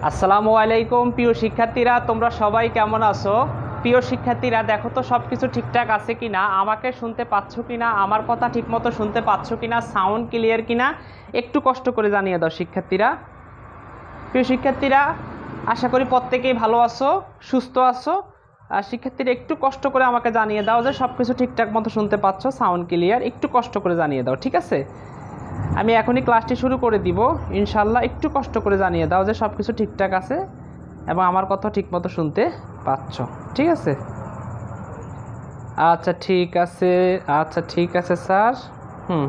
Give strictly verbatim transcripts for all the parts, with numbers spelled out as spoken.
আসসালামু আলাইকুম প্রিয় শিক্ষার্থীরা, তোমরা সবাই কেমন আছো? প্রিয় শিক্ষার্থীরা, দেখো তো সব কিছু ঠিকঠাক আছে কিনা, আমাকে শুনতে পাচ্ছ কিনা, আমার কথা ঠিকমতো শুনতে পাচ্ছ কিনা, সাউন্ড ক্লিয়ার কিনা একটু কষ্ট করে জানিয়ে দাও শিক্ষার্থীরা। প্রিয় শিক্ষার্থীরা, আশা করি প্রত্যেকেই ভালো আছো, সুস্থ আছো। আর শিক্ষার্থীরা একটু কষ্ট করে আমাকে জানিয়ে দাও যে সব কিছু ঠিকঠাক মতো শুনতে পাচ্ছ, সাউন্ড ক্লিয়ার, একটু কষ্ট করে জানিয়ে দাও, ঠিক আছে? আমি এখনই ক্লাসটি শুরু করে দিব ইনশাল্লাহ। একটু কষ্ট করে জানিয়ে দাও যে সব কিছু ঠিকঠাক আছে এবং আমার কথা ঠিকমতো শুনতে পাচ্ছ, ঠিক আছে? আচ্ছা ঠিক আছে, আচ্ছা ঠিক আছে স্যার। হুম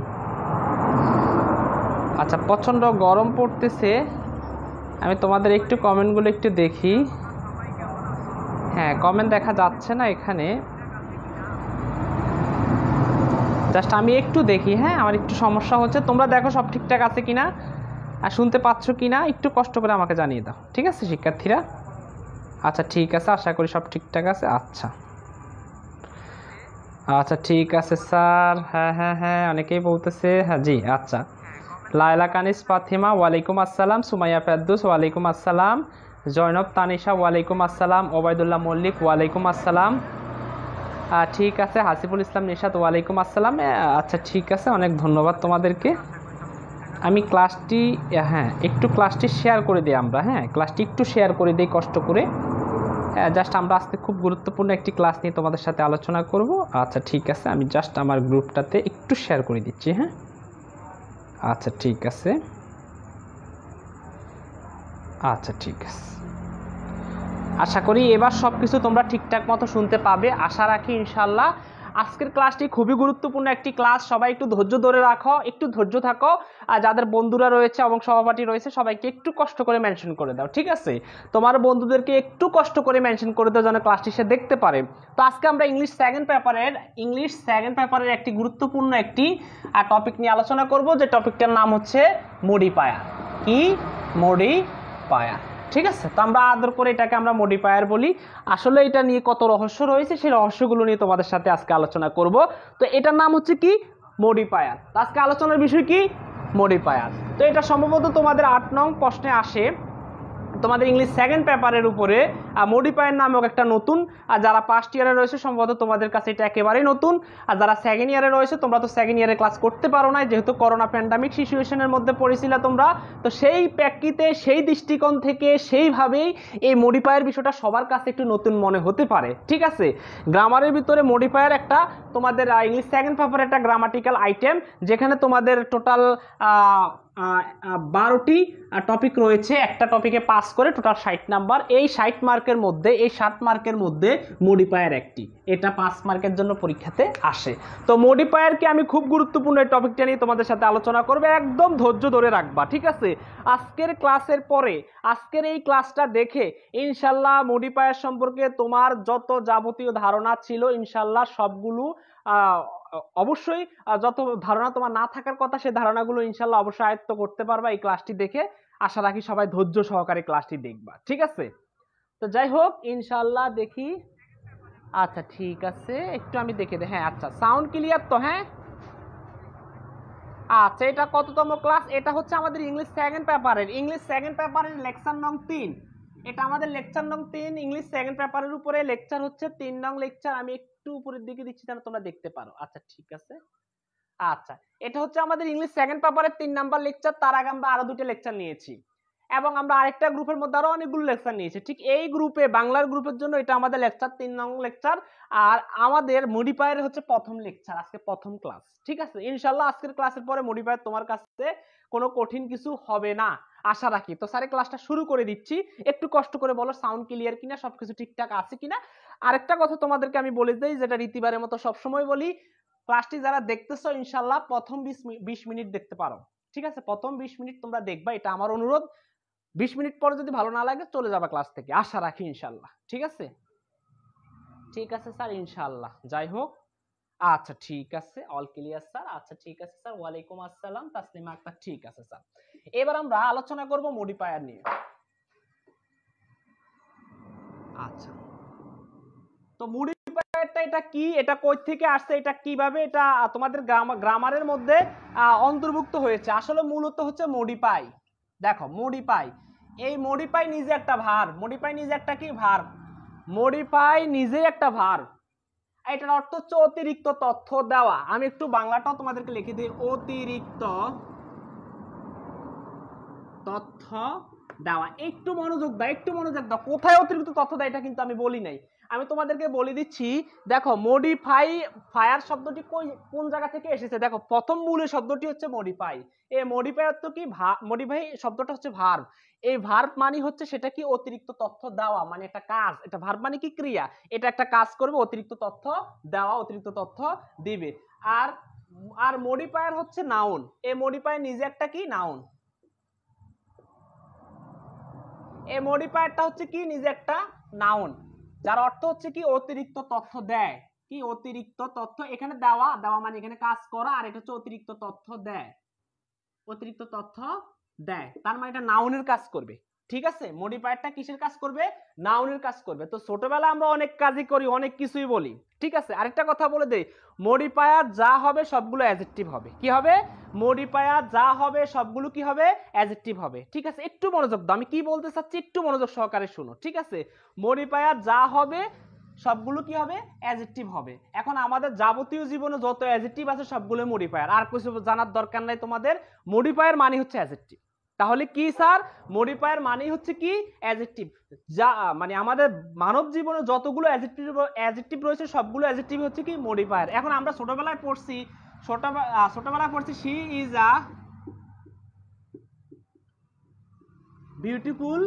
আচ্ছা, প্রচণ্ড গরম পড়তেছে। আমি তোমাদের একটু কমেন্টগুলো একটু দেখি। হ্যাঁ, কমেন্ট দেখা যাচ্ছে না এখানে, জাস্ট আমি একটু দেখি। হ্যাঁ, আমার একটু সমস্যা হচ্ছে, তোমরা দেখো সব ঠিকঠাক আছে কিনা আর শুনতে পাচ্ছ কিনা একটু কষ্ট করে আমাকে জানিয়ে দাও, ঠিক আছে শিক্ষার্থীরা? আচ্ছা ঠিক আছে, আশা করি সব ঠিকঠাক আছে। আচ্ছা আচ্ছা ঠিক আছে স্যার। হ্যাঁ হ্যাঁ হ্যাঁ অনেকেই বলতেছে। হ্যাঁ জি আচ্ছা। লায়লা কানিস ফাতিমা ওয়ালাইকুম আসসালাম, সুমাইয়া ফেরদৌস ওয়ালাইকুম আসসালাম, জয়নব তানিশা ওয়ালাইকুম আসসালাম, ওবায়দুল্লাহ মল্লিক ওয়ালাইকুম আসসালাম। ঠিক আছে, হাসিবুল ইসলাম নিশাত ওয়ালাইকুম আসসালাম। আচ্ছা ঠিক আছে, অনেক ধন্যবাদ তোমাদেরকে। আমি ক্লাসটি, হ্যাঁ একটু ক্লাসটি শেয়ার করে দিই আমরা। হ্যাঁ, ক্লাসটি একটু শেয়ার করে দিই কষ্ট করে। জাস্ট আমরা আজকে খুব গুরুত্বপূর্ণ একটি ক্লাস নিয়ে তোমাদের সাথে আলোচনা করব। আচ্ছা ঠিক আছে, আমি জাস্ট আমার গ্রুপটাতে একটু শেয়ার করে দিচ্ছি। হ্যাঁ আচ্ছা ঠিক আছে, আচ্ছা ঠিক আছে। আশা করি এবার সব কিছু তোমরা ঠিকঠাক মতো শুনতে পাবে, আশা রাখি ইনশাল্লাহ। আজকের ক্লাসটি খুবই গুরুত্বপূর্ণ একটি ক্লাস, সবাই একটু ধৈর্য ধরে রাখো, একটু ধৈর্য থাকো। আর যাদের বন্ধুরা রয়েছে এবং সহপাঠী রয়েছে সবাইকে একটু কষ্ট করে মেনশন করে দাও, ঠিক আছে? তোমার বন্ধুদেরকে একটু কষ্ট করে মেনশন করে দাও যেন ক্লাসটি সে দেখতে পারে। তো আজকে আমরা ইংলিশ সেকেন্ড পেপারের ইংলিশ সেকেন্ড পেপারের একটি গুরুত্বপূর্ণ একটি টপিক নিয়ে আলোচনা করব, যে টপিকটার নাম হচ্ছে মডিফায়ার। কি? মডিফায়ার, ঠিক আছে? তো আমরা আদর করে এটাকে আমরা মডিফায়ার বলি। আসলে এটা নিয়ে কত রহস্য রয়েছে, সেই রহস্যগুলো নিয়ে তোমাদের সাথে আজকে আলোচনা করব। তো এটার নাম হচ্ছে কি? মডিফায়ার। আজকে আলোচনার বিষয় কি? মডিফায়ার। তো এটা সম্ভবত তোমাদের আট নং প্রশ্নে আসে, তোমাদের ইংলিশ সেকেন্ড পেপারের উপরে মডিফায়ার নামক একটা নতুন। আর যারা ফার্স্ট ইয়ারে রয়েছে সম্ভবত তোমাদের কাছে এটা একেবারেই নতুন। আর যারা সেকেন্ড ইয়ারে রয়েছে তোমরা তো সেকেন্ড ইয়ারে ক্লাস করতে পারো না, যেহেতু করোনা প্যান্ডামিক সিচুয়েশনের মধ্যে পড়েছিল তোমরা। তো সেই প্রেক্ষিতে, সেই দৃষ্টিকোণ থেকে, সেইভাবেই এই মডিফায়ার বিষয়টা সবার কাছে একটু নতুন মনে হতে পারে, ঠিক আছে? গ্রামারের ভিতরে মডিফায়ার একটা তোমাদের ইংলিশ সেকেন্ড পেপারের একটা গ্রামাটিক্যাল আইটেম, যেখানে তোমাদের টোটাল বারোটি টপিক রয়েছে। একটা টপিকে পাস করে টোটাল ষাট নাম্বার। এই ষাট মার্কের মধ্যে, এই ষাট মার্কের মধ্যে মডিফায়ার একটি, এটা পাঁচ মার্কের জন্য পরীক্ষাতে আসে। তো মডিফায়ারকে আমি খুব গুরুত্বপূর্ণ এই টপিকটা নিয়ে তোমাদের সাথে আলোচনা করবে, একদম ধৈর্য ধরে রাখবা, ঠিক আছে? আজকের ক্লাসের পরে, আজকের এই ক্লাসটা দেখে ইনশাল্লাহ মডিফায়ার সম্পর্কে তোমার যত যাবতীয় ধারণা ছিল ইনশাল্লাহ সবগুলো আহ অবশ্যই, যত ধারণা তোমার না থাকার কথা সেই ধারণাগুলো ইনশাল্লাহ অবশ্যই আয়ত্ত করতে পারবা এই ক্লাসটি দেখে। আশা রাখি সবাই ধৈর্য সহকারে ক্লাসটি দেখবা, ঠিক আছে? তো যাই হোক ইনশাল্লাহ দেখি। আচ্ছা ঠিক আছে, একটু আমি দেখে দিই। হ্যাঁ আচ্ছা, সাউন্ড ক্লিয়ার তো? হ্যাঁ আচ্ছা, এটা কততম ক্লাস? এটা হচ্ছে আমাদের ইংলিশ সেকেন্ড পেপারের ইংলিশ সেকেন্ড পেপারের লেকচার নং তিন। এটা আমাদের লেকচার নং তিন, ইংলিশ সেকেন্ড পেপারের উপরে লেকচার হচ্ছে তিন নং লেকচার। আমি একটু উপরের দিকে দিচ্ছি যেন তোমরা দেখতে পারো। আচ্ছা ঠিক আছে। আচ্ছা, এটা হচ্ছে আমাদের ইংলিশ সেকেন্ড পেপারের তিন নাম্বার লেকচার। তার আগে আমরা আরো দুটো লেকচার নিয়েছি এবং আমরা আরেকটা গ্রুপের মধ্যে আরো অনেকগুলো লেকচার নিয়েছি। ঠিক এই গ্রুপে, বাংলার গ্রুপের জন্য এটা আমাদের লেকচার তিন নং লেকচার। আর আমাদের মডিফায়ার হচ্ছে প্রথম লেকচার, আজকে প্রথম ক্লাস, ঠিক আছে? ইনশাআল্লাহ আজকের ক্লাসের পরে মডিফায়ার তোমার কাছে কোনো কঠিন কিছু হবে না, আশা রাখি। তো স্যার ক্লাসটা শুরু করে দিচ্ছি, একটু কষ্ট করে বলো সাউন্ড ক্লিয়ার কিনা, সবকিছু ঠিকঠাক আছে কিনা। আরেকটা কথা তোমাদেরকে আমি বলে দিই, যেটা রীতিবারের মতো সবসময় বলি, ক্লাসটি যারা দেখতেছো ইনশাআল্লাহ প্রথম বিশ মিনিট দেখতে পারো, ঠিক আছে? প্রথম বিশ মিনিট তোমরা দেখবা, এটা আমার অনুরোধ। বিশ মিনিট পরে যদি ভালো না লাগে চলে যাবা ক্লাস থেকে, আশা রাখি ইনশাআল্লাহ, ঠিক আছে? ঠিক আছে স্যার, ইনশাআল্লাহ। যাই হোক, আচ্ছা ঠিক আছে, অল ক্লিয়ার স্যার। আচ্ছা ঠিক আছে স্যার, ওয়ালাইকুম আসসালাম তাসলিমা আক্তার। ঠিক আছে স্যার, এবার আমরা আলোচনা করব মডিফায়ার নিয়ে। আচ্ছা, তো মডিফায়ারটা এটা কি, এটা কই থেকে আসছে, এটা কিভাবে এটা তোমাদের গ্রামারের মধ্যে অন্তর্ভুক্ত হয়েছে? আসলে মূলত হচ্ছে মডিফাই। দেখো মডিফাই, এই মডিফাই নিজে একটা ভার্ব, মডিফাই নিজে একটা কি ভার্ব, মডিফাই নিজে একটা ভার্ব। এটার অর্থ হচ্ছে অতিরিক্ত তথ্য দেওয়া। আমি একটু বাংলাটাও তোমাদেরকে লিখে দিই, অতিরিক্ত তথ্য দেওয়া। একটু মনোযোগ দাও, একটু মনোযোগ দাও, কোথায় অতিরিক্ত তথ্য দেয় এটা কিন্তু আমি বলি নাই, আমি তোমাদেরকে বলে দিচ্ছি। দেখো মডিফাই, ফায়ার শব্দটি কোন জায়গা থেকে এসেছে, দেখো প্রথম মূল শব্দটি হচ্ছে মডিফাই। এই মডিফাই অর্থ কি, মডিফাই শব্দটা হচ্ছে ভার্ব। এই ভার্ব মানে হচ্ছে সেটা কি অতিরিক্ত তথ্য দেওয়া, মানে একটা কাজ। এটা ভার্ব মানে কি ক্রিয়া, এটা একটা কাজ করবে, অতিরিক্ত তথ্য দেওয়া, অতিরিক্ত তথ্য দিবে। আর আর মডিফায়ার হচ্ছে নাউন। এই মডিফায়ার নিজে একটা কি নাউন। এই মডিফায়ারটা হচ্ছে কি নিজে একটা নাউন, যার অর্থ হচ্ছে কি অতিরিক্ত তথ্য দেয়। কি অতিরিক্ত তথ্য, এখানে দেওয়া, দেওয়া মানে এখানে কাজ করা, আর এটা হচ্ছে অতিরিক্ত তথ্য দেয়, অতিরিক্ত তথ্য দেয়, তার মানে এটা নাউনের কাজ করবে। ঠিক আছে, মডিফায়ারটা কিসের কাজ করবে, নাউনের কাজ করবে। তো ছোটবেলায় আমরা অনেক কাজই করি, অনেক কিছুই বলি। ঠিক আছে, আরেকটা কথা বলে দেই, মডিফায়ার যা হবে সবগুলো অ্যাডজেক্টিভ হবে। কি হবে, মডিফায়ার যা হবে সবগুলো কি হবে, অ্যাডজেক্টিভ হবে। ঠিক আছে, একটু মনোযোগ দাও, আমি কি বলতে চাচ্ছি একটু মনোযোগ সহকারে শুনো। ঠিক আছে, মডিফায়ার যা হবে সবগুলো কি হবে, অ্যাডজেক্টিভ হবে। এখন আমাদের যাবতীয় জীবনে যত অ্যাডজেক্টিভ আছে সবগুলো মডিফায়ার, আর কিছু জানার দরকার নাই তোমাদের। মডিফায়ার মানে হচ্ছে অ্যাডজেক্টিভ। তাহলে কি স্যার, মডিফায়ার মানে হচ্ছে কি অ্যাডজেক্টিভ। যা মানে আমাদের মানব জীবনে যতগুলো অ্যাডজেক্টিভ অ্যাডজেক্টিভ রয়েছে সবগুলো অ্যাডজেক্টিভ হচ্ছে কি মডিফায়ার। এখন আমরা ছোটবেলায় পড়ছি, ছোটবেলায় পড়ছি she is a beautiful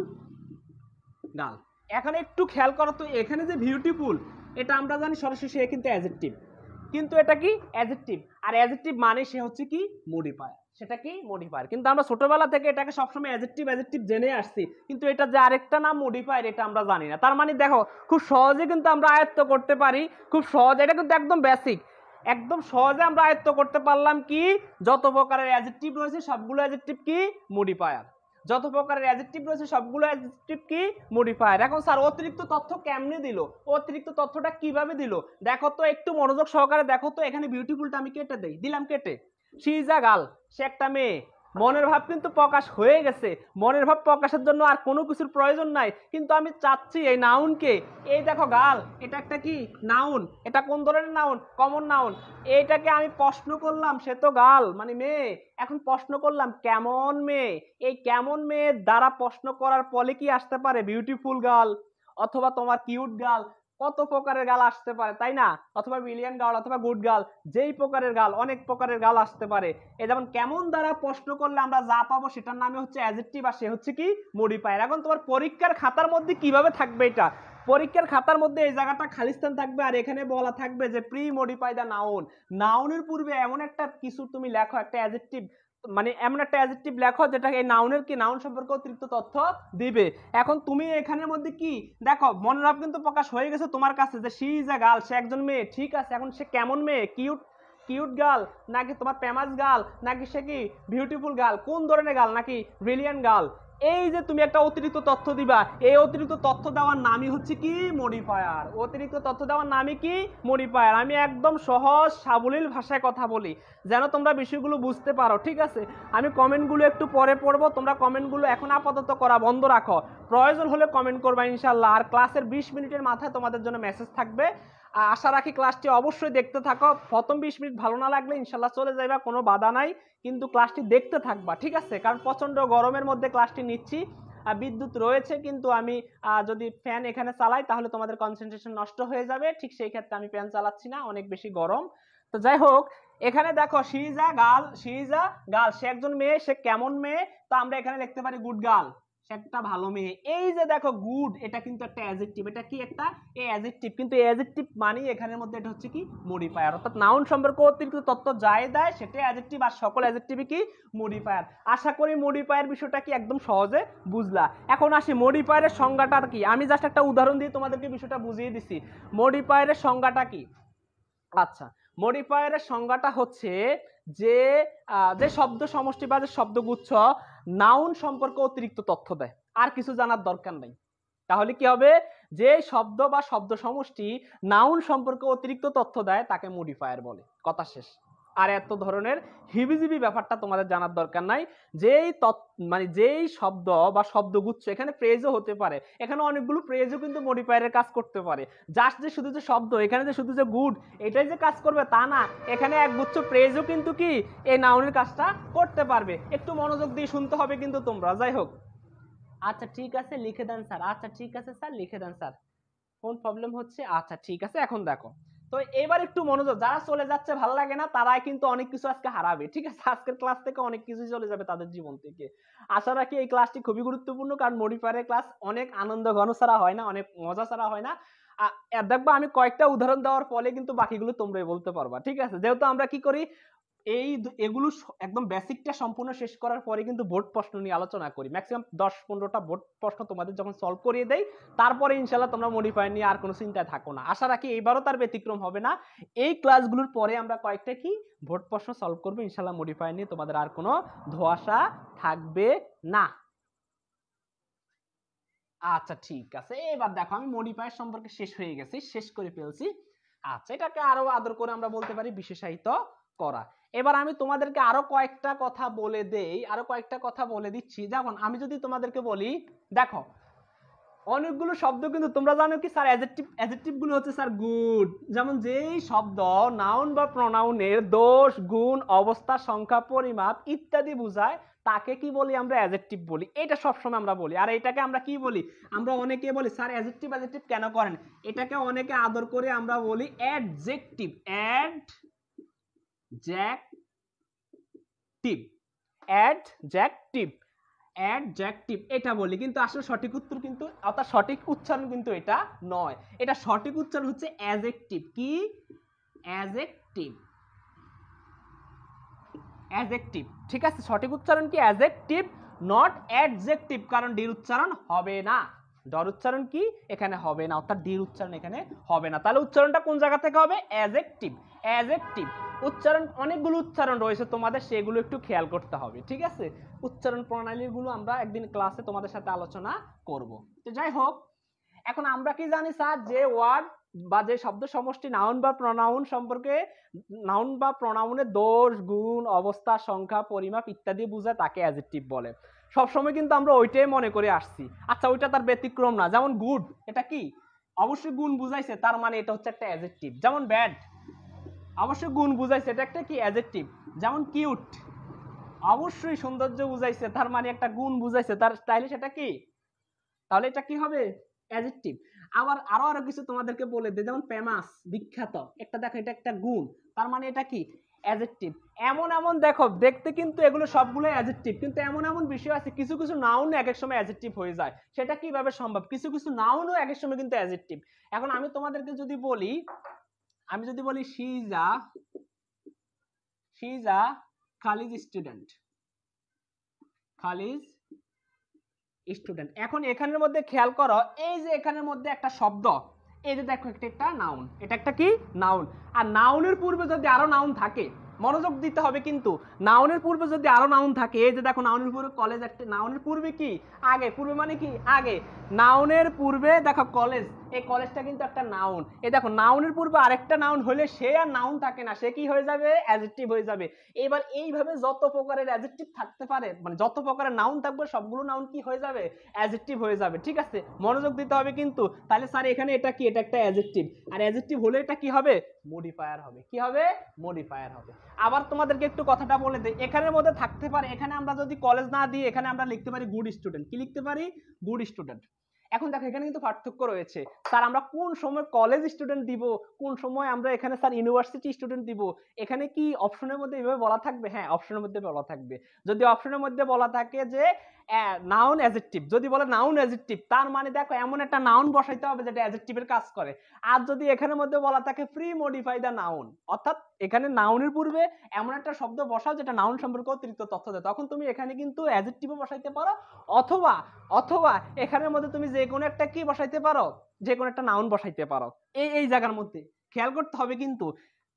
girl. এখন একটু খেয়াল করো তো, এখানে যে বিউটিফুল এটা আমরা জানি সরাসরি সে কিন্তু অ্যাডজেক্টিভ, কিন্তু এটা কি অ্যাডজেক্টিভ, আর অ্যাডজেক্টিভ মানে সে হচ্ছে কি মডিফায়ার, সেটা কি মডিফায়ার। কিন্তু আমরা ছোটবেলা থেকে এটাকে সবসময় অ্যাডজেক্টিভ অ্যাডজেক্টিভ জেনে আসছি, কিন্তু এটা যে আরেকটা নাম মডিফায়ার এটা আমরা জানি না। তার মানে দেখো খুব সহজে কিন্তু আমরা আয়ত্ত করতে পারি, খুব সহজ, এটা কিন্তু একদম বেসিক, একদম সহজে আমরা আয়ত্ত করতে পারলাম কি যত প্রকারের অ্যাডজেক্টিভ রয়েছে সবগুলো অ্যাডজেক্টিভ কি মডিফায়ার, যত প্রকারের অ্যাডজেক্টিভ রয়েছে সবগুলো অ্যাডজেক্টিভ কি মডিফায়ার। এখন স্যার অতিরিক্ত তথ্য কেমনে দিল, অতিরিক্ত তথ্যটা কিভাবে দিল, দেখো তো একটু মনোযোগ সহকারে দেখো তো। এখানে বিউটিফুলটা আমি কেটে দেই, দিলাম কেটে, শি ইজ আ গার্ল, সে একটা মেয়ে। মনের ভাব কিন্তু প্রকাশ হয়ে গেছে, মনের ভাব প্রকাশের জন্য আর কোনো কিছুর প্রয়োজন নাই। কিন্তু আমি চাচ্ছি এই নাউনকে, এই দেখো গার্ল এটা একটা কি নাউন, এটা কোন ধরনের নাউন, কমন নাউন। এইটাকে আমি প্রশ্ন করলাম, সে তো গার্ল মানে মেয়ে, এখন প্রশ্ন করলাম কেমন মেয়ে। এই কেমন মেয়ের দ্বারা প্রশ্ন করার ফলে কি আসতে পারে, বিউটিফুল গার্ল, অথবা তোমার কিউট গার্ল, কত প্রকারের গাল আসতে পারে তাই না, অথবা ব্রিলিয়ান্ট গার্ল, অথবা গুড গার্ল, যেই প্রকারের গাল, অনেক প্রকারের গাল আসতে পারে। এই যেমন কেমন দ্বারা প্রশ্ন করলে আমরা যা পাবো সেটার নামে হচ্ছে অ্যাডজেক্টিভ, আর সে হচ্ছে কি মডিফায়ার। এখন তোমার পরীক্ষার খাতার মধ্যে কিভাবে থাকবে এটা, পরীক্ষার খাতার মধ্যে এই জায়গাটা খালিস্তান থাকবে, আর এখানে বলা থাকবে যে প্রি মডিফাই দ্য নাউন, নাউনের পূর্বে এমন একটা কিছু তুমি লেখো, একটা অ্যাডজেক্টিভ, মানে এমন একটা অ্যাডজেক্টিভ লেখো যেটা এই নাউনের কি নাউন সম্পর্কে অতিরিক্ত তথ্য দিবে। এখন তুমি এখানের মধ্যে কি দেখো, মনের ভাব কিন্তু প্রকাশ হয়ে গেছে তোমার কাছে যে শি ইজ আ গার্ল, সে একজন মেয়ে। ঠিক আছে, এখন সে কেমন মেয়ে, কিউট কিউট গার্ল নাকি তোমার ফেমাস গার্ল, নাকি সে কি বিউটিফুল গার্ল, কোন ধরনের গার্ল, নাকি ব্রিলিয়ান্ট গার্ল। এই যে তুমি একটা অতিরিক্ত তথ্য দিবা, এই অতিরিক্ত তথ্য দেওয়ার নামই হচ্ছে কি মডিফায়ার, অতিরিক্ত তথ্য দেওয়ার নামই কি মডিফায়ার। আমি একদম সহজ সাবলীল ভাষায় কথা বলি যেন তোমরা বিষয়গুলো বুঝতে পারো। ঠিক আছে, আমি কমেন্টগুলো একটু পরে পড়বো, তোমরা কমেন্টগুলো এখন আপাতত করা বন্ধ রাখো, প্রয়োজন হলে কমেন্ট করবা ইনশাল্লাহ। আর ক্লাসের বিশ মিনিটের মাথায় তোমাদের জন্য মেসেজ থাকবে, আশা রাখি ক্লাসটি অবশ্যই দেখতে থাকো। প্রথম বিশ মিনিট ভালো না লাগলে ইনশাল্লাহ চলে যাইবা, কোনো বাধা নাই, কিন্তু ক্লাসটি দেখতে থাকবা। ঠিক আছে, কারণ প্রচন্ড গরমের মধ্যে ক্লাসটি নিচ্ছি, বিদ্যুৎ রয়েছে কিন্তু আমি যদি ফ্যান এখানে চালাই তাহলে তোমাদের কনসেন্ট্রেশন নষ্ট হয়ে যাবে, ঠিক সেই ক্ষেত্রে আমি ফ্যান চালাচ্ছি না, অনেক বেশি গরম। তো যাই হোক, এখানে দেখো she is a girl, she is a girl, সে একজন মেয়ে, সে কেমন মেয়ে, তো আমরা এখানে লিখতে পারি গুড গার্ল, সে একটা ভালো মেয়ে। এই যে দেখো গুড, এটা কিন্তু একটা অ্যাডজেক্টিভ, এটা কি একটা এই অ্যাডজেক্টিভ, কিন্তু অ্যাডজেক্টিভ মানে এখানের মধ্যে এটা হচ্ছে কি মডিফায়ার, অর্থাৎ নাউন সম্পর্কে অতিরিক্ত তথ্য যাই দেয় সেটা অ্যাডজেক্টিভ, আর সকল অ্যাডজেক্টিভই কি মডিফায়ার। আশা করি মডিফায়ার বিষয়টা কি একদম সহজে বুঝলা। এখন আসি মডিফায়ারের সংজ্ঞাটা কি, আমি জাস্ট একটা উদাহরণ দিয়ে তোমাদেরকে বিষয়টা বুঝিয়ে দিছি। মডিফায়ারের সংজ্ঞাটা কি, আচ্ছা মডিফায়ারের সংজ্ঞাটা হচ্ছে যে যে শব্দ সমষ্টি বা যে শব্দগুচ্ছ নাউন সম্পর্কে অতিরিক্ত তথ্য দেয়, আর কিছু জানার দরকার নাই। তাহলে কি হবে, যে শব্দ বা শব্দ সমষ্টি নাউন সম্পর্কে অতিরিক্ত তথ্য দেয় তাকে মডিফায়ার বলে, কথা শেষ। আর এত ধরনের হিবিজিবি ব্যাপারটা তোমাদের জানার দরকার নাই। যেই মানে যেই শব্দ বা শব্দগুচ্ছ এখানে ফ্রেজও হতে পারে, এখানে অনেকগুলো ফ্রেজও কিন্তু মডিফায়ারের কাজ করতে পারে। জাস্ট যে শুধু যে শব্দ, এখানে যে শুধু যে গুড এটাই যে কাজ করবে তা না, এখানে একগুচ্ছ ফ্রেজও কিন্তু কি এই নাউনের কাজটা করতে পারবে। একটু মনোযোগ দিয়ে শুনতে হবে কিন্তু তোমরা। যাই হোক, আচ্ছা ঠিক আছে লিখে দেন স্যার, আচ্ছা ঠিক আছে স্যার লিখে দেন স্যার, কোন প্রবলেম হচ্ছে, আচ্ছা ঠিক আছে। এখন দেখো তো এবার একটু মনোযোগ, যারা চলে যাচ্ছে ভালো লাগে না তারাই কিন্তু অনেক কিছু আজকে হারাবে, ঠিক আছে? আজকের ক্লাস থেকে অনেক কিছু চলে যাবে তাদের জীবন থেকে। আশা রাখি এই ক্লাসটি খুবই গুরুত্বপূর্ণ, কারণ মডিফায়ারের ক্লাস অনেক আনন্দ ঘন ছাড়া হয় না, অনেক মজা ছাড়া হয় না। আর দেখবা আমি কয়েকটা উদাহরণ দেওয়ার ফলে কিন্তু বাকিগুলো তোমরাই বলতে পারবা, ঠিক আছে? যেহেতু আমরা কি করি, এই এগুলো একদম বেসিকটা সম্পূর্ণ শেষ করার পরে কিন্তু বোর্ড প্রশ্ন নিয়ে আলোচনা করি। ম্যাক্সিমাম দশ পনেরোটা বোর্ড প্রশ্ন তোমাদের যখন সলভ করিয়ে দেই, তারপরে ইনশাল্লাহ তোমরা মডিফায়ার নিয়ে আর কোনো চিন্তায় থাকো না। আশা রাখি এইবারও তার ব্যতিক্রম হবে না। এই ক্লাসগুলোর পরে আমরা কয়েকটা কি বোর্ড প্রশ্ন সলভ করবো ইনশাল্লাহ, মডিফায়ার নিয়ে তোমাদের আর কোনো ধোঁয়াশা থাকবে না। আচ্ছা ঠিক আছে, এবার দেখো আমি মডিফায়ার সম্পর্কে শেষ হয়ে গেছি, শেষ করে ফেলছি। আচ্ছা, এটাকে আরো আদর করে আমরা বলতে পারি বিশেষায়িত করা। এবার আমি তোমাদেরকে আরো কয়েকটা কথা বলে দেই, আরো কয়েকটা কথা বলে দিচ্ছি। যেমন আমি যদি তোমাদেরকে বলি, দেখো অনেকগুলো শব্দ কিন্তু তোমরা জানো কি স্যার অ্যাডজেক্টিভ, অ্যাডজেক্টিভ গুলো হচ্ছে স্যার গুড। যেমন যেই শব্দ নাউন বা প্রনাউনের দোষ, গুণ, অবস্থা, সংখ্যা, পরিমাপ ইত্যাদি বোঝায় তাকে কি বলি আমরা? অ্যাডজেক্টিভ বলি। এটা সবসময় আমরা বলি। আর এটাকে আমরা কি বলি? আমরা অনেকে বলি স্যার অ্যাডজেক্টিভ অ্যাডজেক্টিভ কেন করেন? এটাকে অনেকে আদর করে আমরা বলি অ্যাডজেক্টিভ, অ্যাডজেক্টিভ, অ্যাডজেক্টিভ, অ্যাডজেক্টিভ এটা বলি। কিন্তু আসলে সঠিক উত্তর কিন্তু, অর্থাৎ সঠিক উচ্চারণ কিন্তু এটা নয়। এটা সঠিক উচ্চারণ হচ্ছে অ্যাডজেক্টিভ। কি? অ্যাডজেক্টিভ, অ্যাডজেক্টিভ, ঠিক আছে? সঠিক উচ্চারণ কি? Adjective, not adjective. কারণ ডির উচ্চারণ হবে না, ডর উচ্চারণ কি এখানে হবে না, অর্থাৎ ডির উচ্চারণ এখানে হবে না। তাহলে উচ্চারণটা কোন জায়গা থেকে হবে? Adjective, adjective. উচ্চারণ অনেকগুলো উচ্চারণ রয়েছে তোমাদের, সেগুলো একটু খেয়াল করতে হবে, ঠিক আছে? উচ্চারণ প্রণালীগুলো আমরা একদিন ক্লাসে তোমাদের সাথে আলোচনা করব। তো যাই হোক, এখন আমরা কি জানি স্যার, যে ওয়ার্ড বা যে শব্দ সমষ্টি নাউন বা প্রনাউন সম্পর্কে, নাউন বা প্রনাউনের দোষ, গুণ, অবস্থা, সংখ্যা, পরিমাপ ইত্যাদি বোঝায় তাকে অ্যাডজেক্টিভ বলে। সবসময় কিন্তু আমরা ওইটাই মনে করে আসছি। আচ্ছা, ওইটা তার ব্যতিক্রম না। যেমন গুড, এটা কি? অবশ্যই গুণ বুঝাইছে, তার মানে এটা হচ্ছে একটা অ্যাডজেক্টিভ। যেমন ব্যাড, অবশ্যই গুণ বুঝাইছে, এটা একটা কি? অ্যাডজেক্টিভ। যেমন কিউট, অবশ্যই সৌন্দর্য বুঝাইছে, তার মানে একটা গুণ বুঝাইছে, তার স্টাইলে সেটা কি? তাহলে এটা কি হবে? অ্যাডজেক্টিভ। আবার আরো আরো কিছু তোমাদেরকে বলে দিই, যেমন ফেমাস, বিখ্যাত, একটা দেখো এটা একটা গুণ, তার মানে এটা কি? অ্যাডজেক্টিভ। এমন এমন দেখো দেখতে কিন্তু এগুলো সবগুলো অ্যাডজেক্টিভ, কিন্তু এমন এমন বিষয় আছে কিছু কিছু নাউন এক এক সময় অ্যাডজেক্টিভ হয়ে যায়। সেটা কিভাবে সম্ভব? কিছু কিছু নাউনও এক এক সময় কিন্তু অ্যাডজেক্টিভ। এখন আমি তোমাদেরকে যদি বলি, আমি যদি বলি she is a, she is a college student, college student. এখন এখানের মধ্যে খেয়াল করো, এই যে এখানের মধ্যে একটা শব্দ, এই যে দেখো একটা একটা নাউন, এটা একটা কি? নাউন। আর নাউনের পূর্বে যদি আরো নাউন থাকে, মনোযোগ দিতে হবে কিন্তু, নাউনের পূর্বে যদি আরো নাউন থাকে, এই যে দেখো নাউনের পূর্বে কলেজ, একটা নাউনের পূর্বে কি? আগে, পূর্বে মানে কি? আগে। নাউনের পূর্বে দেখো কলেজ, এই কলেজটা কিন্তু একটা নাউন। এই দেখো নাউনের পূর্বে আরেকটা নাউন হলে সে আর নাউন থাকে না, সে কি হয়ে যাবে? অ্যাডজেক্টিভ হয়ে যাবে। এবার এইভাবে যত প্রকারের অ্যাডজেক্টিভ থাকতে পারে, মানে যত প্রকারের নাউন থাকবে সবগুলো নাউন কি হয়ে যাবে? অ্যাডজেক্টিভ হয়ে যাবে, ঠিক আছে? মনোযোগ দিতে হবে কিন্তু। তাহলে স্যার এখানে এটা কি? এটা একটা অ্যাডজেক্টিভ। আর অ্যাডজেক্টিভ হলে এটা কি হবে? মডিফায়ার হবে। কি হবে? মডিফায়ার হবে। আবার তোমাদেরকে একটু কথাটা বলে দেই, এখানের মধ্যে থাকতে পারে, এখানে আমরা যদি কলেজ না দিই, এখানে আমরা লিখতে পারি গুড স্টুডেন্ট। কি লিখতে পারি? Good student. এখন দেখো এখানে কিন্তু পার্থক্য রয়েছে। স্যার আমরা কোন সময় কলেজ স্টুডেন্ট দিব, কোন সময় আমরা এখানে স্যার ইউনিভার্সিটি স্টুডেন্ট দিব, এখানে কি অপশনের মধ্যে এভাবে বলা থাকবে? হ্যাঁ, অপশনের মধ্যে বলা থাকবে। যদি অপশনের মধ্যে বলা থাকে যে নাউন অ্যাডজেক্টিভ, যদি বলে নাউন অ্যাডজেক্টিভ, তার মানে দেখো এমন একটা নাউন বসাইতে হবে যেটা অ্যাডজেক্টিভের কাজ করে। আর যদি এখানের মধ্যে বলা থাকে প্রি মডিফাই দ্য নাউন, অর্থাৎ এখানে নাউনের পূর্বে এমন একটা শব্দ বসাও যেটা নাউন সম্পর্কে অতিরিক্ত তথ্য দেয়, তখন তুমি এখানে কিন্তু অ্যাডজেক্টিভও বসাইতে পারো, অথবা অথবা এখানের মধ্যে তুমি যে কোনো একটা কি বসাইতে পারো? যে কোনো একটা নাউন বসাইতে পারো। এই এই জায়গার মধ্যে খেয়াল করতে হবে কিন্তু।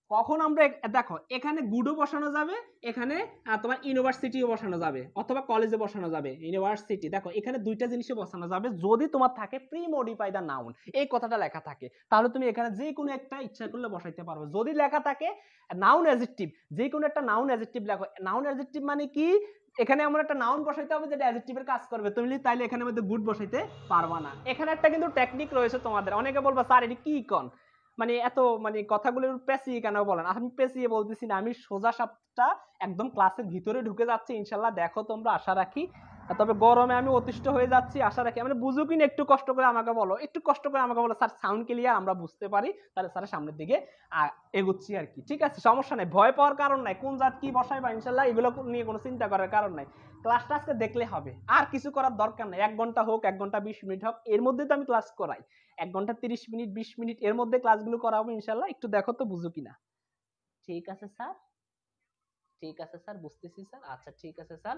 কখন আমরা দেখো এখানে গুডও বসানো যাবে, এখানে তোমার ইউনিভার্সিটিও বসানো যাবে অথবা কলেজে বসানো যাবে। ইউনিভার্সিটি দেখো এখানে দুইটা জিনিসে বসানো যাবে যদি তোমার থাকে প্রি মডিফাই দা নাউন এই কথাটা লেখা থাকে, তাহলে তুমি এখানে যে কোনো একটা ইচ্ছা করলে বসাইতে পারবে। যদি লেখা থাকে নাউন অ্যাডজেক্টিভ, যে কোনো একটা নাউন অ্যাডজেক্টিভ লেখো। নাউন অ্যাডজেক্টিভ মানে কি, এখানে এমন একটা নাউন বসাইতে হবে যেটা অ্যাডজেক্টিভের কাজ করবে, তুমি তাইলে এখানে মধ্যে গুড বসাইতে পারবা না। এখানে একটা কিন্তু টেকনিক রয়েছে তোমাদের, অনেকে বলবা স্যার এটি কি কন, মানে এত মানে কথাগুলো পেঁচিয়ে কেন বলেন। আমি পেঁচিয়ে বলতেছি না, আমি সোজা সাপটা একদম ক্লাসের ভিতরে ঢুকে যাচ্ছি, ইনশাল্লাহ দেখো তোমরা, আশা রাখি। তবে গরমে আমি অতিষ্ঠ হয়ে যাচ্ছি, আশা রাখি মানে বুঝো কিনা একটু কষ্ট করে আমাকে বলো, একটু কষ্ট করে আমাকে বলো স্যার সাউন্ড ক্লিয়ার, আমরা বুঝতে পারি, তাহলে স্যারের সামনের দিকে এগুচ্ছি আর কি। ঠিক আছে, সমস্যা নেই, ভয় পাওয়ার কারণ নাই, কোন জাত কি বসাই বা ইনশাল্লাহ এগুলো নিয়ে কোনো চিন্তা করার কারণ নাই। ক্লাসটা আজকে দেখলে হবে, আর কিছু করার দরকার নাই। এক ঘন্টা হোক, এক ঘন্টা বিশ মিনিট হোক, এর মধ্যে তো আমি ক্লাস করাই। এক ঘন্টা তিরিশ মিনিট বিশ মিনিট এর মধ্যে ক্লাসগুলো করাবো ইনশাল্লাহ, একটু দেখো তো বুঝো কিনা। ঠিক আছে স্যার, ঠিক আছে স্যার, বুঝতেছি স্যার। আচ্ছা ঠিক আছে স্যার,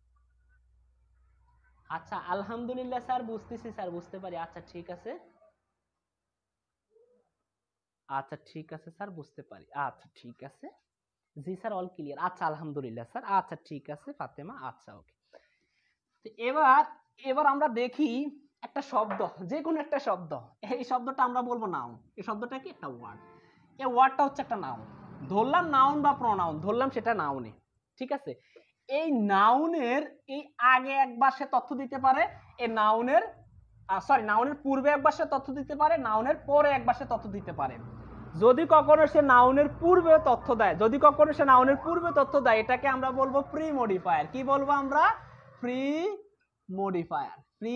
আচ্ছা আলহামদুলিল্লাহ স্যার, বুঝতেছি স্যার, বুঝতে পারি। আচ্ছা ঠিক আছে, আচ্ছা ঠিক আছে স্যার, বুঝতে পারি। আচ্ছা ঠিক আছে, জি স্যার অল ক্লিয়ার। আচ্ছা আলহামদুলিল্লাহ স্যার, আচ্ছা ঠিক আছে ফাতেমা, আচ্ছা ওকে। তো এবার এবার আমরা দেখি একটা শব্দ, যে কোনো একটা শব্দ, এই শব্দটা আমরা বলবো নাউন। এই শব্দটা কি একটা ওয়ার্ড, এই ওয়ার্ডটা হচ্ছে একটা নাউন। ধরলাম নাউন বা প্রনাউন, ধরলাম সেটা নাউনে। ঠিক আছে, এই নাউনের এই আগে একবার সে তথ্য দিতে পারে, এই নাউনের সরি নাউনের পূর্বে একবার সে তথ্য দিতে পারে, নাউনের পরে একবার সে তথ্য দিতে পারে। যদি কখনো সে নাউনের পূর্বে তথ্য দেয়, যদি কখনো সে নাউনের পূর্বে তথ্য দেয়, এটাকে আমরা বলবো প্রি মডিফায়ার। কি বলবো আমরা? Pre modifier, pre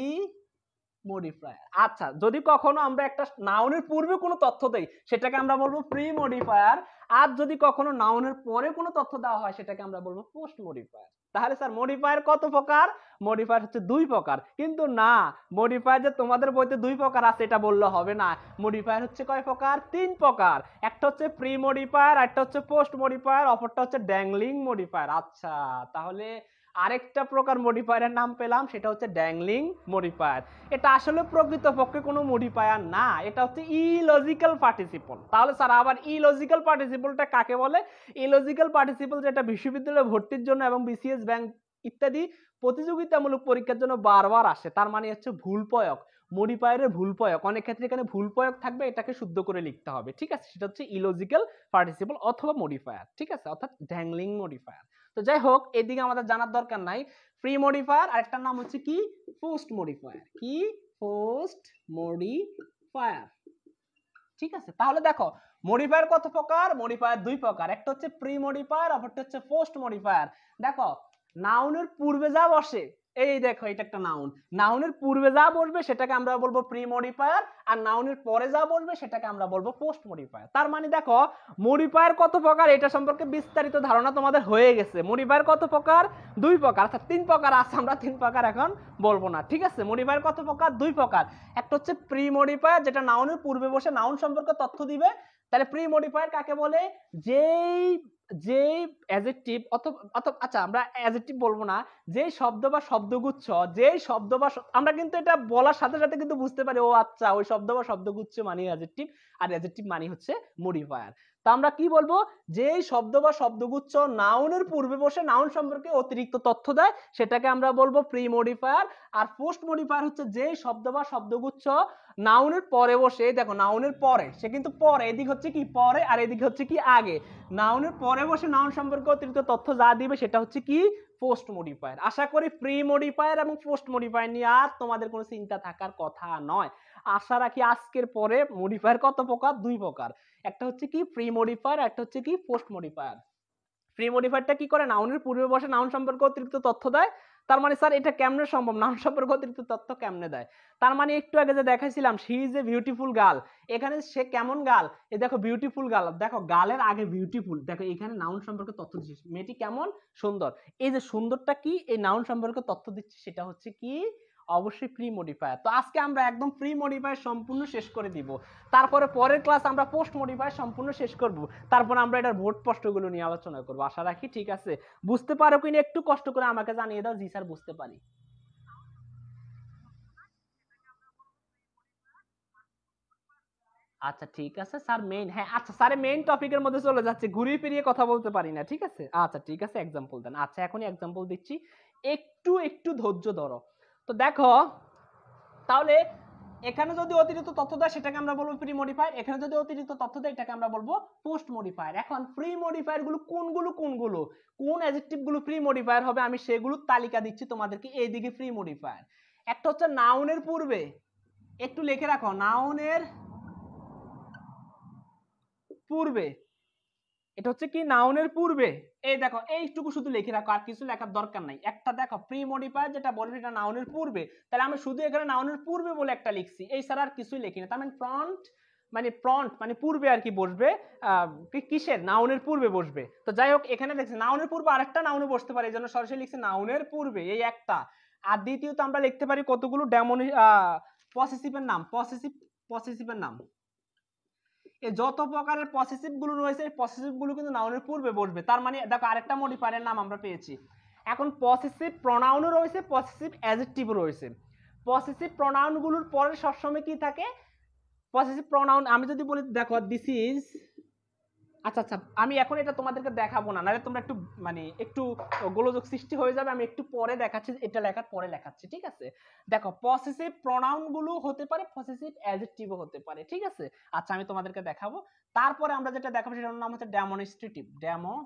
modifier. আচ্ছা, যদি কখনো আমরা একটা নাউনের পূর্বে কোনো তথ্য দেই, সেটাকে আমরা বলবো প্রি মডিফায়ার। আর যদি কখনো নাউনের পরে কোনো তথ্য দেওয়া হয়, সেটাকে আমরা বলবো পোস্ট মডিফায়ার। তাহলে স্যার মডিফায়ার কত প্রকার? মডিফায়ার হচ্ছে দুই প্রকার। কিন্তু না, মডিফায়ার যে তোমাদের বইতে দুই প্রকার আছে এটা বললে হবে না। মডিফায়ার হচ্ছে কয় প্রকার? তিন প্রকার। একটা হচ্ছে প্রি মডিফায়ার, একটা হচ্ছে পোস্ট মডিফায়ার, অপরটা হচ্ছে ড্যাংলিং মডিফায়ার। আচ্ছা, তাহলে আরেকটা প্রকার মডিফায়ারের নাম পেলাম, সেটা হচ্ছে ড্যাংলিং মডিফায়ার। এটা আসলে প্রকৃতপক্ষে কোনো মডিফায়ার না, এটা হচ্ছে ইলজিক্যাল পার্টিসিপল। তাহলে স্যার আবার ইলজিক্যাল পার্টিসিপলটা কাকে বলে? ইলজিক্যাল পার্টিসিপল যেটা বিশ্ববিদ্যালয়ে ভর্তির জন্য এবং বিসিএস ব্যাংক ইত্যাদি প্রতিযোগিতামূলক পরীক্ষার জন্য বারবার আসে, তার মানে হচ্ছে ভুল প্রয়োগ, মডিফায়ারের ভুল প্রয়োগ। অনেক ক্ষেত্রে এখানে ভুল প্রয়োগ থাকবে, এটাকে শুদ্ধ করে লিখতে হবে। ঠিক আছে, সেটা হচ্ছে ইলজিক্যাল পার্টিসিপল অথবা মডিফায়ার। ঠিক আছে, অর্থাৎ ড্যাংলিং মডিফায়ার। তো যাই হোক, এদিকে আমাদের জানার দরকার নাই। প্রি মডিফায়ার আর একটা নাম হচ্ছে কি? Post modifier. কি? Post modifier. ঠিক আছে, তাহলে দেখো মডিফায়ার কত প্রকার? মডিফায়ার দুই প্রকার, একটা হচ্ছে প্রি মডিফায়ার, অপরটা হচ্ছে পোস্ট মডিফায়ার। দেখো নাউনের পূর্বে যা বসে, এই দেখো এটা একটা নাউন, নাউনের পূর্বে যা বসবে সেটাকে আমরা বলবো প্রি মডিফায়ার, আর নাউনের পরে যা বসবে সেটাকে আমরা বলবো পোস্ট মডিফায়ার। তার মানে দেখো মডিফায়ার কত প্রকার এটা সম্পর্কে বিস্তারিত ধারণা তোমাদের হয়ে গেছে। মডিফায়ার কত প্রকার? দুই প্রকার, অর্থাৎ তিন প্রকার আছে, আমরা তিন প্রকার এখন বলবো না। ঠিক আছে, মডিফায়ার কত প্রকার? দুই প্রকার। একটা হচ্ছে প্রি মডিফায়ার, যেটা নাউনের পূর্বে বসে নাউন সম্পর্কে তথ্য দিবে। তাহলে প্রি মডিফায়ার কাকে বলে? যেই যেই অ্যাডজেক্টিভ অথবা অথবা আচ্ছা আমরা অ্যাডজেক্টিভ বলবো না, যেই শব্দ বা শব্দগুচ্ছ, যেই শব্দ বা আমরা কিন্তু এটা বলার সাথে সাথে কিন্তু বুঝতে পারি, ও আচ্ছা ওই শব্দ বা শব্দগুচ্ছ মানে অ্যাডজেক্টিভ, আর অ্যাডজেক্টিভ মানে হচ্ছে মডিফায়ার। তা আমরা কি বলবো? যেই শব্দ বা শব্দগুচ্ছ নাউনের পূর্বে বসে নাউন সম্পর্কে অতিরিক্ত তথ্য দেয়, সেটাকে আমরা বলবো প্রি মডিফায়ার। আর পোস্ট মডিফায়ার হচ্ছে যেই শব্দ বা শব্দগুচ্ছ নাউনের পরে বসে, দেখো নাউনের পরে, সে কিন্তু পরে, এদিক হচ্ছে কি পরে আর এদিক হচ্ছে কি আগে, নাউনের পরে বসে নাউন সম্পর্কে অতিরিক্ত তথ্য যা দিবে সেটা হচ্ছে কি? Post modifier. আশা করি প্রি মডিফায়ার এবং পোস্ট মডিফায়ার নিয়ে আর তোমাদের কোনো চিন্তা থাকার কথা নয়। আশা রাখি আজকের পরে মডিফায়ার কত প্রকার? দুই প্রকার। একটা হচ্ছে কি প্রি মডিফায়ার, একটা হচ্ছে কি পোস্ট মডিফায়ার। প্রি মডিফায়ারটা কি করে? নাউনের পূর্বে বসে নাউন সম্পর্কে অতিরিক্ত তথ্য দেয়। তার মানে স্যার এটা কেমনে সম্ভব? নাউন সম্পর্কে অতিরিক্ত তথ্য কেমনে দেয়? তার মানে একটু আগে যে দেখাইছিলাম she is a beautiful girl, এখানে সে কেমন গার্ল? এই দেখো বিউটিফুল গার্ল, দেখো গার্লের আগে বিউটিফুল, দেখো এখানে নাউন সম্পর্কে তথ্য দিচ্ছে, মেয়েটি কেমন? সুন্দর। এই যে সুন্দরটা কি? এই নাউন সম্পর্কে তথ্য দিচ্ছে, সেটা হচ্ছে কি? অবশ্যই প্রি মডিফায়ার। তো আজকে আমরা একদম প্রি মডিফায়ার সম্পূর্ণ শেষ করে দিব, তারপরে পরের ক্লাস আমরা পোস্ট মডিফায়ার সম্পূর্ণ শেষ করব, তারপর আমরা এটার ভোট প্রশ্নগুলো নিয়ে আলোচনা করব। আশা রাখি ঠিক আছে, বুঝতে পারো কিনা একটু কষ্ট করে আমাকে জানিয়ে দাও। জি স্যার বুঝতে পারি। আচ্ছা ঠিক আছে স্যার মেইন, হ্যাঁ আচ্ছা স্যার মেইন টপিকের মধ্যে চলে যাচ্ছে, ঘুরিয়ে ফিরিয়ে কথা বলতে পারি না, ঠিক আছে আচ্ছা ঠিক আছে এক্সাম্পল দেন। আচ্ছা এখনই এক্সাম্পল দিচ্ছি, একটু একটু ধৈর্য ধরো। তো দেখো তাহলে এখানে যদি অতিরিক্ত তথ্য দেয় সেটাকে আমরা বলবো প্রি মডিফায়ার, এখানে যদি অতিরিক্ত তথ্য দেয় এটাকে আমরা বলবো পোস্ট মডিফায়ার। এখন প্রি মডিফায়ার গুলো কোনগুলো কোনগুলো কোন অ্যাডজেক্টিভ গুলো প্রি মডিফায়ার হবে আমি সেগুলোর তালিকা দিচ্ছি তোমাদেরকে এইদিকে। প্রি মডিফায়ার একটা হচ্ছে নাউনের পূর্বে, একটু লিখে রাখো নাউনের পূর্বে, এটা হচ্ছে কি নাউনের পূর্বে, এই দেখো এইটুকু শুধু লিখে রাখো আর কিছু লেখার দরকার নাই। একটা দেখো প্রি মডিফায়ার যেটা বলবে এটা নাউনের পূর্বে, তাহলে আমি শুধু এখানে নাউনের পূর্বে বলে একটা লিখছি, এই ছাড়া আর কিছুই লিখি না। তার মানে ফ্রন্ট মানে ফ্রন্ট মানে পূর্বে আর কি বসবে, কিসের নাউনের পূর্বে বসবে। তো যাই হোক এখানে দেখছি নাউনের পূর্বে আরেকটা নাউনে বসতে পারে, এই জন্য সরাসরি লিখছি নাউনের পূর্বে এই একটা। আর দ্বিতীয়ত আমরা লিখতে পারি কতগুলো ডেমোনি পসেসিভের নাম, পসেসিভ পসেসিভের নাম, যত প্রকারের পসেসিভ গুলো রয়েছে পসেসিভ গুলো কিন্তু নাউনের পূর্বে বসবে। তার মানে দেখো আরেকটা মডিফায়ারের নাম আমরা পেয়েছি। এখন পসেসিভ প্রোনাউনও রয়েছে, পসেসিভ অ্যাডজেক্টিভও রয়েছে। পসেসিভ প্রোনাউন গুলোর পরে সবসময় কি থাকে, পসেসিভ প্রোনাউন আমি যদি বলি দেখো দিস ইজ, আচ্ছা আচ্ছা আমি এখন এটা তোমাদেরকে দেখাবো না, নাহলে তোমরা একটু মানে একটু গোলযোগ সৃষ্টি হয়ে যাবে, আমি একটু পরে দেখাচ্ছি, এটা লেখার পরে দেখাচ্ছি, ঠিক আছে। দেখো পসেসিভ প্রোনাউন গুলো হতে পারে, পসেসিভ অ্যাডজেক্টিভও হতে পারে, ঠিক আছে। আচ্ছা আমি তোমাদেরকে দেখাবো। তারপরে আমরা যেটা দেখাবো সেটার নাম হচ্ছে ডেমনস্ট্রেটিভ। ডেমো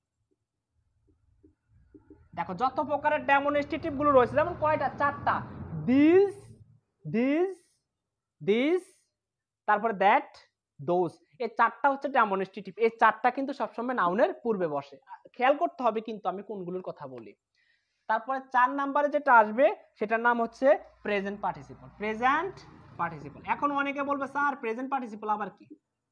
দেখো যত প্রকারের ডেমনস্ট্রেটিভ গুলো রয়েছে যেমন কয়টা, চারটা, দিস দিস দিস তারপরে দ্যাট দোজ, এই চারটা হচ্ছে ডেমনস্ট্রেটিভ। এই চারটা কিন্তু সবসময় নাউনের পূর্বে বসে, খেয়াল করতে হবে কিন্তু আমি কোনগুলোর কথা বলি। তারপরে চার নাম্বারে যেটা আসবে সেটার নাম হচ্ছে প্রেজেন্ট পার্টিসিপল। প্রেজেন্ট পার্টিসিপল, এখন অনেকে বলবে স্যার প্রেজেন্ট পার্টিসিপল আবার কি।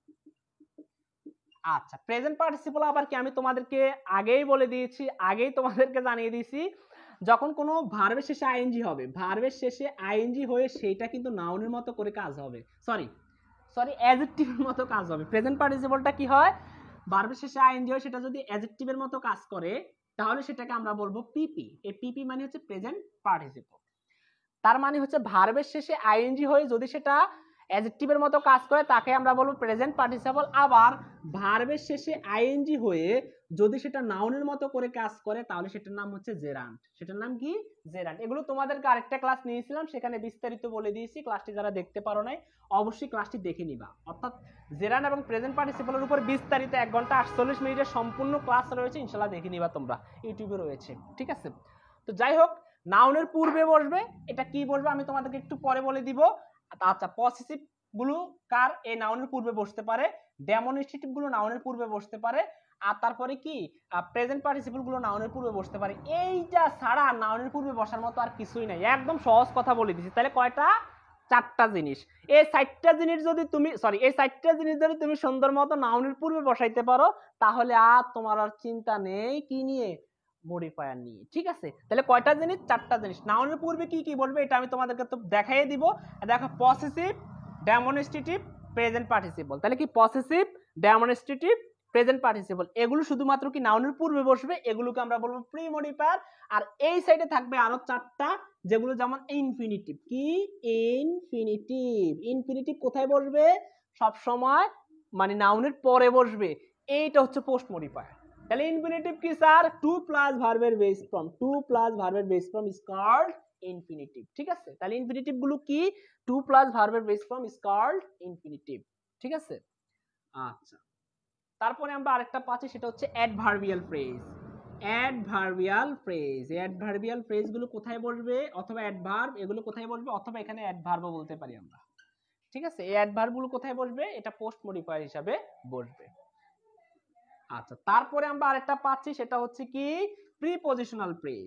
আচ্ছা প্রেজেন্ট পার্টিসিপল আবার কি আমি তোমাদেরকে আগেই বলে দিয়েছি, আগেই তোমাদেরকে জানিয়ে দিয়েছি, যখন কোনো ভার্বের শেষে আইএনজি হবে, ভার্বের শেষে আইএনজি হয়ে সেইটা কিন্তু নাউনের মতো করে কাজ হবে, সরি সরি অ্যাডজেক্টিভের মতো কাজ হবে। প্রেজেন্ট পার্টিসিপলটা কি হয়, ভার্বের শেষে আইএনজি হয় সেটা যদি অ্যাডজেক্টিভের মতো কাজ করে তাহলে সেটাকে আমরা বলবো পিপি। এই পিপি মানে হচ্ছে প্রেজেন্ট পার্টিসিপল। তার মানে হচ্ছে ভার্বের শেষে আইএনজি হয়ে যদি সেটা অ্যাডজেক্টিভের মতো কাজ করে তাকে আমরা বলবো প্রেজেন্ট পার্টিসিপল। আবার ভার্বের শেষে আইএনজি হয়ে যদি সেটা নাউনের মতো করে কাজ করে তাহলে সেটার নাম হচ্ছে জেরান্ট। সেটার নাম কি, জেরান্ট। এগুলো তোমাদেরকে আরেকটা ক্লাস নিয়েছিলাম, সেখানে বিস্তারিত বলে দিয়েছি, ক্লাসটি যারা দেখতে পারো নাই অবশ্যই ক্লাসটি দেখে নিবা। অর্থাৎ জেরান্ট এবং প্রেজেন্ট পার্টিসিপলের উপর বিস্তারিত এক ঘন্টা আটচল্লিশ মিনিটের সম্পূর্ণ ক্লাস রয়েছে, ইনশাল্লাহ দেখে নিবা তোমরা, ইউটিউবে রয়েছে, ঠিক আছে। তো যাই হোক নাউনের পূর্বে বসবে, এটা কি বলবে আমি তোমাদেরকে একটু পরে বলে দিব। আচ্ছা পসেসিভ গুলো কার এই নাউনের পূর্বে বসতে পারে, ডেমনস্ট্রেটিভ গুলো নাউনের পূর্বে বসতে পারে, আর তারপরে কি প্রেজেন্ট পার্টিসিপল গুলো নাউনের পূর্বে বসতে পারে। এইটা ছাড়া নাউনের পূর্বে বসার মতো আর কিছুই নাই, একদম সহজ কথা বলে দিছি। তাহলে কয়টা, চারটা জিনিস। এই চারটা জিনিস যদি তুমি সরি এই চারটা জিনিস যদি তুমি সুন্দর মতো নাউনের পূর্বে বসাইতে পারো তাহলে আর তোমার আর চিন্তা নেই কি নিয়ে, মডিফায়ার নিয়ে, ঠিক আছে। তাহলে কয়টা জিনিস, চারটা জিনিস। নাউনের পূর্বে কি কি বলবে এটা আমি তোমাদেরকে তো দেখাই দিব। দেখো পসেসিভ, ডেমনস্ট্রেটিভ, প্রেজেন্ট পার্টিসিপল। তাহলে কি পসেসিভ, ডেমনস্ট্রেটিভ, প্রেজেন্ট পার্টিসিপল এগুলো শুধুমাত্র কি নাউনের পূর্বে বসবে, এগুলোকে আমরা বলবো প্রি মডিফায়ার। আর এই সাইডে থাকবে আরো চারটা, যেগুলো যেমন ইনফিনিটিভ। কি, ইনফিনিটিভ। ইনফিনিটিভ কোথায় বসবে, সব সময় মানে নাউনের পরে বসবে, এইটা হচ্ছে পোস্ট মডিফায়ার। তাহলে ইনফিনিটিভ কি স্যার, টু প্লাস ভার্বের বেস ফর্ম, টু প্লাস ভার্বের base form is called infinitive, ঠিক আছে। তাহলে ইনফিনিটিভ গুলো কি, টু প্লাস ভার্বের base form is called infinitive, ঠিক আছে। আচ্ছা তারপরে আমরা আরেকটা পাচ্ছি সেটা হচ্ছে adverbial phrase. Adverbial phrase, adverbial phrase গুলো কোথায় বসবে, অথবা অ্যাডভার্ব এগুলো কোথায় বসবে, অথবা এখানে অ্যাডভার্বও বলতে পারি আমরা, ঠিক আছে। এই অ্যাডভার্ব গুলো কোথায় বসবে, এটা পোস্ট মডিফায়ার হিসাবে বসবে। আচ্ছা তারপরে আমরা আরেকটা পাচ্ছি সেটা হচ্ছে কি প্রিপজিশনাল ফ্রেজ।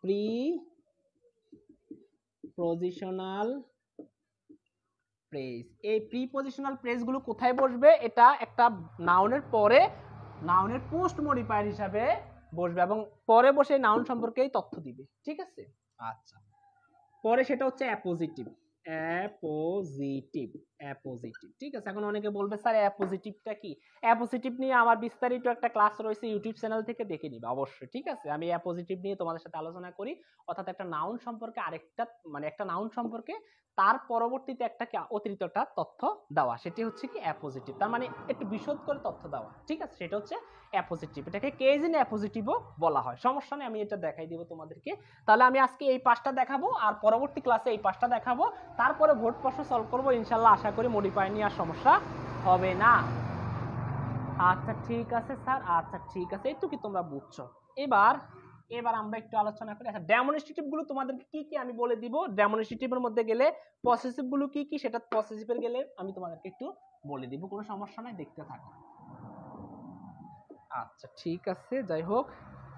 প্রিপজিশনাল ফ্রেজ, এই প্রিপজিশনাল ফ্রেজ গুলো কোথায় বসবে, এটা একটা নাউনের পরে নাউনের পোস্ট মডিফায়ার হিসাবে বসবে এবং পরে বসে নাউন সম্পর্কেই তথ্য দিবে, ঠিক আছে। আচ্ছা পরে সেটা হচ্ছে অ্যাপোজিটিভ। Appositive appositive. ঠিক আছে, এখন অনেকে বলবে স্যার অ্যাপোজিটিভটা কি? অ্যাপোজিটিভ নিয়ে আমার বিস্তারিত একটা ক্লাস রয়েছে ইউটিউব চ্যানেল থেকে, দেখে নিবে অবশ্যই। ঠিক আছে, আমি অ্যাপোজিটিভ নিয়ে তোমাদের সাথে আলোচনা করি, অর্থাৎ একটা নাউন সম্পর্কে আরেকটা মানে একটা নাউন সম্পর্কে তার পরবর্তীতে একটা অতিরিক্ত একটা তথ্য দেওয়া, সেটি হচ্ছে কি অ্যাপোজিটিভ, তার মানে একটু বিশদ করে তথ্য দেওয়া। ঠিক আছে, সেটা হচ্ছে অ্যাপোজিটিভ, এটাকে কেজ ইন অ্যাপোজিটিভও বলা হয়। সমস্যা নেই, আমি এটা দেখাই দিব তোমাদেরকে। তাহলে আমি আজকে এই পাঁচটা দেখাবো আর পরবর্তী ক্লাসে এই পাঁচটা দেখাবো, তারপরে ভোট প্রশ্ন সলভ করবো ইনশাল্লাহ। আশা করি মডিফাই নিয়ে আর সমস্যা হবে না। আচ্ছা ঠিক আছে স্যার, আচ্ছা ঠিক আছে, এই তো কি তোমরা বুঝছো। এবার এবার আমরা একটু আলোচনা করি। আচ্ছা, ডেমনস্ট্রেটিভ গুলো তোমাদেরকে কি কি আমি বলে দিব। ডেমনস্ট্রেটিভের মধ্যে গেলে পসেসিভ গুলো কি কি, সেটা পসেসিভের গেলে আমি তোমাদেরকে একটু বলে দিব, কোনো সমস্যা নাই, দেখতে থাকো। আচ্ছা ঠিক আছে, যাই হোক,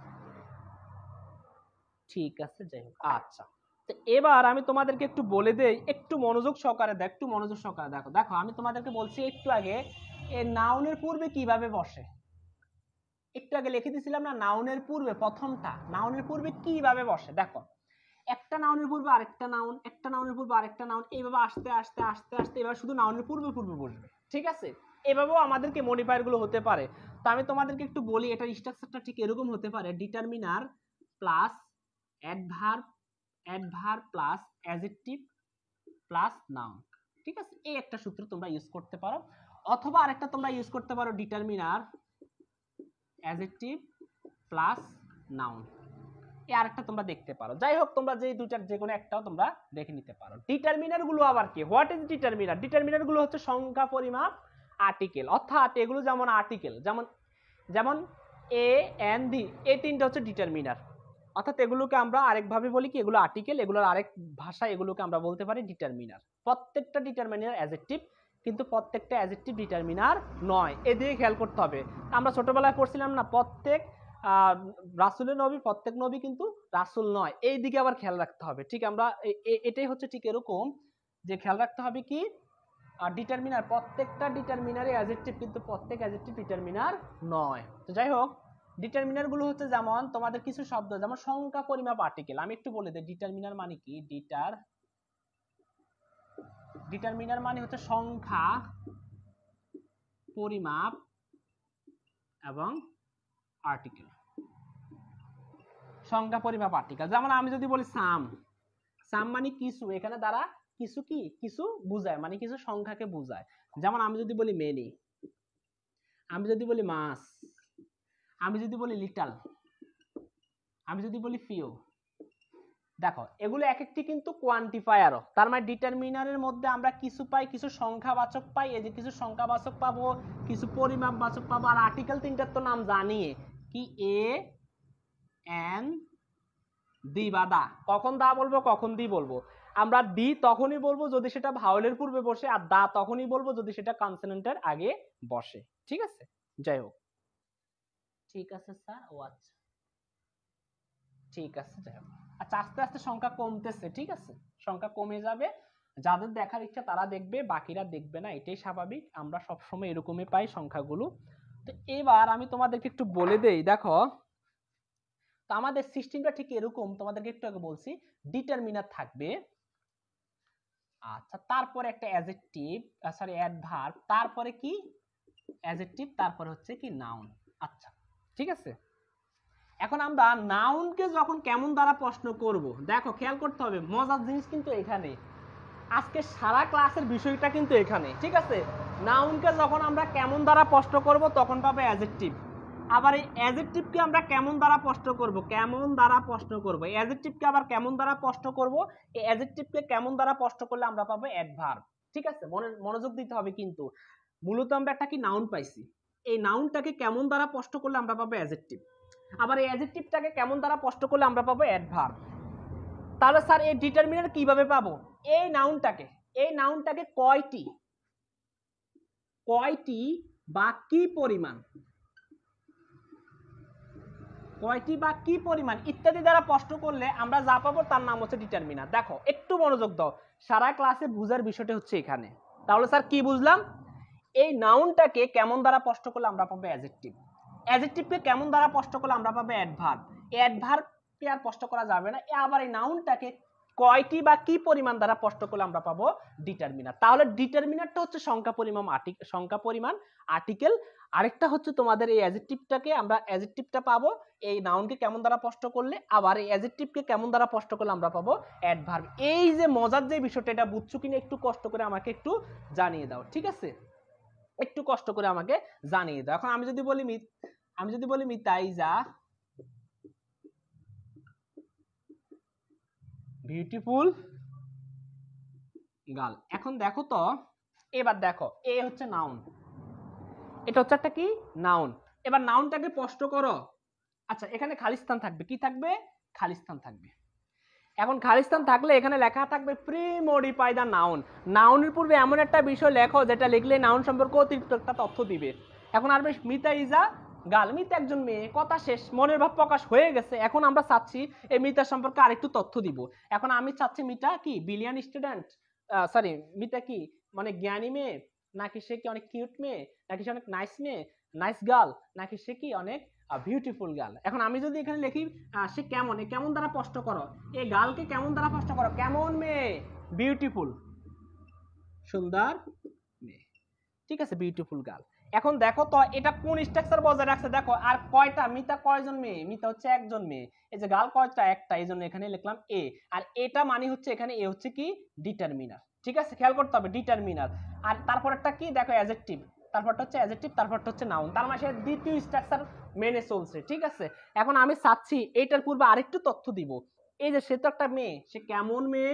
ঠিক আছে যাই হোক। আচ্ছা, তো এবার আমি তোমাদেরকে একটু বলে দেই, একটু মনোযোগ সহকারে দেখো, একটু মনোযোগ সহকারে দেখো। দেখো আমি তোমাদেরকে বলছি একটু আগে এই নাউনের পূর্বে কিভাবে বসে, একটু আগে লিখে দিয়েছিলাম না, নাউনের পূর্বে প্রথমটা, নাউনের পূর্বে কিভাবে বসে। দেখো একটা নাউনের পূর্বে আরেকটা নাউন, একটা নাউনের পূর্বে আরেকটা নাউন, এইভাবে আস্তে আস্তে আস্তে আস্তে এবার শুধু নাউনের পূর্বে পূর্বে বসবে। ঠিক আছে, এভাবেও আমাদেরকে মডিফায়ার গুলো হতে পারে। তো আমি তোমাদেরকে একটু বলি, এটার স্ট্রাকচারটা ঠিক এরকম হতে পারে, determiner plus adverb, adverb plus adjective plus noun. ঠিক আছে, এই একটা সূত্র তোমরা ইউজ করতে পারো, অথবা আরেকটা তোমরা ইউজ করতে পারো, ডিটারমিনার অ্যাডজেক্টিভ প্লাস নাউন, এই আরেকটা তোমরা দেখতে পারো। যাই হোক, তোমরা যে দুইটার যে কোনো একটাও তোমরা দেখে নিতে পারো। ডিটারমিনার গুলো আবার কি, হোয়াট ইজ ডিটারমিনার? ডিটারমিনার গুলো হচ্ছে সংখ্যা, পরিমাপ, আর্টিকেল, অর্থাৎ এগুলো যেমন আর্টিকেল, যেমন যেমন এ এন ডি, এই তিনটা হচ্ছে ডিটারমিনার, অর্থাৎ এগুলোকে আমরা আরেকভাবে বলি কি, এগুলো আর্টিকেল, এগুলোর আরেক ভাষায় এগুলোকে আমরা বলতে পারি ডিটারমিনার। প্রত্যেকটা ডিটারমিনার অ্যাডজেক্টিভ, কিন্তু প্রত্যেকটা অ্যাডজেক্টিভ ডিটারমিনার নয়, এদিকে খেয়াল করতে হবে। আমরা ছোটবেলায় পড়ছিলাম না, প্রত্যেক রাসূলের নবী, প্রত্যেক নবী কিন্তু রাসূল নয়, এই দিকে আবার খেয়াল রাখতে হবে। ঠিক, আমরা এটাই হচ্ছে ঠিক এরকম যে খেয়াল রাখতে হবে কি, আর ডিটারমিনার, প্রত্যেকটা ডিটারমিনারে অ্যাডজেক্টিভ, কিন্তু প্রত্যেক অ্যাডজেক্টিভ ডিটারমিনার নয়। তো যাই হোক, ডিটারমিনার গুলো হচ্ছে যেমন তোমাদের কিছু শব্দ, যেমন সংখ্যা, পরিমাপ, আর্টিকেল। আমি একটু বলে দিই ডিটারমিনার মানে কি। ডিটার ডিটারমিনার মানে হচ্ছে সংখ্যা, পরিমাপ এবং আর্টিকেল। সংখ্যা, পরিমাপ, আর্টিকেল। যেমন আমি যদি বলি সাম, সাম মানে কিছু, এখানে দ্বারা কিছু কি, কিছু বোঝায়, মানে কিছু সংখ্যাকে বোঝায়। যেমন আমি যদি বলি মেনি, আমি যদি বলি মাস, আমি যদি বলি লিটাল, আমি যদি বলি ফিউ, দেখো এগুলো এক একটি কিন্তু কোয়ান্টিফায়ারও। তার মানে ডিটারমিনারের মধ্যে আমরা কিছু পাই, কিছু সংখ্যাবাচক পাই, এই যে কিছু সংখ্যাবাচক পাবো, কিছু পরিমাপবাচক পাবো। আর আর্টিকেল তিনটার তো নাম জানি কি, এ এন দি বা দা। কখন দা বলবো, কখন দি বলবো? আমরা দি তখনই বলবো যদি সেটা ভাওয়েলের পূর্বে বসে, আর দা তখনই বলবো যদি সেটা কনসোনেন্টের আগে বসে। ঠিক আছে, যাই হোক, ঠিক আছে স্যার, ও আচ্ছা ঠিক আছে, যাই হোক। আচ্ছা, আস্তে আস্তে সংখ্যা কমতেছে। ঠিক আছে, সংখ্যা কমে যাবে, যাদের দেখার ইচ্ছা তারা দেখবে, বাকিরা দেখবে না, এটাই স্বাভাবিক, আমরা সবসময় এরকমই পাই সংখ্যাগুলো। তো এবার আমি তোমাদেরকে একটু বলে দেই, দেখো তো আমাদের সিস্টেমটা ঠিক এরকম, তোমাদেরকে একটু আগে বলছি, ডিটারমিনার থাকবে, আচ্ছা তারপরে একটা অ্যাডজেক্টিভ, সরি অ্যাডভার্ব, তারপরে কি অ্যাডজেক্টিভ, তারপরে হচ্ছে কি নাউন। আচ্ছা ঠিক আছে, এখন আমরা নাউনকে যখন কেমন দ্বারা প্রশ্ন করব, দেখো খেয়াল করতে হবে, মজার জিনিস কিন্তু এখানে, আজকে সারা ক্লাসের বিষয়টা কিন্তু এখানে। ঠিক আছে, নাউনকে যখন আমরা কেমন দ্বারা প্রশ্ন করব তখন পাবে অ্যাডজেক্টিভ, আবার এই অ্যাডজেক্টিভকে আমরা কেমন দ্বারা প্রশ্ন করব, কেমন দ্বারা প্রশ্ন করব, অ্যাডজেক্টিভকে আবার কেমন দ্বারা প্রশ্ন করব, এই অ্যাডজেক্টিভকে কেমন দ্বারা প্রশ্ন করলে আমরা পাবো অ্যাডভার্ব। ঠিক আছে, মনোযোগ দিতে হবে, কিন্তু মূলত আমরা একটা কি নাউন পাইছি, এই নাউনটাকে কেমন দ্বারা প্রশ্ন করলে আমরা পাবো অ্যাডজেক্টিভ, আবার এই অ্যাডজেক্টিভটাকে কেমন দ্বারা প্রশ্ন করলে আমরা পাবো অ্যাডভার্ব। তাহলে স্যার এই ডিটারমিনার কিভাবে পাবো? এই নাউনটাকে এই নাউনটাকে কয়টি কয়টি বা কি পরিমাণ, কয়টি বা কি পরিমাণ ইত্যাদি দ্বারা প্রশ্ন করলে আমরা যা পাবো তার নাম হচ্ছে ডিটারমিনার। দেখো একটু মনোযোগ দাও, সারা ক্লাসে বুঝার বিষয়টা হচ্ছে এখানে। তাহলে স্যার কি বুঝলাম? এই নাউনটাকে কেমন দ্বারা প্রশ্ন করলে আমরা পাবো অ্যাডজেক্টিভ, অ্যাডজেক্টিভকে কেমন দ্বারা প্রশ্ন করলে আমরা পাবো অ্যাডভার্ব, অ্যাডভার্বকে আর প্রশ্ন করা যাবে না, আবার এই নাউনটাকে কয়টি বা কি পরিমাণ দ্বারা স্পষ্ট করলে আমরা পাবো ডিটারমিনার। তাহলে ডিটারমিনারটা হচ্ছে সংখ্যা পরিমাণ আর্টিকেল, সংখ্যা পরিমাণ আর্টিকেল। আরেকটা হচ্ছে তোমাদের এই অ্যাডজেক্টিভটাকে আমরা অ্যাডজেক্টিভটা পাবো এই নাউনকে কেমন দ্বারা স্পষ্ট করলে, আবার এই অ্যাডজেক্টিভকে কেমন দ্বারা স্পষ্ট করলে আমরা পাবো অ্যাডভার্ব। এই যে মজার যে বিষয়টা, এটা বুঝছো কিনা একটু কষ্ট করে আমাকে একটু জানিয়ে দাও, ঠিক আছে? একটু কষ্ট করে আমাকে জানিয়ে দাও। এখন আমি যদি বলি আমি যদি বলি মিতাইজা বিউটিফুল গার্ল। এখন দেখো তো, এবার দেখো এ হচ্ছে নাউন, এটা হচ্ছে একটা কি নাউন। এবার নাউনটাকে স্পষ্ট করো। আচ্ছা এখানে খালিস্তান থাকবে, কি থাকবে? খালিস্তান থাকবে। এখন খালিস্তান থাকলে এখানে লেখা থাকবে প্রি মডিফাই দা নাউন। নাউনের পূর্বে এমন একটা বিষয় লেখো যেটা লিখলে নাউন সম্পর্কে অতিরিক্ত একটা তথ্য দিবে। এখন আর বেশ মিতা ইজা গার্ল, মিতা একজন মেয়ে, কথা শেষ, মনের ভাব প্রকাশ হয়ে গেছে। এখন আমরা চাচ্ছি এই মিতা সম্পর্কে আরেকটু তথ্য দিব। এখন আমি চাচ্ছি মিতা কি বিলিয়ন স্টুডেন্ট, সরি মিতা কি মানে জ্ঞানী মেয়ে, নাকি সে কি অনেক কিউট মেয়ে, নাকি সে অনেক নাইস মেয়ে, নাইস গার্ল, নাকি সে কি অনেক বিউটিফুল গার্ল। এখন আমি যদি এখানে লিখি সে কেমন, এই কেমন দ্বারা স্পষ্ট করো, এই গার্লকে কেমন দ্বারা স্পষ্ট করো, কেমন মেয়ে, বিউটিফুল, সুন্দর মেয়ে, ঠিক আছে, বিউটিফুল গার্ল। এখন দেখো তো এটা কোন স্ট্রাকচার বজায় রাখছে, দেখো আর কয়টা, মিতা কয়জন মেয়ে, মিতা হচ্ছে একজন মেয়ে, এই যে গার্ল কয়টা, একটা, এই জন্য এখানে লিখলাম এ। আর এটা মানে হচ্ছে এখানে এ হচ্ছে কি ডিটারমিনার, ঠিক আছে, খেয়াল করতে হবে ডিটারমিনার। আর তারপর একটা কি দেখো অ্যাডজেক্টিভ, তারপরটা হচ্ছে অ্যাডজেক্টিভ, তারপরটা হচ্ছে নাউন। তার মানে দ্বিতীয় স্ট্রাকচার মেনে চলছে, ঠিক আছে। এখন আমি চাচ্ছি এইটার পূর্বে আরেকটু তথ্য দিব। এই যে সে তো একটা মেয়ে, সে কেমন মেয়ে,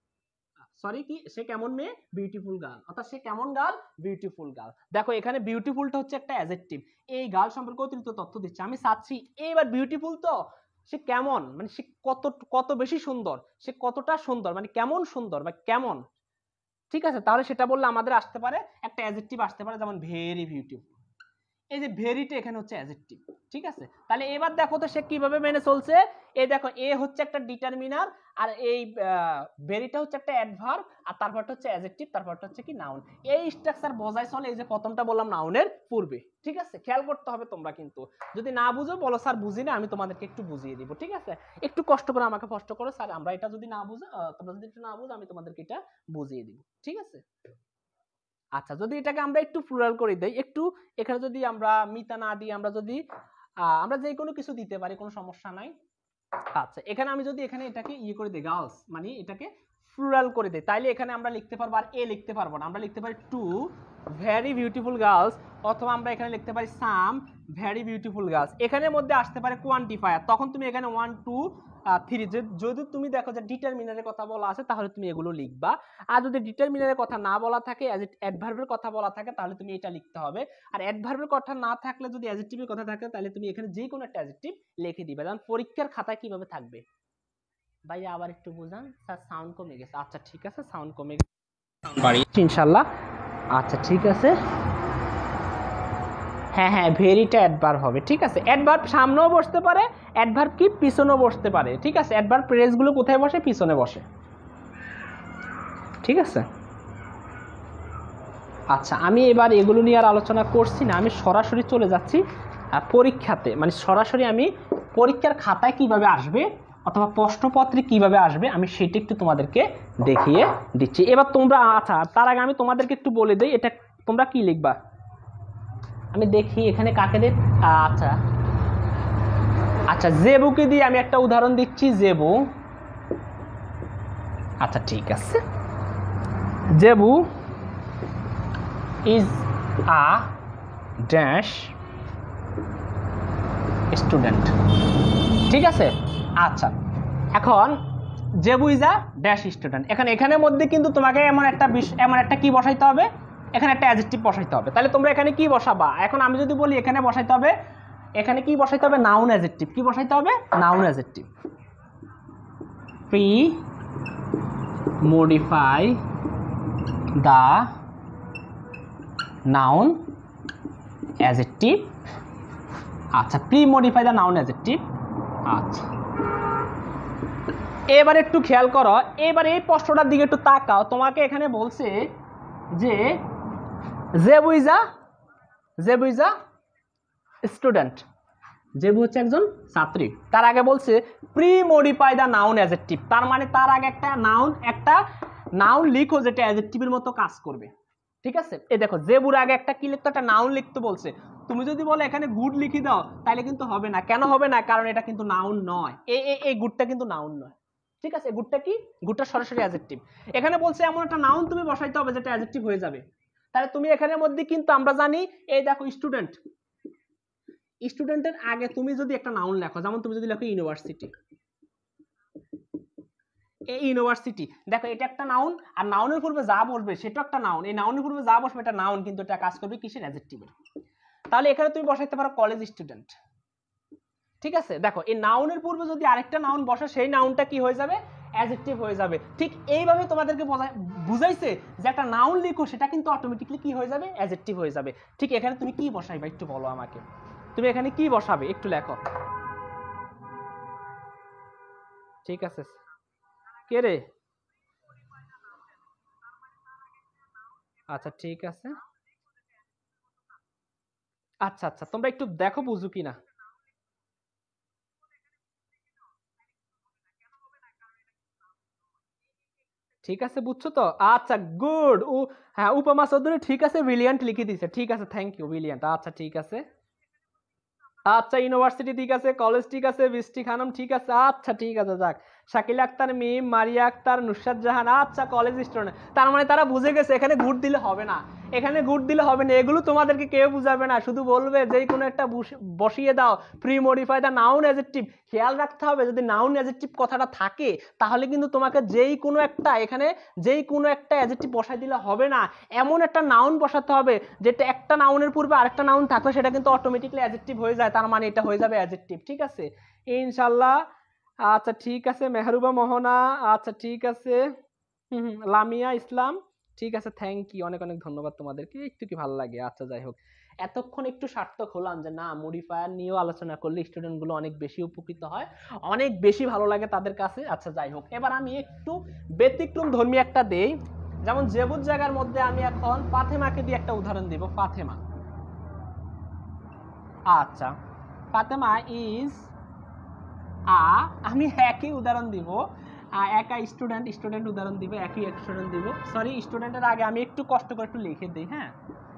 সরি কি সে কেমন মেয়ে, বিউটিফুল গার্ল, অর্থাৎ সে কেমন গার্ল, বিউটিফুল গার্ল। দেখো এখানে বিউটিফুলটা হচ্ছে একটা অ্যাডজেক্টিভ, এই গার্ল সম্পর্কে অতিরিক্ত তথ্য দিচ্ছে। আমি চাচ্ছি এইবার বিউটিফুল তো সে কেমন, মানে সে কত কত বেশি সুন্দর, সে কতটা সুন্দর, মানে কেমন সুন্দর বা কেমন, ঠিক আছে। তাহলে সেটা বললে আমাদের আসতে পারে একটা অ্যাডজেক্টিভ আসতে পারে, যেমন ভেরি বিউটিফুল। এই যে ভেরিটা এখানে হচ্ছে অ্যাডজেক্টিভ, ঠিক আছে। তাহলে এবার দেখো তো সে কিভাবে মেনে চলছে। এই দেখো এ হচ্ছে একটা ডিটারমিনার, আর এই ভেরিটা হচ্ছে একটা অ্যাডভার্ব, আর তারপরটা হচ্ছে অ্যাডজেক্টিভ, তারপরটা হচ্ছে কি নাউন। এই স্ট্রাকচার বজায় চলে এই যে প্রথমটা বললাম নাউনের পূর্বে, ঠিক আছে। খেয়াল করতে হবে তোমরা, কিন্তু যদি না বুঝো বলো স্যার বুঝি না, আমি তোমাদেরকে একটু বুঝিয়ে দিব, ঠিক আছে। একটু কষ্ট করে আমাকে কষ্ট করো স্যার, আমরা এটা যদি না বুঝো, তোমরা যদি একটু না বুঝো আমি তোমাদেরকে এটা বুঝিয়ে দিব, ঠিক আছে। আচ্ছা যদি এটাকে আমরা একটু প্লুরাল করে দেই, একটু এখানে যদি আমরা মিতা না দিই, আমরা যদি আমরা যে কোনো কিছু দিতে পারি, কোনো সমস্যা নাই। আচ্ছা এখানে আমি যদি এখানে এটাকে ইয়ে করে দিই গার্লস, মানে এটাকে প্লুরাল করে দেই, তাইলে এখানে আমরা লিখতে পারবো, আর এ লিখতে পারবো না, আমরা লিখতে পারি টু ভেরি বিউটিফুল গার্লস, অথবা আমরা এখানে লিখতে পারি সাম ভেরি বিউটিফুল গার্লস। এখানের মধ্যে আসতে পারে কোয়ান্টিফায়ার, তখন তুমি এখানে ওয়ান টু থ্রি, যদি তুমি দেখো যে ডিটারমিনারের কথা বলা আছে তাহলে তুমি এগুলো লিখবা। আর যদি ডিটারমিনারের কথা না বলা থাকে, অ্যাডভার্বের কথা বলা থাকে, তাহলে তুমি এটা লিখতে হবে। আর অ্যাডভার্বের কথা না থাকলে, যদি অ্যাডজেক্টিভের কথা থাকে, তাহলে তুমি এখানে যে কোনো একটা অ্যাডজেক্টিভ লিখে দিবে। যেমন পরীক্ষার খাতায় কিভাবে থাকবে, ভাই আবার একটু বুঝান স্যার, সাউন্ড কমে গেছে। আচ্ছা ঠিক আছে, সাউন্ড কমে গেছে ইনশাআল্লাহ। আচ্ছা ঠিক আছে, হ্যাঁ হ্যাঁ ভেরিটা অ্যাডভার্ব হবে, ঠিক আছে। অ্যাডভার্ব সামনেও বসতে পারে, অ্যাডভার্ব কি পিছনেও বসতে পারে, ঠিক আছে। অ্যাডভার্ব প্রেসগুলো কোথায় বসে, পিছনে বসে, ঠিক আছে। আচ্ছা আমি এবার এগুলো নিয়ে আর আলোচনা করছি না, আমি সরাসরি চলে যাচ্ছি পরীক্ষাতে, মানে সরাসরি আমি পরীক্ষার খাতায় কিভাবে আসবে অথবা প্রশ্নপত্রে কিভাবে আসবে আমি সেটা একটু তোমাদেরকে দেখিয়ে দিচ্ছি। এবার তোমরা, আচ্ছা তার আগে আমি তোমাদেরকে একটু বলে দিই এটা তোমরা কি লিখবা। আমি দেখি এখানে কাকে দে, আচ্ছা আচ্ছা জেবুকে দিয়ে আমি একটা উদাহরণ দিচ্ছি, জেবু, আচ্ছা ঠিক আছে, Zebu is a dash student, ঠিক আছে। আচ্ছা এখন Zebu is a dash student, এখানে এখানের মধ্যে কিন্তু তোমাকে এমন একটা এমন একটা কি বসাইতে হবে, এখানে একটা অ্যাডজেক্টিভ বসাইতে হবে। তাহলে তোমরা এখানে কি বসাবা, এখন আমি যদি বলি এখানে বসাইতে হবে, এখানে কি বসাইতে হবে, নাউন অ্যাডজেক্টিভ, কি বসাইতে হবে, noun adjective, pre modify the noun adjective, আচ্ছা pre modify the noun adjective. আচ্ছা এবার একটু খেয়াল করো, এবার এই প্রশ্নটার দিকে একটু তাকাও, তোমাকে এখানে বলছে যে Zebu is a Zebu is a student, Zebu হচ্ছে একজন ছাত্রী। তার আগে বলছে pre modify the noun adjective, তার মানে তার আগে একটা নাউন একটা নাউন লিখো যেটা অ্যাডজেক্টিভের মতো কাজ করবে। ঠিক আছে, এই দেখো জেবুর আগে একটা কি লিখতো, একটা নাউন লিখতে বলছে। তুমি যদি বলো এখানে গুড লিখি দাও তাহলে কিন্তু হবে না। কেন হবে না? কারণ এটা কিন্তু নাউন নয়, এই এই গুডটা কিন্তু নাউন নয়। ঠিক আছে, গুডটা কি? গুডটা সরাসরি অ্যাডজেক্টিভ। এখানে বলছে এমন একটা নাউন তুমি বসাইতে হবে যেটা অ্যাডজেক্টিভ হয়ে যাবে। তাহলে তুমি এখানের মধ্যে কিন্তু আমরা জানি, এই দেখো স্টুডেন্ট, স্টুডেন্টের আগে তুমি যদি একটা নাউন লেখো, যেমন তুমি যদি লেখো ইউনিভার্সিটি, এই ইউনিভার্সিটি, দেখো এটা একটা নাউন, আর নাউনের পূর্বে যা বসবে সেটা একটা নাউন, এই নাউনের পূর্বে যা বসবে এটা নাউন, কিন্তু এটা কাজ করবে কিসের? অ্যাডজেক্টিভের। তাহলে এখানে তুমি বসাইতে পারো কলেজ স্টুডেন্ট। ঠিক আছে, দেখো এই নাউনের পূর্বে যদি আরেকটা নাউন বসে সেই নাউনটা কি হয়ে যাবে? অ্যাডজেক্টিভ হয়ে যাবে। ঠিক এইভাবে তোমাদেরকে বুঝাইছে যে একটা নাউন লিখো সেটা কিন্তু অটোমেটিক্যালি কি হয়ে যাবে? অ্যাডজেক্টিভ হয়ে যাবে। ঠিক এখানে তুমি কি বসাইবা একটু বলো আমাকে, তুমি এখানে কি বসাবে একটু লেখো। ঠিক আছে, কে রে? আচ্ছা ঠিক আছে, আচ্ছা আচ্ছা তোমরা একটু দেখো বুঝো কিনা। ঠিক আছে বুঝছো তো? আচ্ছা গুড। ও হ্যাঁ, উপমা চৌধুরী ঠিক আছে, ব্রিলিয়ান্ট লিখে দিয়েছে। ঠিক আছে, থ্যাংক ইউ, ব্রিলিয়ান্ট। আচ্ছা ঠিক আছে, আচ্ছা ইউনিভার্সিটি ঠিক আছে, কলেজ ঠিক আছে, বৃষ্টি খানম ঠিক আছে, আচ্ছা ঠিক আছে। যাক, শাকিল আক্তার মিম, মারিয়া আক্তার, নুসরাত জাহান, আচ্ছা কলেজ স্টুডেন্ট। তার মানে তারা বুঝে গেছে এখানে গুড দিলে হবে না, এখানে গুড দিলে হবে না, এগুলো তোমাদেরকে কেউ বুঝাবে না, শুধু বলবে যে কোনো একটা বসিয়ে দাও pre modify the noun adjective. খেয়াল রাখতে হবে যদি নাউন অ্যাডজেক্টিভ কথাটা থাকে তাহলে কিন্তু তোমাকে যেই কোনো একটা এখানে যেই কোনো একটা অ্যাডজেক্টিভ বসাই দিলে হবে না, এমন একটা নাউন বসাতে হবে যেটা একটা নাউনের পূর্বে আরেকটা নাউন থাকলে সেটা কিন্তু অটোমেটিক্যালি অ্যাডজেক্টিভ হয়ে যায়, তার মানে এটা হয়ে যাবে অ্যাডজেক্টিভ। ঠিক আছে ইনশাআল্লাহ। আচ্ছা ঠিক আছে, মেহরুবা মোহনা, আচ্ছা ঠিক আছে, হুম হুম, লামিয়া ইসলাম, ঠিক আছে, থ্যাংক ইউ, অনেক অনেক ধন্যবাদ তোমাদেরকে, একটু কি ভালো লাগে। আচ্ছা যাই হোক, এতক্ষণ একটু সার্থক হলাম যে না মডিফায়ার নিয়েও আলোচনা করলে স্টুডেন্ট গুলো অনেক বেশি উপকৃত হয়, অনেক বেশি ভালো লাগে তাদের কাছে। আচ্ছা যাই হোক, এবার আমি একটু ব্যতিক্রম ধর্মী একটা দেই, যেমন জেবুর জায়গার মধ্যে আমি এখন ফাতেমাকে দিয়ে একটা উদাহরণ দিব। ফাতেমা, আচ্ছা ফাতেমা ইজ আ, আমি একই উদাহরণ দিব, একা স্টুডেন্ট স্টুডেন্ট উদাহরণ দিব, একই স্টুডেন্ট দিব। সরি, স্টুডেন্টের আগে আমি একটু কষ্ট করে একটু লিখে দিই। হ্যাঁ,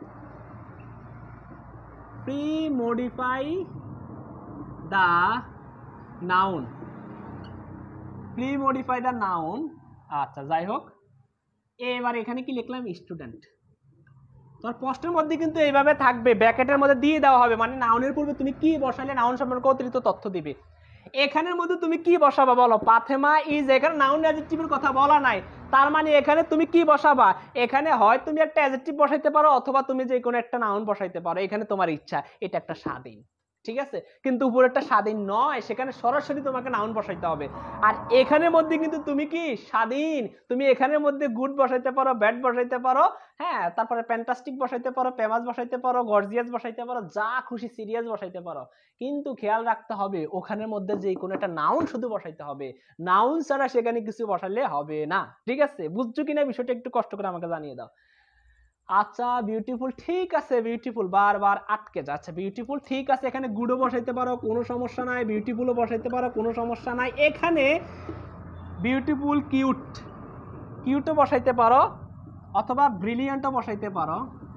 pre modify the noun, pre modify the noun. আচ্ছা যাই হোক, এবার এখানে কি লিখলাম? স্টুডেন্ট। তোমার প্রশ্নের মধ্যে কিন্তু এইভাবে থাকবে, ব্র্যাকেটের মধ্যে দিয়ে দেওয়া হবে, মানে নাউনের পূর্বে তুমি কি বসালে নাউন সম্পর্কে অতিরিক্ত তথ্য দিবে। এখানের মধ্যে তুমি কি বসাবা বলো? ফাতেমা ইজ, এখানে নাউন অ্যাডজেক্টিভের কথা বলা নাই, তার মানে এখানে তুমি কি বসাবা? এখানে হয় তুমি একটা অ্যাডজেক্টিভ বসাইতে পারো অথবা তুমি যে কোনো একটা নাউন বসাইতে পারো, এখানে তোমার ইচ্ছা, এটা একটা স্বাধীন। ঠিক আছে, কিন্তু উপরেরটা স্বাধীন নয়, সেখানে সরাসরি তোমাকে নাউন বসাইতে হবে। আর এখানের মধ্যে কিন্তু তুমি কি স্বাধীন, তুমি এখানের মধ্যে গুড বসাইতে পারো, ব্যাড বসাইতে পারো, হ্যাঁ, তারপরে ফ্যান্টাস্টিক বসাইতে পারো, ফেমাস বসাইতে পারো, গর্জিয়াস বসাইতে পারো, যা খুশি সিরিয়াস বসাইতে পারো, কিন্তু খেয়াল রাখতে হবে ওখানের মধ্যে যে কোনো একটা নাউন শুধু বসাইতে হবে, নাউন ছাড়া সেখানে কিছু বসালে হবে না। ঠিক আছে, বুঝছো কিনা বিষয়টা একটু কষ্ট করে আমাকে জানিয়ে দাও। আচ্ছা বিউটিফুল, ঠিক আছে, বিউটিফুল বারবার আটকে যাচ্ছে। বিউটিফুল ঠিক আছে, এখানে গুডও বসাইতে পারো, কোনো সমস্যা নাই, বিউটিফুলও বসাইতে পারো, কোনো সমস্যা নাই। এখানে বিউটিফুল কিউট, কিউটও বসাইতে পারো অথবা ব্রিলিয়ান্টও বসাইতে পারো,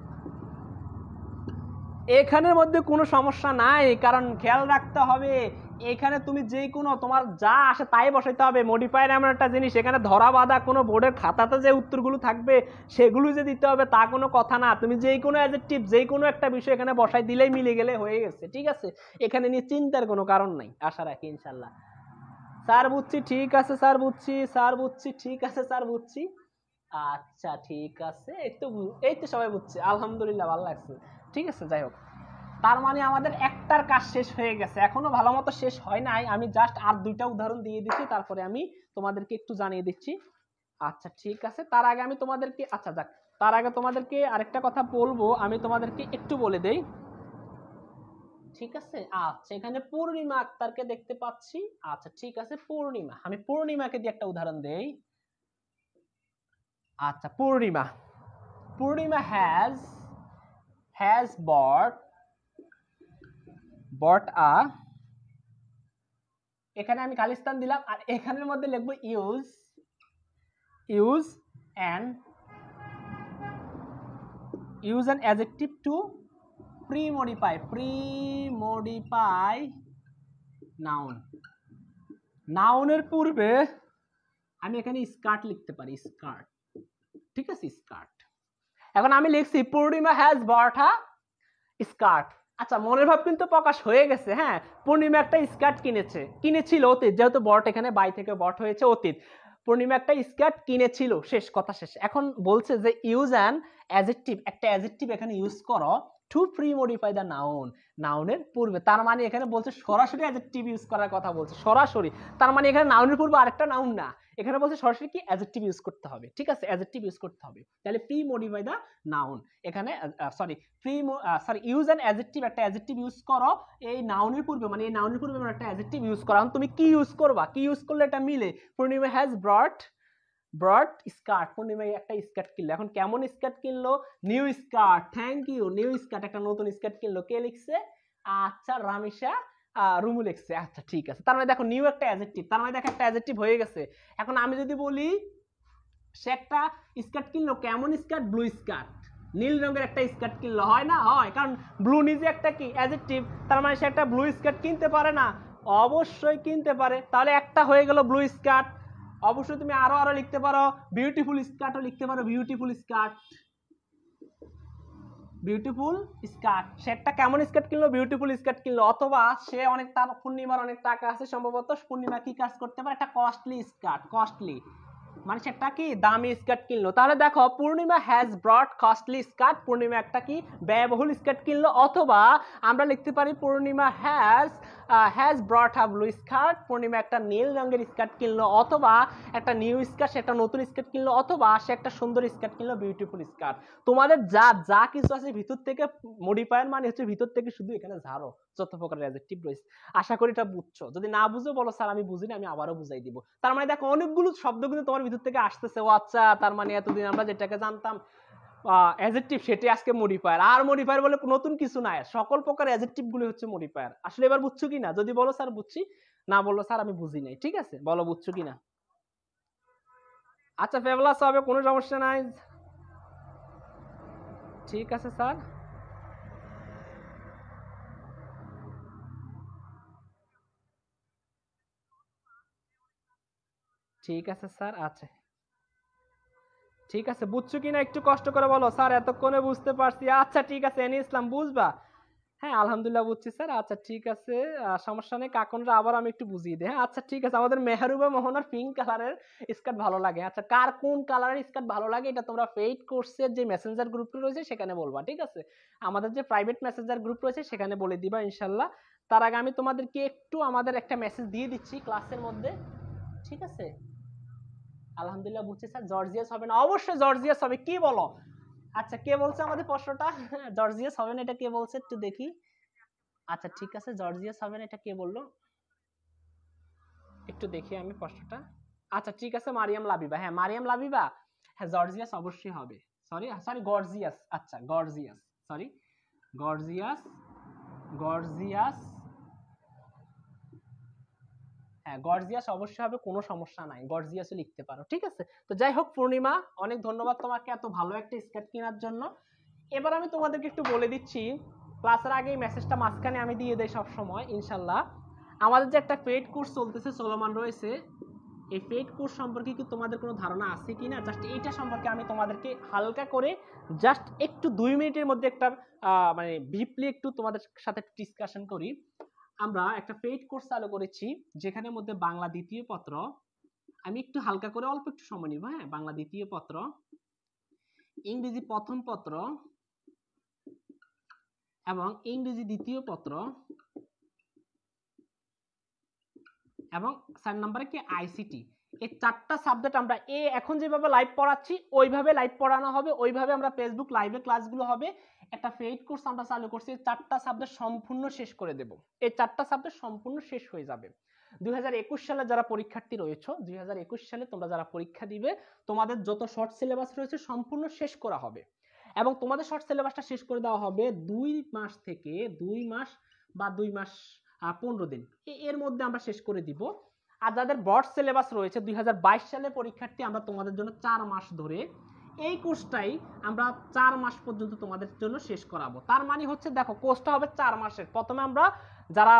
এখানের মধ্যে কোনো সমস্যা নাই, কারণ খেয়াল রাখতে হবে এখানে তুমি যে কোনো তোমার যা আসে তাই বসাইতে হবে। মডিফায়ার এমন একটা জিনিস, এখানে ধরা বাঁধা কোনো বোর্ডের খাতাতে যে উত্তরগুলো থাকবে সেগুলো যে দিতে হবে তা কোনো কথা না, তুমি যে কোনো অ্যাডজেক্টিভ যে কোনো একটা বিষয় এখানে বসাই দিলেই মিলে গেলে হয়ে গেছে। ঠিক আছে, এখানে নিয়ে চিন্তার কোনো কারণ নাই, আশা রাখি ইনশাল্লাহ। স্যার বুঝছি, ঠিক আছে স্যার বুঝছি, স্যার বুঝছি, ঠিক আছে স্যার বুঝছি। আচ্ছা ঠিক আছে, এই তো এই তো সবাই বুঝছে, আলহামদুলিল্লাহ, ভালো লাগছে। ঠিক আছে, যাই হোক, তার মানে আমাদের একটার কাজ শেষ হয়ে গেছে, এখনো ভালো মতো শেষ হয় নাই, আমি জাস্ট আর দুইটা উদাহরণ দিয়ে দিচ্ছি, তারপরে আমি তোমাদেরকে একটু জানিয়ে দিচ্ছি। আচ্ছা ঠিক আছে, তার আগে আমি তোমাদেরকে আচ্ছা যাক তার আগে তোমাদেরকে আরেকটা কথা বলবো, আমি তোমাদেরকে একটু বলে দেই। ঠিক আছে, আচ্ছা এখানে পূর্ণিমা আক্তারকে দেখতে পাচ্ছি। আচ্ছা ঠিক আছে, পূর্ণিমা, আমি পূর্ণিমাকে দিয়ে একটা উদাহরণ দেই। আচ্ছা Purnima, Purnima has has bought bought a এখানে আমি খালিস্তান দিলাম, আর এখানের মধ্যে লিখবো use use and use an adjective to pre modify pre modify noun. নাউনের পূর্বে আমি এখানে স্কার্ট লিখতে পারি, স্কার্ট, ঠিক আছে, স্কার্ট। এখন আমি লিখছি পূর্ণিমা হ্যাজ বট আ স্কার্ট। আচ্ছা, মনের ভাব কিন্তু প্রকাশ হয়ে গেছে। হ্যাঁ, পূর্ণিমা একটা স্কার্ট কিনেছে, কিনেছিল অতীত, যেহেতু বট এখানে বাই থেকে বট হয়েছে অতীত। পূর্ণিমা একটা স্কার্ট কিনেছিল, শেষ, কথা শেষ। এখন বলছে যে ইউজ অ্যান অ্যাডজেক্টিভ, একটা অ্যাডজেক্টিভ এখানে ইউজ করো to pre modify the noun, নাউনের পূর্বে। তার মানে এখানে বলছে সরাসরি অ্যাডজেক্টিভ ইউজ করার কথা বলছে, সরাসরি। তার মানে এখানে নাউনের পূর্বে আরেকটা নাউন না, এখানে বলছে সরাসরি কি অ্যাডজেক্টিভ ইউজ করতে হবে, ঠিক আছে, অ্যাডজেক্টিভ ইউজ করতে হবে। তাহলে প্রি মডিফাই দ্য নাউন, এখানে sorry pre sorry use an adjective, একটা অ্যাডজেক্টিভ ইউজ করো এই নাউনের পূর্বে, মানে এই নাউনের পূর্বে মানে একটা অ্যাডজেক্টিভ ইউজ করো। এখন তুমি কি ইউজ করবা, কি ইউজ করলে এটা মিলে? পূর্ণিমা হ্যাজ ব্রট ব্রট স্কার্ট, পূর্ণিমা একটা স্কার্ট কিনলো। এখন কেমন স্কার্ট কিনলো? New skirt, thank you, new skirt, একটা নতুন স্কার্ট কিনলো। কে লিখছে? আচ্ছা, রামিশা রুমু লিখছে। আচ্ছা, ঠিক আছে। তার মানে দেখো নিউ একটা অ্যাডজেক্টিভ, তার মানে দেখো একটা অ্যাডজেক্টিভ হয়ে গেছে। এখন আমি যদি বলি সে একটা স্কার্ট কিনলো, কেমন স্কার্ট? ব্লু স্কার্ট, নীল রঙের একটা স্কার্ট কিনলো, হয় না? হয়, কারণ ব্লু নিজে একটা কি অ্যাডজেক্টিভ, তার মানে সে একটা ব্লু স্কার্ট কিনতে পারে না? অবশ্যই কিনতে পারে। তাহলে একটা হয়ে গেল ব্লু স্কার্ট। অবশ্যই তুমি আরো আরো লিখতে পারো, বিউটিফুল স্কার্টও লিখতে পারো, বিউটিফুল স্কার্ট, বিউটিফুল স্কার্ট। সে একটা কেমন স্কার্ট কিনলো? বিউটিফুল স্কার্ট কিনলো। অথবা সে অনেক, তার পূর্ণিমার অনেক টাকা আছে সম্ভবত, পূর্ণিমা কি কাজ করতে পারে? একটা কস্টলি স্কার্ট, কস্টলি মানে সেটা কি দামি স্কার্ট কিনলো। তাহলে দেখো Purnima has brought costly skirt, Purnima একটা কি ব্যয়বহুল স্কার্ট কিনলো। অথবা আমরা লিখতে পারি Purnima has has brought a blue skirt, Purnima একটা নীল রঙের স্কার্ট কিনলো। অথবা একটা নিউ স্কার্ট, সে একটা নতুন স্কার্ট কিনলো। অথবা সে একটা সুন্দর স্কার্ট কিনলো, বিউটিফুল স্কার্ট। তোমাদের যা যা কিছু আছে ভিতর থেকে মডিফায়ার মানে হচ্ছে ভিতর থেকে শুধু এখানে ঝাড়ো যত প্রকার অ্যাডজেক্টিভ রয়েছে। আশা করি এটা বুঝছো। যদি না বুঝো বলো স্যার আমি বুঝিনি, আমি আবারও বুঝাই দিব। তার মানে দেখো অনেকগুলো শব্দ কিন্তু তোমার ভিতর থেকে আসতেছে। ও আচ্ছা, তার মানে এতদিন আমরা যেটাকে জানতাম অ্যাডজেক্টিভ সেটি আজকে মডিফায়ার। আর মডিফায়ার বলে নতুন কিছু নাই, সকল প্রকার অ্যাডজেক্টিভ গুলো হচ্ছে মডিফায়ার। আসলে এবার বুঝছো কিনা? যদি বলো স্যার বুঝছি, না বললো স্যার আমি বুঝি নাই, ঠিক আছে, বলো বুঝছো কিনা। আচ্ছা, ফেভলাস হবে, কোনো সমস্যা নাই, ঠিক আছে স্যার। ঠিক আছে স্যার, আচ্ছা ঠিক আছে, বুঝছো কিনা একটু কষ্ট করে বলো। স্যার এতক্ষণে বুঝতে পারছি। আচ্ছা ঠিক আছে, এনি ইসলাম বুঝবা? হ্যাঁ আলহামদুলিল্লাহ বুঝছি স্যার। আচ্ছা ঠিক আছে, সমস্যা নেই, কাকনরা আবার আমি একটু বুঝিয়ে দিই। হ্যাঁ আচ্ছা ঠিক আছে। আমাদের মেহরুবা মোহনার পিঙ্ক কালারের স্কার্ট ভালো লাগে। আচ্ছা, কার কোন কালারের স্কার্ট ভালো লাগে এটা তোমরা পেইড কোর্সের যে মেসেঞ্জার গ্রুপটি রয়েছে সেখানে বলবা, ঠিক আছে? আমাদের যে প্রাইভেট মেসেঞ্জার গ্রুপ রয়েছে সেখানে বলে দিবা ইনশাল্লাহ। তার আগে আমি তোমাদেরকে একটু আমাদের একটা মেসেজ দিয়ে দিচ্ছি ক্লাসের মধ্যে, ঠিক আছে? আলহামদুলিল্লাহ বুঝছি স্যার। জর্জিয়াস হবে না? অবশ্যই জর্জিয়াস হবে, কি বলো? আচ্ছা, কে বলছে আমাদের প্রশ্নটা জর্জিয়াস হবে না? এটা কে বলছে একটু দেখি। আচ্ছা ঠিক আছে, জর্জিয়াস হবে না এটা কে বললো একটু দেখি আমি প্রশ্নটা। আচ্ছা ঠিক আছে, মারিয়াম লাবিবা। হ্যাঁ মারিয়াম লাবিবা, হ্যাঁ জর্জিয়াস অবশ্যই হবে। সরি সরি গর্জিয়াস, আচ্ছা গর্জিয়াস, সরি গর্জিয়াস, গর্জিয়াস, হ্যাঁ গর্জিয়াস অবশ্যই হবে, কোনো সমস্যা নাই, গর্জিয়াসও লিখতে পারো, ঠিক আছে? তো যাই হোক পূর্ণিমা, অনেক ধন্যবাদ তোমাকে এত ভালো একটা স্কার্ট কেনার জন্য। এবার আমি তোমাদেরকে একটু বলে দিচ্ছি, ক্লাসের আগে এই মেসেজটা মাঝখানে আমি দিয়ে দেই সব সময় ইনশাল্লাহ। আমাদের যে একটা পেইড কোর্স চলতেছে, চলমান রয়েছে, এই পেইড কোর্স সম্পর্কে কি তোমাদের কোনো ধারণা আছে কিনা? জাস্ট এইটা সম্পর্কে আমি তোমাদেরকে হালকা করে জাস্ট একটু দুই মিনিটের মধ্যে একটা মানে ব্রিফলি একটু তোমাদের সাথে ডিসকাশন করি। আমরা একটা পেইড কোর্স চালু করেছি যেখানের মধ্যে বাংলা দ্বিতীয় পত্র, আমি একটু হালকা করে অল্প একটু সময় নিব, হ্যাঁ, বাংলা দ্বিতীয় পত্র, ইংরেজি প্রথম পত্র এবং ইংরেজি দ্বিতীয় পত্র এবং চার নম্বরে কি আইসিটি, এই চারটা সাবজেক্ট আমরা এ এখন যেভাবে লাইভ পড়াচ্ছি ওইভাবে লাইভ পড়ানো হবে, ওইভাবে আমরা ফেসবুক লাইভে ক্লাসগুলো হবে। একটা পেইড কোর্স আমরা চালু করছি, চারটা সাবজেক্ট সম্পূর্ণ শেষ করে দেব। এই চারটা সাবজেক্ট সম্পূর্ণ শেষ হয়ে যাবে। দুই হাজার একুশ সালে যারা পরীক্ষার্থী রয়েছে, দুই হাজার একুশ সালে তোমরা যারা পরীক্ষা দিবে, তোমাদের যত শর্ট সিলেবাস রয়েছে সম্পূর্ণ শেষ করা হবে এবং তোমাদের শর্ট সিলেবাসটা শেষ করে দেওয়া হবে দুই মাস থেকে দুই মাস বা দুই মাস পনেরো দিন, এর মধ্যে আমরা শেষ করে দিব। আর যাদের বোর্ড সিলেবাস রয়েছে দুই হাজার বাইশ সালে পরীক্ষার্থী, আমরা তোমাদের জন্য চার মাস ধরে এই কোর্সটাই আমরা চার মাস পর্যন্ত তোমাদের জন্য শেষ করাবো। তার মানে হচ্ছে দেখো কোর্সটা হবে চার মাসের। প্রথমে আমরা যারা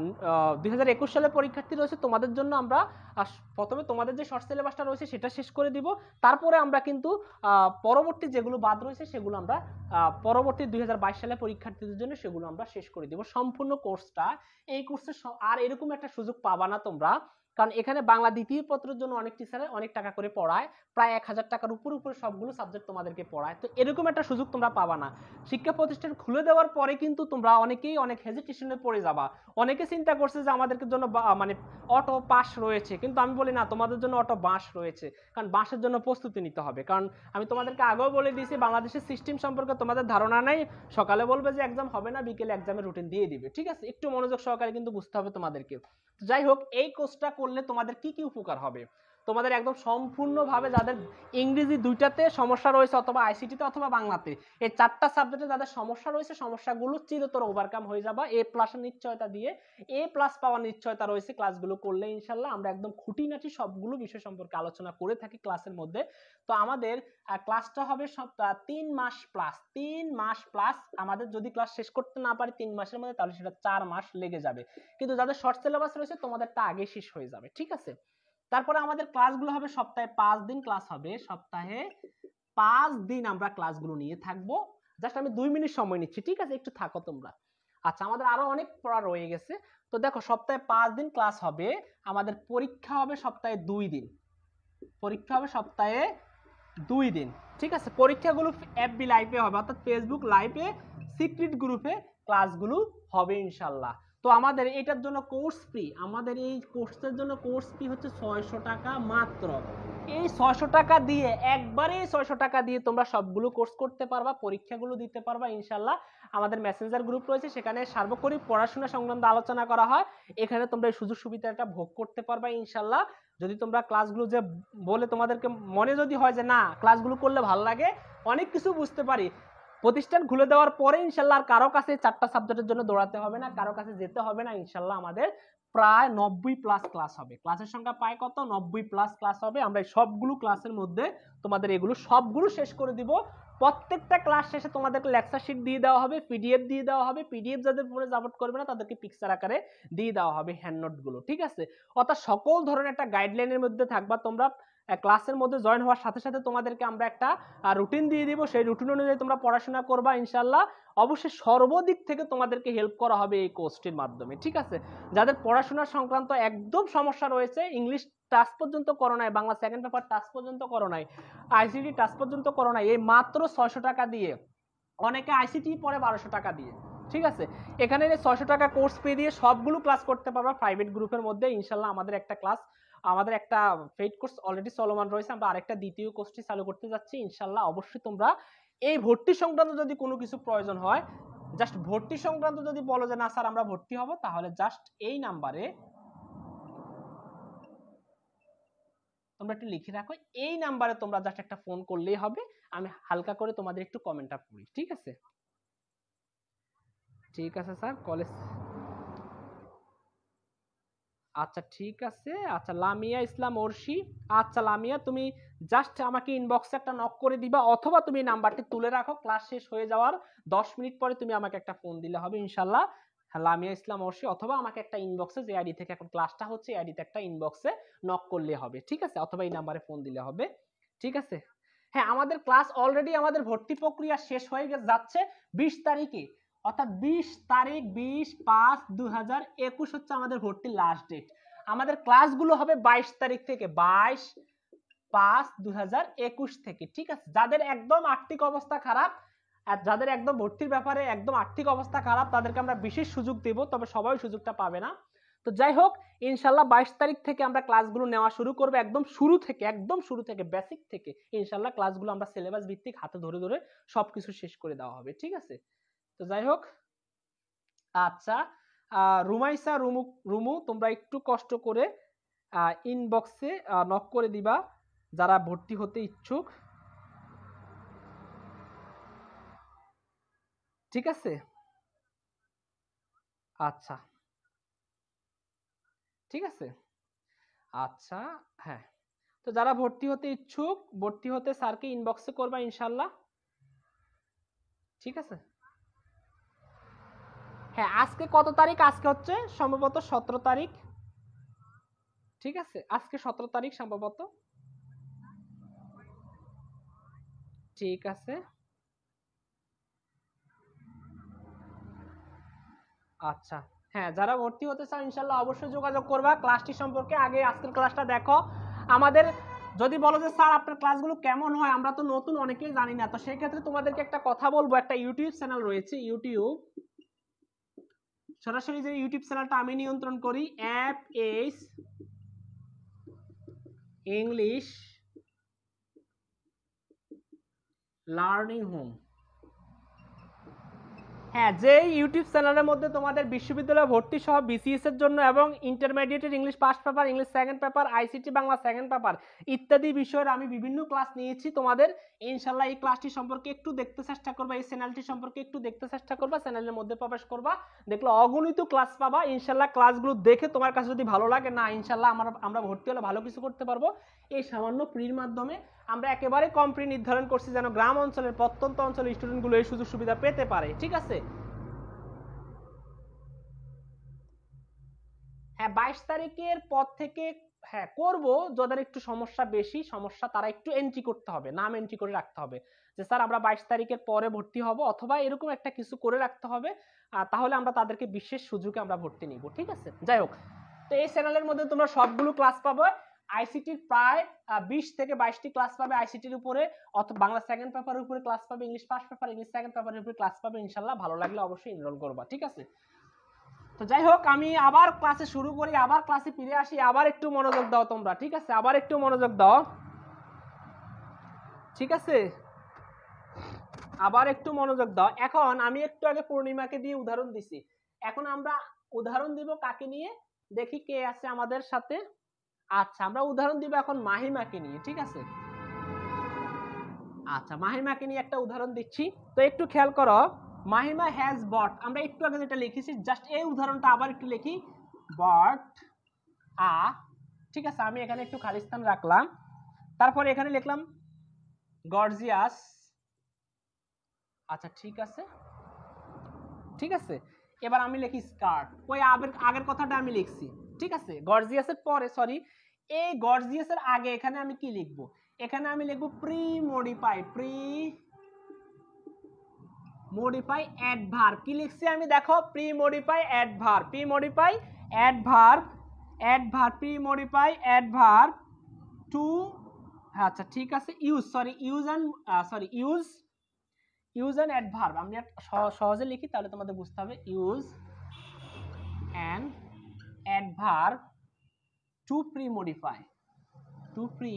দুই হাজার একুশ সালে পরীক্ষার্থী রয়েছে তোমাদের জন্য আমরা প্রথমে তোমাদের যে শর্ট সিলেবাসটা রয়েছে সেটা শেষ করে দিব। তারপরে আমরা কিন্তু পরবর্তী যেগুলো বাদ রয়েছে সেগুলো আমরা পরবর্তী দুই হাজার বাইশ সালে পরীক্ষার্থীদের জন্য সেগুলো আমরা শেষ করে দিব সম্পূর্ণ কোর্সটা। এই কোর্সে আর এরকম একটা সুযোগ পাবা না তোমরা, কারণ এখানে বাংলা দ্বিতীয় পত্রের জন্য অনেক টিচারে অনেক টাকা করে পড়ায়, প্রায় এক হাজার টাকার উপর উপরে সবগুলো সাবজেক্ট তোমাদেরকে পড়ায়। তো এরকম একটা সুযোগ তোমরা পাবা না। শিক্ষা প্রতিষ্ঠান খুলে দেওয়ার পরে কিন্তু তোমরা অনেকেই অনেক হেজিটেশনে পড়ে যাবা। অনেকে চিন্তা করছে যে আমাদের জন্য মানে অটো পাস রয়েছে, কিন্তু আমি বলি না, তোমাদের জন্য অটো বাস রয়েছে। কারণ বাসের জন্য প্রস্তুতি নিতে হবে। কারণ আমি তোমাদেরকে আগেও বলে দিয়েছি বাংলাদেশের সিস্টেম সম্পর্কে তোমাদের ধারণা নেই। সকালে বলবে যে এক্সাম হবে না, বিকেলে এক্সামের রুটিন দিয়ে দিবে। ঠিক আছে, একটু মনোযোগ সহকারে কিন্তু বুঝতে হবে তোমাদেরকে। যাই হোক, এই কোর্সটা করলে তোমাদের কি কি উপকার হবে, তোমাদের একদম সম্পূর্ণভাবে যাদের ইংরেজি দুইটাতে সমস্যা রয়েছে অথবা আইসিটিতে অথবা বাংলাতে, এই চারটা সাবজেক্টে যাদের সমস্যা রয়েছে সমস্যাগুলো চিরতর ওভারকাম হয়ে যাবে এ প্লাসের নিশ্চয়তা দিয়ে। এ প্লাস পাওয়ার নিশ্চয়তা রয়েছে ক্লাসগুলো করলে ইনশাল্লাহ। আমরা একদম খুঁটিনাটি সবগুলো বিষয় সম্পর্কে আলোচনা করে থাকি ক্লাসের মধ্যে। তো আমাদের ক্লাসটা হবে সপ্তাহ তিন মাস প্লাস তিন মাস প্লাস আমাদের যদি ক্লাস শেষ করতে না পারি তিন মাসের মধ্যে, তাহলে সেটা চার মাস লেগে যাবে। কিন্তু যাদের শর্ট সিলেবাস রয়েছে তোমাদেরটা আগে শেষ হয়ে যাবে। ঠিক আছে, তারপরে আমাদের ক্লাসগুলো হবে সপ্তাহে পাঁচ দিন ক্লাস হবে। সপ্তাহে পাঁচ দিন আমরা ক্লাসগুলো নিয়ে থাকবো। জাস্ট আমি দুই মিনিট সময় নিচ্ছি, ঠিক আছে, একটু থাকো তোমরা। আচ্ছা, আমাদের আরো অনেক পড়া রয়ে গেছে। তো দেখো, সপ্তাহে পাঁচ দিন ক্লাস হবে। আমাদের পরীক্ষা হবে সপ্তাহে দুই দিন। পরীক্ষা হবে সপ্তাহে দুই দিন। ঠিক আছে, পরীক্ষাগুলো এফবি লাইভে হবে, অর্থাৎ ফেসবুক লাইভে সিক্রেট গ্রুপে ক্লাসগুলো হবে ইনশাল্লাহ। তো আমাদের এটার জন্য কোর্স ফি, আমাদের এই কোর্সের জন্য কোর্স ফি হচ্ছে ছয়শো টাকা মাত্র। এই ছয়শো টাকা দিয়ে একবারে ছয়শো টাকা দিয়ে তোমরা সবগুলো কোর্স করতে পারবা, পরীক্ষাগুলো দিতে পারবা ইনশাল্লাহ। আমাদের মেসেঞ্জার গ্রুপ রয়েছে, সেখানে সার্বক্ষণিক পড়াশোনা সংক্রান্ত আলোচনা করা হয়। এখানে তোমরা এই সুযোগ সুবিধাটা ভোগ করতে পারবা ইনশাল্লাহ। যদি তোমরা ক্লাসগুলো যে বলে তোমাদেরকে মনে যদি হয় যে না ক্লাসগুলো করলে ভালো লাগে, অনেক কিছু বুঝতে পারি, প্রতিষ্ঠান খুলে দেওয়ার পরে ইনশাল্লাহ আর কারো কাছে চারটা সাবজেক্টের জন্য দৌড়াতে হবে না, কারো কাছে যেতে হবে না ইনশাল্লাহ। আমাদের প্রায় নব্বই প্লাস ক্লাস হবে, ক্লাসের সংখ্যা পায় কত, নব্বই প্লাস ক্লাস হবে। আমরা সবগুলো ক্লাসের মধ্যে তোমাদের এগুলো সবগুলো শেষ করে দিব। প্রত্যেকটা ক্লাস শেষে তোমাদেরকে লেকচার শিট দিয়ে দেওয়া হবে, পিডিএফ দিয়ে দেওয়া হবে। পিডিএফ যাদের ফোনে সাপোর্ট করবে না তাদেরকে পিকচার আকারে দিয়ে দেওয়া হবে হ্যান্ড নোট গুলো। ঠিক আছে, অর্থাৎ সকল ধরনের একটা গাইডলাইনের মধ্যে থাকবা তোমরা। ক্লাসের মধ্যে জয়েন হওয়ার সাথে সাথে তোমাদেরকে আমরা একটা রুটিন দিয়ে দিব, সেই রুটিন অনুযায়ী তোমরা পড়াশোনা করবা ইনশাল্লাহ। অবশ্যই সর্বদিক থেকে তোমাদেরকে হেল্প করা হবে এই কোর্সটির মাধ্যমে। ঠিক আছে, যাদের পড়াশোনা সংক্রান্ত একদম সমস্যা রয়েছে, ইংলিশ টাচ পর্যন্ত করো নাই, বাংলা সেকেন্ড পেপার টাচ পর্যন্ত করো নাই, আইসিটি টাচ পর্যন্ত করো নাই, এই মাত্র ছয়শো টাকা দিয়ে, অনেকে আইসিটি পড়ে বারোশো টাকা দিয়ে। ঠিক আছে, এখানে ছয়শো টাকা কোর্স ফি দিয়ে সবগুলো ক্লাস করতে পারবা প্রাইভেট গ্রুপের মধ্যে ইনশাল্লাহ। আমাদের একটা ক্লাস, আমাদের একটা পেইড কোর্স অলরেডি চলমান রয়েছে, আমরা আরেকটা দ্বিতীয় কোর্সটি চালু করতে যাচ্ছি ইনশাল্লাহ। অবশ্যই তোমরা এই ভর্তি সংক্রান্ত যদি কোনো কিছু প্রয়োজন হয়, জাস্ট ভর্তি সংক্রান্ত যদি বলো যে না স্যার আমরা ভর্তি হব, তাহলে জাস্ট এই নাম্বারে তোমরা একটু লিখে রাখো, এই নাম্বারে তোমরা জাস্ট একটা ফোন করলেই হবে। আমি হালকা করে তোমাদের একটু কমেন্টটা পড়ি। ঠিক আছে, ঠিক আছে স্যার কলেজ, আচ্ছা ঠিক আছে। আচ্ছা, লামিয়া ইসলাম অর্শি, আচ্ছা লামিয়া তুমি জাস্ট আমাকে ইনবক্সে একটা নক করে দিবা, অথবা তুমি নাম্বারটি তুলে রাখো, ক্লাস শেষ হয়ে যাওয়ার দশ মিনিট পরে তুমি আমাকে একটা ফোন দিলে হবে ইনশাল্লাহ। লামিয়া ইসলাম অর্শি, অথবা আমাকে একটা ইনবক্সে, যে আইডি থেকে এখন ক্লাসটা হচ্ছে এই আইডিতে একটা ইনবক্সে নক করলে হবে। ঠিক আছে, অথবা এই নাম্বারে ফোন দিলে হবে। ঠিক আছে, হ্যাঁ আমাদের ক্লাস অলরেডি, আমাদের ভর্তি প্রক্রিয়া শেষ হয়ে যাচ্ছে বিশ তারিখে, অর্থাৎ বিশ তারিখ বিশ পাঁচ দুই হাজার একুশ হচ্ছে আমাদের ভর্তির লাস্ট ডেট। আমাদের ক্লাসগুলো হবে বাইশ তারিখ থেকে, বাইশ পাঁচ দুই হাজার একুশ থেকে। ঠিক আছে, যাদের একদম আর্থিক অবস্থা খারাপ আর যাদের একদম ভর্তির ব্যাপারে একদম আর্থিক অবস্থা খারাপ, তাদেরকে আমরা বিশেষ সুযোগ দেব, তবে সবাই সুযোগটা পাবে না। তো যাই হোক, ইনশাল্লাহ বাইশ তারিখ থেকে আমরা ক্লাসগুলো নেওয়া শুরু করবো, একদম শুরু থেকে, একদম শুরু থেকে বেসিক থেকে ইনশাল্লাহ ক্লাসগুলো আমরা সিলেবাস ভিত্তিক হাতে ধরে ধরে সবকিছু শেষ করে দেওয়া হবে। ঠিক আছে, তো যাই হোক, আচ্ছা রুমাইসা রুমু রুমু তোমরা একটু কষ্ট করে ইনবক্সে নক করে দিবা যারা ভর্তি হতে ইচ্ছুক। ঠিক আছে, আচ্ছা ঠিক আছে। আচ্ছা হ্যাঁ, তো যারা ভর্তি হতে ইচ্ছুক ভর্তি হতে স্যারকে ইনবক্সে করবা ইনশাল্লাহ। ঠিক আছে। হ্যাঁ আজকে কত তারিখ? আজকে হচ্ছে সম্ভবত সতেরো তারিখ। ঠিক আছে, আজকে সতেরো তারিখ সম্ভবত। ঠিক আছে আচ্ছা হ্যাঁ, যারা ভর্তি হতে চাও ইনশাল্লাহ অবশ্যই যোগাযোগ করবা। ক্লাসটি সম্পর্কে আগে আজকের ক্লাসটা দেখো। আমাদের যদি বলো যে স্যার আপনার ক্লাসগুলো কেমন হয়, আমরা তো নতুন অনেকেই জানি না, তো সেই ক্ষেত্রে তোমাদেরকে একটা কথা বলবো, একটা ইউটিউব চ্যানেল রয়েছে, ইউটিউব সরাসরি যে ইউটিউব চ্যানেলটা আমি নিয়ন্ত্রণ করি, app S English learning home. হ্যাঁ, যে ইউটিউব চ্যানেলের মধ্যে তোমাদের বিশ্ববিদ্যালয় ভর্তি সহ বিসিএস এর জন্য এবং ইন্টারমিডিয়েটের English first paper, English second paper, ICT Bangla second paper ইত্যাদি বিষয়ের আমি বিভিন্ন ক্লাস নিয়েছি তোমাদের। ইনশাল্লাহ এই ক্লাসটি সম্পর্কে একটু দেখতে চেষ্টা করবা, এই চ্যানেলটি সম্পর্কে একটু দেখতে চেষ্টা করবা, চ্যানেলের মধ্যে প্রবেশ করবা, দেখলে অগণিত ক্লাস পাবা। ইনশাল্লাহ ক্লাসগুলো দেখে তোমার কাছে যদি ভালো লাগে, না ইনশাল্লাহ আমরা আমরা ভর্তি হলে ভালো কিছু করতে পারবো, এই সামান্য ফ্রির মাধ্যমে আমরা একেবারে কম ফ্রি নির্ধারণ করছি যেন গ্রাম অঞ্চলের প্রত্যন্ত অঞ্চলের স্টুডেন্টগুলো এই সুযোগ সুবিধা পেতে পারে। ঠিক আছে। হ্যাঁ বাইশ তারিখের পর থেকে হ্যাঁ করব, যাদের একটু সমস্যা বেশি সমস্যা তারা একটু এন্ট্রি করতে হবে, নাম এন্ট্রি করে রাখতে হবে যে স্যার আমরা বাইশ তারিখের পরে ভর্তি হব, অথবা এরকম একটা কিছু করে রাখতে হবে, তাহলে আমরা তাদেরকে বিশেষ সুযোগে আমরা ভর্তি নিব। ঠিক আছে। যাই হোক, তো এই চ্যানেলের মধ্যে তোমরা সবগুলো ক্লাস পাবে। আইসিটির প্রায় বিশ থেকে বাইশটি ক্লাস পাবে আইসিটির উপরে, অথবা বাংলা সেকেন্ড পেপারের উপরে ক্লাস পাবে, English first paper, English second পেপারের উপরে ক্লাস পাবে। ইনশাআল্লাহ ভালো লাগলে অবশ্যই এনরোল করবা। ঠিক আছে। তো যাই হোক, আমি আবার ক্লাসে শুরু করি, আবার ক্লাসে ফিরে আসি, আবার একটু মনোযোগ দাও তোমরা। ঠিক আছে, আবার একটু মনোযোগ দাও। ঠিক আছে, আবার একটু মনোযোগ দাও। এখন আমি একটু আগে পূর্ণিমাকে দিয়ে উদাহরণ দিছি, এখন আমরা উদাহরণ দিব কাকে নিয়ে, দেখি কে আছে আমাদের সাথে। আচ্ছা, আমরা উদাহরণ দিব এখন মাহিমাকে নিয়ে। ঠিক আছে, আচ্ছা মাহিমাকে নিয়ে একটা উদাহরণ দিচ্ছি, তো একটু খেয়াল করো। মাহিমা হ্যাজ বট, আমরা একটু আগে যেটা লিখেছি জাস্ট এই উদাহরণটা আবার একটু লিখি, বট আ। ঠিক আছে, আমি এখানে একটু খালি স্থান রাখলাম, তারপরে এখানে লিখলাম গর্জিয়াস। আচ্ছা ঠিক আছে, ঠিক আছে, এবার আমি লিখি স্কার্ট, ওই আগের আগের কথাটা আমি লিখছি। ঠিক আছে, গর্জিয়াসের পরে সরি এই গর্জিয়াসের আগে এখানে আমি কি লিখবো, এখানে আমি লিখবো pre modify, pre modify adverb. কি লিখছি আমি দেখো, pre modify adverb, pre modify adverb, adverb pre modify adverb to. আচ্ছা ঠিক আছে, use sorry use and sorry use use and adverb, আমি সহজে লিখি তাহলে তোমাদের বুঝতে হবে। Use and adverb to pre modify, to pre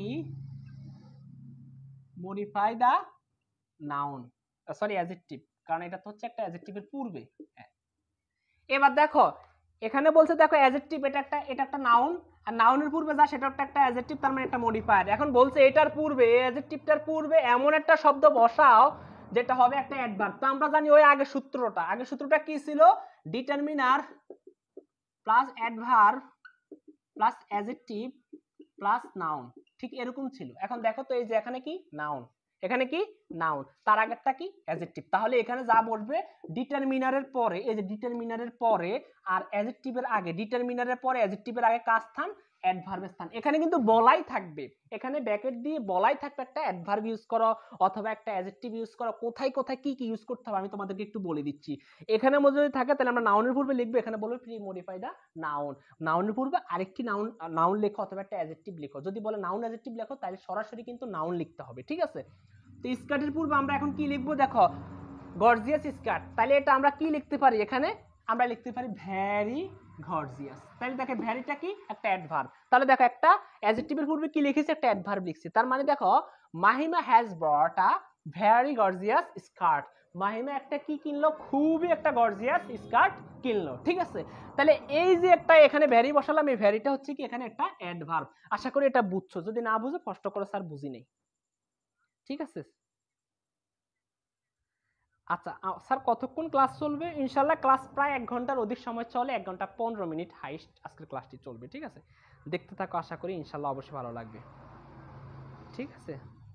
modify the noun sorry adjective, কারণ এটা তো হচ্ছে একটা অ্যাডজেক্টিভের পূর্বে। এবার দেখো এখানে বলছে দেখো অ্যাডজেক্টিভ এটা একটা এটা একটা নাউন, আর নাউনের পূর্বে যা সেটা একটা অ্যাডজেক্টিভ, তার মানে একটা মডিফায়ার। এখন বলছে এটার পূর্বে এই অ্যাডজেক্টিভটার পূর্বে এমন একটা শব্দ বসাও যেটা হবে একটা অ্যাডভার্ব। তো আমরা জানি ওই আগের সূত্রটা, আগের সূত্রটা কি ছিল, determiner plus adverb plus adjective plus noun, ঠিক এরকম ছিল। এখন দেখো তো এই যে এখানে কি নাউন, এখানে কি নাউন, তার আগেরটা কি অ্যাডজেক্টিভ, তাহলে এখানে যা বলবে ডিটারমিনারের পরে, এই যে ডিটারমিনারের পরে আর অ্যাডজেক্টিভের আগে, ডিটারমিনারের পরে অ্যাডজেক্টিভের আগে কার স্থান, অ্যাডভার্বের স্থান। এখানে কিন্তু বলাই থাকবে, এখানে ব্র্যাকেট দিয়ে বলাই থাকবে, একটা অ্যাডভার্ব ইউজ করো অথবা একটা অ্যাডজেক্টিভ ইউজ করো, কোথায় কোথায় কি কি ইউজ করতে হবে আমি তোমাদেরকে একটু বলে দিচ্ছি। এখানে মধ্যে যদি থাকে তাহলে আমরা নাউনের পূর্বে লিখবো, এখানে বলবো প্রি মডিফাই দা নাউন, নাউনের পূর্বে আরেকটি নাউন নাউন লেখো অথবা একটা অ্যাডজেক্টিভ লেখো, যদি বলে নাউন অ্যাডজেক্টিভ লেখো তাহলে সরাসরি কিন্তু নাউন লিখতে হবে। ঠিক আছে, তো স্কার্টের পূর্বে আমরা এখন কি লিখবো দেখো, গর্জিয়াস স্কার্ট, তাহলে এটা আমরা কি লিখতে পারি, এখানে আমরা লিখতে পারি ভ্যারি গর্জিয়াস। তাহলে দেখো ভ্যারিটা কি, একটা অ্যাডভার্ব, তাহলে দেখো একটা অ্যাডজেক্টিভের পূর্বে কি লিখেছি, একটা অ্যাডভার্ব লিখছি, তার মানে দেখো Mahima has brought a very gorgeous skirt, Mahima একটা কি কিনলো, খুবই একটা গর্জিয়াস স্কার্ট কিনলো। ঠিক আছে, তাহলে এই যে একটা এখানে ভ্যারি বসালাম, এই ভ্যারিটা হচ্ছে কি এখানে একটা অ্যাডভার্ব। আশা করি এটা বুঝছো, যদি না বুঝো কষ্ট করে স্যার বুঝি নেই। ঠিক আছে, আচ্ছা স্যার কতক্ষণ ক্লাস চলবে? ইনশাল্লাহ ক্লাস প্রায় এক ঘন্টার অধিক সময় চলে, এক ঘন্টা পনেরো মিনিট হাইস্ট আজকের ক্লাসটি চলবে। ঠিক আছে, দেখতে থাকো, আশা করি ইনশাল্লাহ অবশ্যই ভালো লাগবে। ঠিক আছে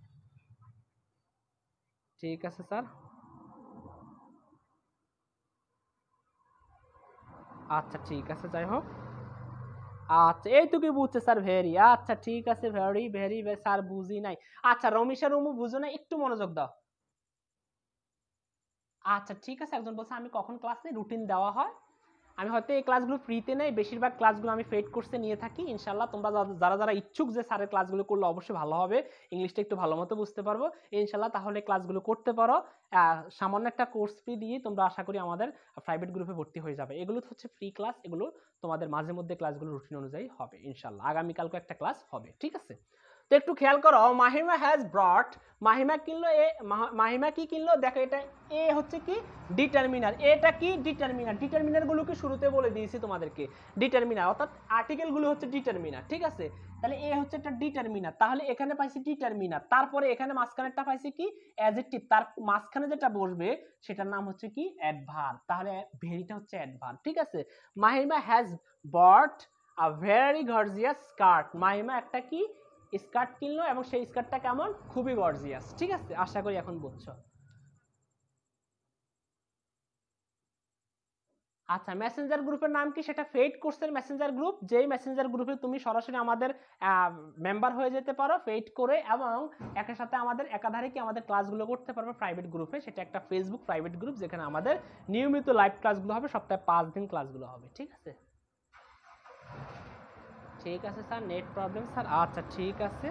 ঠিক আছে স্যার। আচ্ছা ঠিক আছে, যাই হোক। আচ্ছা এইটুকুই বুঝছে স্যার, ভেরি আচ্ছা ঠিক আছে, ভেরি ভেরি স্যার বুঝি নাই। আচ্ছা রমেশা রুমু বুঝো না, একটু মনোযোগ দাও। আচ্ছা ঠিক আছে, একজন বলছে আমি কখন ক্লাস নেই, রুটিন দেওয়া হয়। আমি হয়তো এই ক্লাসগুলো ফ্রিতে নেই, বেশিরভাগ ক্লাসগুলো আমি পেইড কোর্সে নিয়ে থাকি। ইনশাল্লাহ তোমরা যারা যারা ইচ্ছুক যে স্যারের ক্লাসগুলো করলে অবশ্যই ভালো হবে, ইংলিশটা একটু ভালো মতো বুঝতে পারবো ইনশাল্লাহ, তাহলে ক্লাসগুলো করতে পারো। সামান্য একটা কোর্স ফি দিয়ে তোমরা আশা করি আমাদের প্রাইভেট গ্রুপে ভর্তি হয়ে যাবে। এগুলো হচ্ছে ফ্রি ক্লাস, এগুলো তোমাদের মাঝে মধ্যে ক্লাসগুলো রুটিন অনুযায়ী হবে ইনশাল্লাহ। আগামীকালকে একটা ক্লাস হবে, ঠিক আছে। তো একটু খেয়াল করো, মাহিমা হ্যাজ ব্রট, মাহিমা কিনলো এ, মাহিমা কি কিনলো দেখো, এটা এ হচ্ছে কি ডিটারমিনার, এটা কি ডিটারমিনার, ডিটারমিনার গুলো কি শুরুতে বলে দিয়েছি তোমাদেরকে, ডিটারমিনার অর্থাৎ আর্টিকেল গুলো হচ্ছে ডিটারমিনার। ঠিক আছে, তাহলে এ হচ্ছে একটা ডিটারমিনার, তাহলে এখানে পাইছি ডিটারমিনার, তারপরে এখানে মাঝখানেরটা পাইছি কি অ্যাডজেক্টিভ, তার মাঝখানে যেটা বসবে সেটার নাম হচ্ছে কি অ্যাডভার্ব, তাহলে ভেরিটা হচ্ছে অ্যাডভার্ব। ঠিক আছে, Mahima has bought a very gorgeous skirt, Mahima একটা কি স্কার্ট কিনলো এবং সেই স্কার্টটা কেমন, খুবই গর্জিয়াস। ঠিক আছে, আশা করি এখন বুঝছো। আচ্ছা মেসেঞ্জার গ্রুপের নাম কি, সেটা পেইড কোর্সের মেসেঞ্জার গ্রুপ, যেই মেসেঞ্জার গ্রুপে তুমি সরাসরি আমাদের মেম্বার হয়ে যেতে পারো পেইড করে, এবং একই সাথে আমাদের একাধারে কি আমাদের ক্লাসগুলো করতে পারবে প্রাইভেট গ্রুপে। সেটা একটা ফেসবুক প্রাইভেট গ্রুপ, যেখানে আমাদের নিয়মিত লাইভ ক্লাসগুলো হবে, সপ্তাহে পাঁচ দিন ক্লাসগুলো হবে। ঠিক আছে ঠিক আছে স্যার, নেট প্রবলেম স্যার, আচ্ছা ঠিক আছে।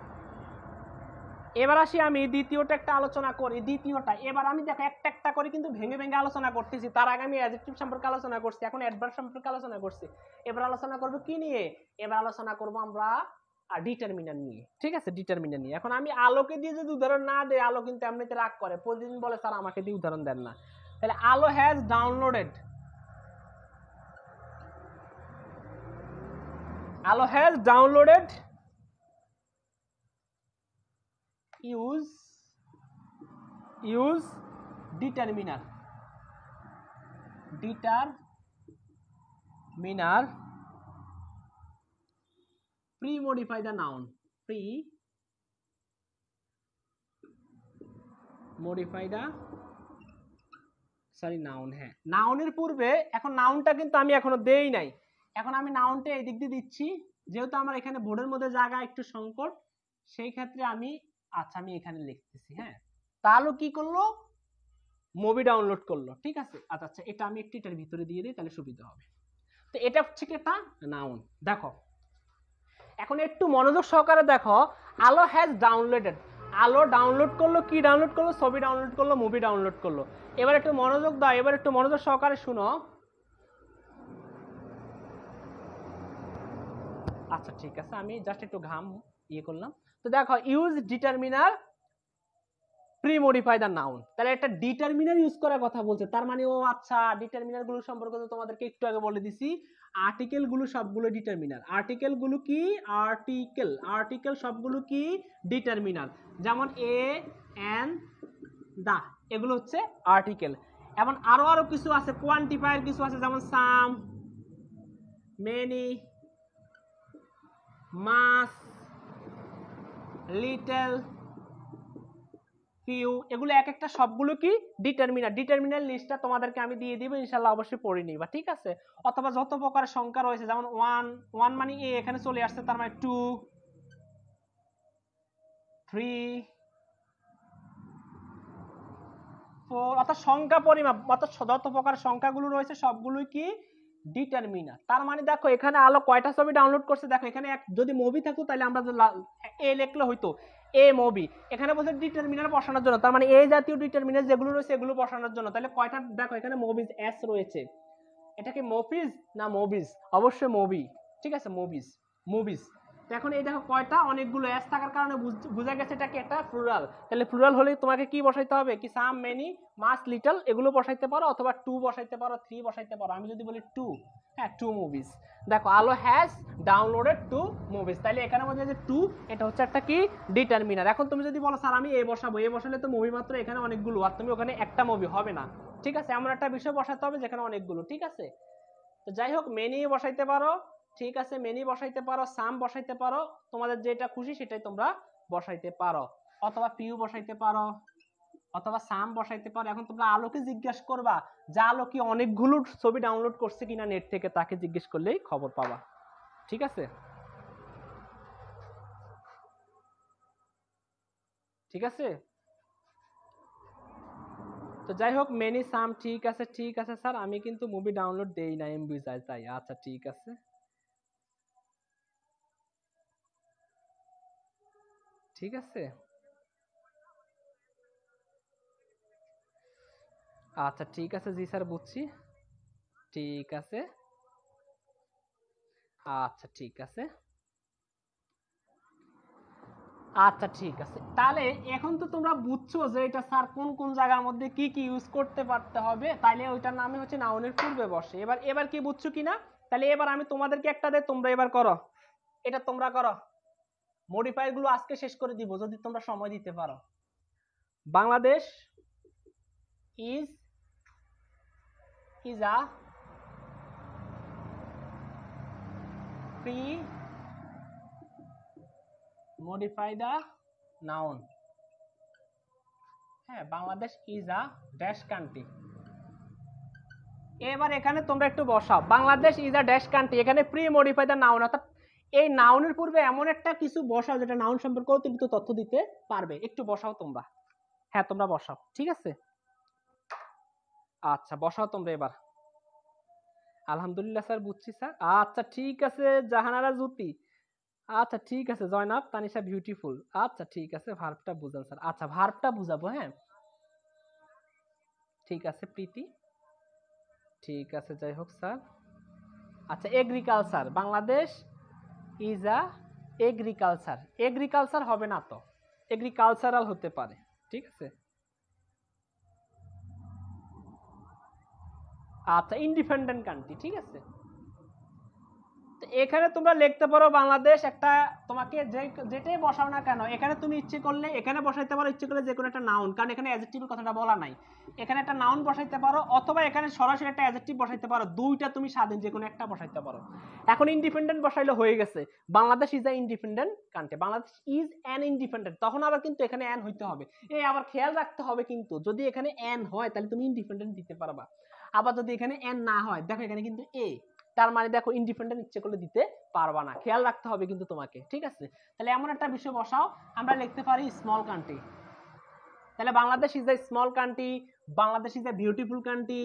এবার আসি আমি দ্বিতীয়টা একটা আলোচনা করি। দ্বিতীয়টা এবার আমি দেখো একটা একটা করে কিন্তু ভেঙে ভেঙে আলোচনা করতেছি। তার আগে আমি অ্যাডজেক্টিভ সম্পর্কে আলোচনা করছি, এখন অ্যাডভার্ব সম্পর্কে আলোচনা করছি। এবার আলোচনা করব কি নিয়ে, এবার আলোচনা করব আমরা ডিটারমিনার নিয়ে। ঠিক আছে, ডিটারমিনার নিয়ে। এখন আমি আলোকে দিয়ে যদি উদাহরণ না দেই, আলো কিন্তু এমনিতে রাগ করে, প্রতিদিন বলে স্যার আমাকে দিয়ে উদাহরণ দেন না। তাহলে Alo has downloaded, Alo has downloaded use use determiner, determiner pre-modify the noun, pre-modify the sorry noun, হ্যাঁ নাউনের পূর্বে, এখন নাউনটা কিন্তু আমি এখনো দেই নাই, এখন আমি নাউনটা এই দিক দিয়ে দিচ্ছি, যেহেতু আমার এখানে বোর্ডের মধ্যে জায়গা একটু সংকট, সেই ক্ষেত্রে আমি আচ্ছা আমি এখানে লিখতেছি। হ্যাঁ তাহলে কি করলো, মুভি ডাউনলোড করলো। ঠিক আছে, আচ্ছা আচ্ছা এটা আমি একটু এটার ভিতরে দিয়ে দিই, তাহলে সুবিধা হবে। তো এটা হচ্ছে কি একটা নাউন। দেখো এখন একটু মনোযোগ সহকারে দেখো, আলো হ্যাজ ডাউনলোডেড, আলো ডাউনলোড করলো, কি ডাউনলোড করলো, ছবি ডাউনলোড করলো, মুভি ডাউনলোড করলো। এবার একটু মনোযোগ দাও, এবার একটু মনোযোগ সহকারে শুনো। আচ্ছা ঠিক আছে, আমি জাস্ট একটু ঘাম ইয়ে করলাম। তো দেখো use determiner pre modify the noun, তাহলে একটা ডিটারমিনার ইউজ করার কথা বলছে, তার মানে ও আচ্ছা ডিটারমিনার গুলো সম্পর্কে তো তোমাদেরকে একটু আগে বলে দিছি, আর্টিকেল গুলো সবগুলো ডিটারমিনার, আর্টিকেল গুলো কি আর্টিকেল, আর্টিকেল সবগুলো কি ডিটারমিনার, যেমন এ এন দা এগুলো হচ্ছে আর্টিকেল। এবং আরো আরো কিছু আছে, কোয়ান্টিফায়ার কিছু আছে, যেমন some, many, much, little, few, এগুলো এক একটা সবগুলো কি ডিটারমিনার। ডিটারমিনার লিস্টটা তোমাদেরকে আমি দিয়ে দিব, ইনশাআল্লাহ অবশ্যই পড়ে নিবা। ঠিক আছে, অথবা যত প্রকার সংখ্যা রয়েছে, যেমন ওয়ান, ওয়ান মানে এ এখানে চলে আসছে, তার মানে টু, থ্রি, ফোর, অর্থাৎ সংখ্যা পরিমাপ, অর্থাৎ যত প্রকার সংখ্যাগুলো রয়েছে সবগুলোই কি ডিটারমিনার। তার মানে দেখো এখানে আলো কয়টা ছবি ডাউনলোড করছে, দেখো এখানে যদি মুভি থাকতো তাহলে আমরা এ লিখলে হইতো এ মুভি, এখানে বলছে ডিটারমিনার বসানোর জন্য, তার মানে এই জাতীয় ডিটারমিনার যেগুলো রয়েছে এগুলো বসানোর জন্য। তাহলে কয়টা দেখো এখানে মুভিজ এস রয়েছে, এটা কি মুভিজ না মুভিজ, অবশ্যই মুভি। ঠিক আছে মুভিজ, মুভিজ এখন এই দেখো কয়টা, অনেকগুলো এস থাকার কারণে বোঝা গেছে এটা কি একটা প্লুরাল। তাহলে প্লুরাল হলে তোমাকে কি বসাইতে হবে, কি সাম, মেনি, মাস, লিটল এগুলো বসাইতে পারো, অথবা টু বসাইতে পারো, থ্রি বসাইতে পারো। আমি যদি বলি টু, হ্যাঁ টু মুভিজ, দেখো আলো হ্যাজ ডাউনলোডেড টু মুভিজ, তাহলে এখানে মধ্যে যে টু এটা হচ্ছে একটা কি ডিটারমিনার। এখন তুমি যদি বলো স্যার আমি এ বসাবো, এ বসালে তো মুভি মাত্র এখানে অনেকগুলো, আর তুমি ওখানে একটা মুভি হবে না, ঠিক আছে, এমন একটা বিষয় বসাতে হবে যেখানে অনেকগুলো, ঠিক আছে। তো যাই হোক মেনি বসাইতে পারো, ঠিক আছে, মেনি বসাইতে পারো, সাম বসাইতে পারো, তোমাদের যেটা খুশি সেটাই তোমরা বসাইতে পারো, অথবা পিউ বসাইতে পারো, অথবা সাম বসাইতে পারো। এখন তোমরা আলোকে জিজ্ঞাসা করবা যে আলো কি অনেকগুলো ছবি ডাউনলোড করছে কিনা নেট থেকে, তাকে জিজ্ঞেস করলেই খবর পাবা, ঠিক আছে, ঠিক আছে। তো যাই হোক মেনি, সাম, ঠিক আছে, ঠিক আছে স্যার আমি কিন্তু মুভি ডাউনলোড দেই না এমবি চাই তাই, আচ্ছা ঠিক আছে, ঠিক আছে, আচ্ছা ঠিক আছে, জি স্যার বুঝছি, ঠিক আছে, আচ্ছা ঠিক আছে, আচ্ছা ঠিক আছে। তাহলে এখন তো তোমরা বুঝছো যে এটা স্যার কোন কোন জায়গার মধ্যে কি কি ইউজ করতে পারতে হবে, তাইলে ওইটার নামই হচ্ছে নাউনের পূর্বে বসে। এবার এবার কি বুঝছো কিনা, তাহলে এবার আমি তোমাদেরকে একটা দেই, তোমরা এবার করো, এটা তোমরা করো, মডিফায়ার গুলো আজকে শেষ করে দিব যদি তোমরা সময় দিতে পারো। Bangladesh is is a pre modify the noun, হ্যাঁ Bangladesh is a dash country. এবার এখানে তোমরা একটু বসাও, Bangladesh is a dash country, এখানে প্রি মডিফাই দা নাউন, অর্থাৎ এই নাউনের পূর্বে এমন একটা কিছু বসাও যেটা নাউন সম্পর্কে অতিরিক্ত তথ্য দিতে পারবে, একটু বসাও তোমরা, হ্যাঁ তোমরা বসাও, ঠিক আছে, আচ্ছা বসাও তোমরা এবার। আলহামদুলিল্লাহ স্যার বুঝছি স্যার, আচ্ছা ঠিক আছে, জাহানারা জ্যোতি, আচ্ছা ঠিক আছে, জয়নাব তানিশা বিউটিফুল, আচ্ছা ঠিক আছে, ভার্বটা বুঝান স্যার, আচ্ছা ভার্বটা বুঝাবো, হ্যাঁ ঠিক আছে, প্রীতি ঠিক আছে, যাই হোক স্যার, আচ্ছা agriculture, Bangladesh is a agriculture, agriculture হবে না তো, এগ্রিকালচারাল হতে পারে, ঠিক আছে, আচ্ছা ইন্ডিপেন্ডেন্ট কান্ট্রি, ঠিক আছে। এখানে তোমরা লিখতে পারো বাংলাদেশ, একটা তোমাকে যে যেটাই বসাও না কেন এখানে তুমি ইচ্ছে করলে এখানে বসাইতে পারো, ইচ্ছে করলে যে কোনো একটা নাউন, কারণ এখানে অ্যাডজেক্টিভের কথাটা বলা নাই, এখানে একটা নাউন বসাইতে পারো, অথবা এখানে সরাসরি একটা অ্যাডজেক্টিভ বসাইতে পারো, দুইটা তুমি স্বাধীন যে কোনো একটা বসাইতে পারো। এখন ইন্ডিপেন্ডেন্ট বসাইলে হয়ে গেছে, Bangladesh is a independent country, Bangladesh is an independent, তখন আবার কিন্তু এখানে অ্যান হইতে হবে, এই আবার খেয়াল রাখতে হবে কিন্তু যদি এখানে অ্যান হয় তাহলে তুমি ইন্ডিপেন্ডেন্ট দিতে পারবা, আবার যদি এখানে অ্যান না হয় দেখো এখানে কিন্তু এ, তার মানে দেখো ইন্ডিপেন্ডেন্ট ইচ্ছে করলে দিতে পারবা না, খেয়াল রাখতে হবে কিন্তু তোমাকে, ঠিক আছে। তাহলে এমন একটা বিষয় বসাও, আমরা লিখতে পারি স্মল কান্ট্রি, তাহলে Bangladesh is a small country, Bangladesh is a beautiful country,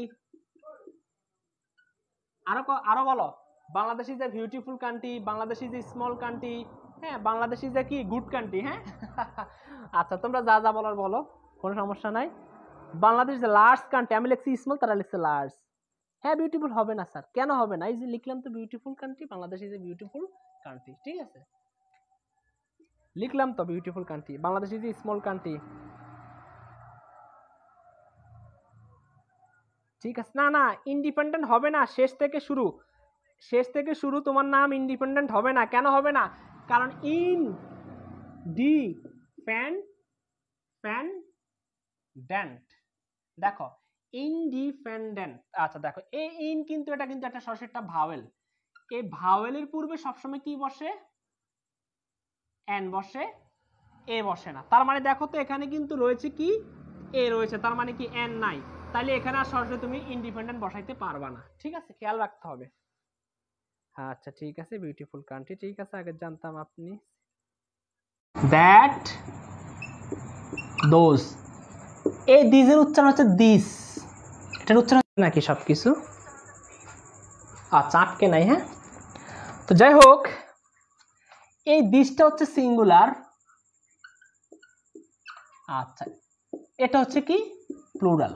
আরো আরো বলো, Bangladesh is a beautiful country, Bangladesh is a small country, হ্যাঁ বাংলাদেশ ইজ আ কি গুড কান্ট্রি, হ্যাঁ আচ্ছা তোমরা যা যা বলার বলো, কোনো সমস্যা নাই। Bangladesh is a large country, আমি লিখছি স্মল, তারা লিখছে লার্জ, হ্যাঁ বিউটিফুল হবে না স্যার, কেন হবে না, এই যে লিখলাম তো beautiful country, Bangladesh is a beautiful country, ঠিক আছে লিখলাম তো beautiful country, Bangladesh is a small country, ঠিক আছে, না না ইন্ডিপেন্ডেন্ট হবে না, শেষ থেকে শুরু, শেষ থেকে শুরু তোমার নাম ইন্ডিপেন্ডেন্ট হবে না, কেন হবে না, কারণ independent, দেখো ইনডিপেন্ডেন্ট, আচ্ছা দেখো এই ইন কিন্তু এটা কিন্তু একটা সরাসরি একটা ভাওয়েল, এই ভাওয়েলের পূর্বে সবসময় কি বসে, এন বসে, এ বসে না, তার মানে দেখো তো এখানে কিন্তু রয়েছে কি এ রয়েছে, তার মানে কি এন নাই, তাহলে এখানে আর সরাসরি তুমি ইন্ডিপেন্ডেন্ট বসাইতে পারবা না, ঠিক আছে খেয়াল রাখতে হবে। আচ্ছা ঠিক আছে বিউটিফুল কান্ট্রি, ঠিক আছে আগে জানতাম আপনি, দ্যাট দোজ, এই দিজের উচ্চারণ হচ্ছে দিস, এটার উচ্চারণ নাকি সবকিছু, আচ্ছা আটকে নাই, হ্যাঁ তো যাই হোক এই দিসটা হচ্ছে সিঙ্গুলার, আচ্ছা এটা হচ্ছে কি প্লুরাল,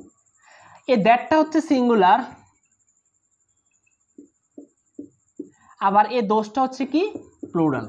এই দ্যাটটা হচ্ছে সিঙ্গুলার, আবার এই দোষটা হচ্ছে কি প্লুরাল।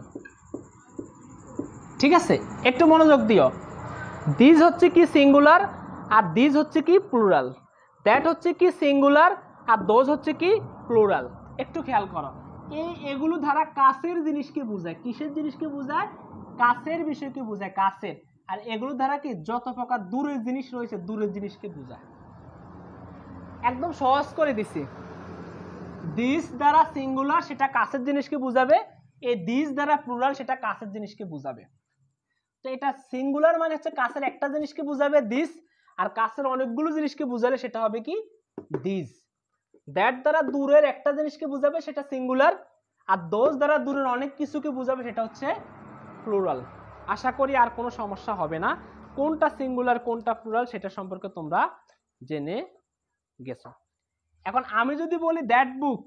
ঠিক আছে, একটু মনোযোগ দিও। দিস হচ্ছে কি সিঙ্গুলার আর দিস হচ্ছে কি প্লুরাল, দ্যাট হচ্ছে কি সিঙ্গুলার আর দোজ হচ্ছে কি প্লুরাল। একটু খেয়াল করো, এই এগুলো ধারা কাছের জিনিসকে বোঝায়। কিসের জিনিসকে বোঝায়? কাছের বিষয়কে বোঝায়, কাছের। আর এগুলো ধারা কি যত প্রকার দূরের জিনিস রয়েছে দূরের জিনিসকে বোঝায়। একদম সহজ করে দিছি। দিস দ্বারা সিঙ্গুলার সেটা কাছের জিনিসকে বুঝাবে, এই দিস দ্বারা প্লুরাল সেটা কাছের জিনিসকে বুঝাবে। তো এটা সিঙ্গুলার মানে হচ্ছে কাছের একটা জিনিসকে বুঝাবে দিস, আর কাছের অনেকগুলো জিনিসকে বুঝালে সেটা হবে কি দিস। দ্যাট দ্বারা দূরের একটা জিনিসকে বুঝাবে সেটা সিঙ্গুলার, আর দোজ দ্বারা দূরের অনেক কিছুকে বুঝাবে সেটা হচ্ছে প্লুরাল। আশা করি আর কোনো সমস্যা হবে না। কোনটা সিঙ্গুলার কোনটা প্লুরাল সেটা সম্পর্কে তোমরা জেনে গেছো। এখন আমি যদি বলি দ্যাট বুক,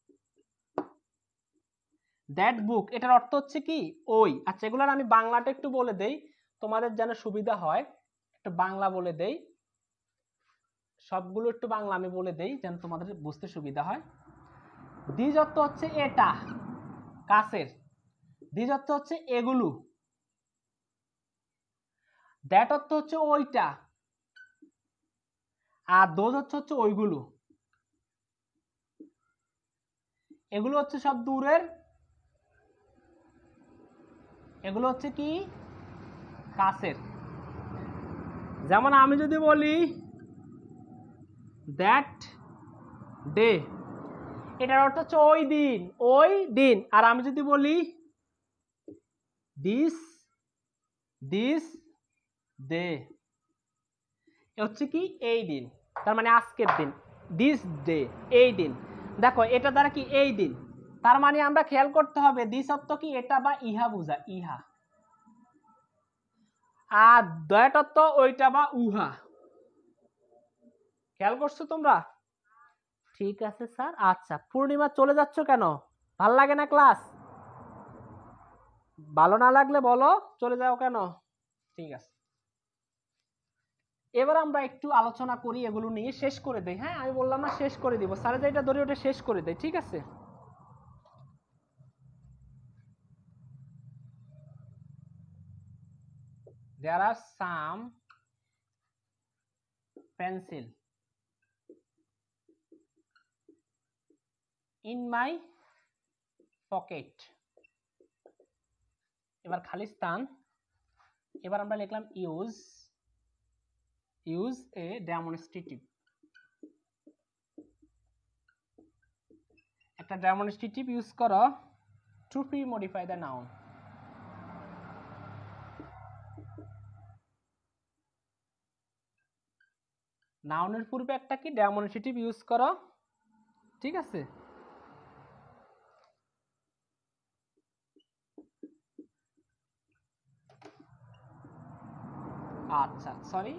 দ্যাট বুক এটার অর্থ হচ্ছে কি ওই। আচ্ছা, এগুলোর আমি বাংলাটা একটু বলে দেই তোমাদের যেন সুবিধা হয়। একটু বাংলা বলে দেই, সবগুলো একটু বাংলা আমি বলে দেই যেন তোমাদের বুঝতে সুবিধা হয়। দিস অর্থ হচ্ছে এটা কাছের, দিস অর্থ হচ্ছে এগুলো, দ্যাট অর্থ হচ্ছে ওইটা, আর দোজ হচ্ছে হচ্ছে ওইগুলো। এগুলো হচ্ছে সব দূরের, এগুলো হচ্ছে কি কাছের। যেমন আমি যদি বলি দ্যাট ডে, এটার অর্থ হচ্ছে ওই দিন, ওই দিন। আর আমি যদি বলি দিস দিস ডে, হচ্ছে কি এই দিন, তার মানে আজকের দিন। দিস ডে এই দিন, দেখো এটা দ্বারা কি এই দিন, তার মানে আমরা খেয়াল করতে হবে দিস অর্থ কি এটা বা ইহা বোঝায়, ইহা। আর দ্যাট অর্থ ওইটা বা উহা। খেয়াল করছো তোমরা? ঠিক আছে স্যার। আচ্ছা, পূর্ণিমা চলে যাচ্ছ কেন? ভাল লাগে না ক্লাস? ভালো না লাগলে বলো, চলে যাও কেন? ঠিক আছে, এবার আমরা একটু আলোচনা করি এগুলো নিয়ে, শেষ করে দেই। হ্যাঁ, আমি বললাম না শেষ করে দিব, স্যারে যেটা ধরে ওটা শেষ করে দেই। ঠিক আছে, there are some pencil in my pocket। এবার খালি স্থান, এবার আমরা লিখলাম ইউজ, ইউজ এ ডেমনস্ট্রেটিভ, একটা ডেমনস্ট্রেটিভ ইউজ করো to pre modify the noun. নাউনের পূর্বে একটা কি ডেমনস্ট্রেটিভ ইউজ করো। ঠিক আছে, আচ্ছা সরি।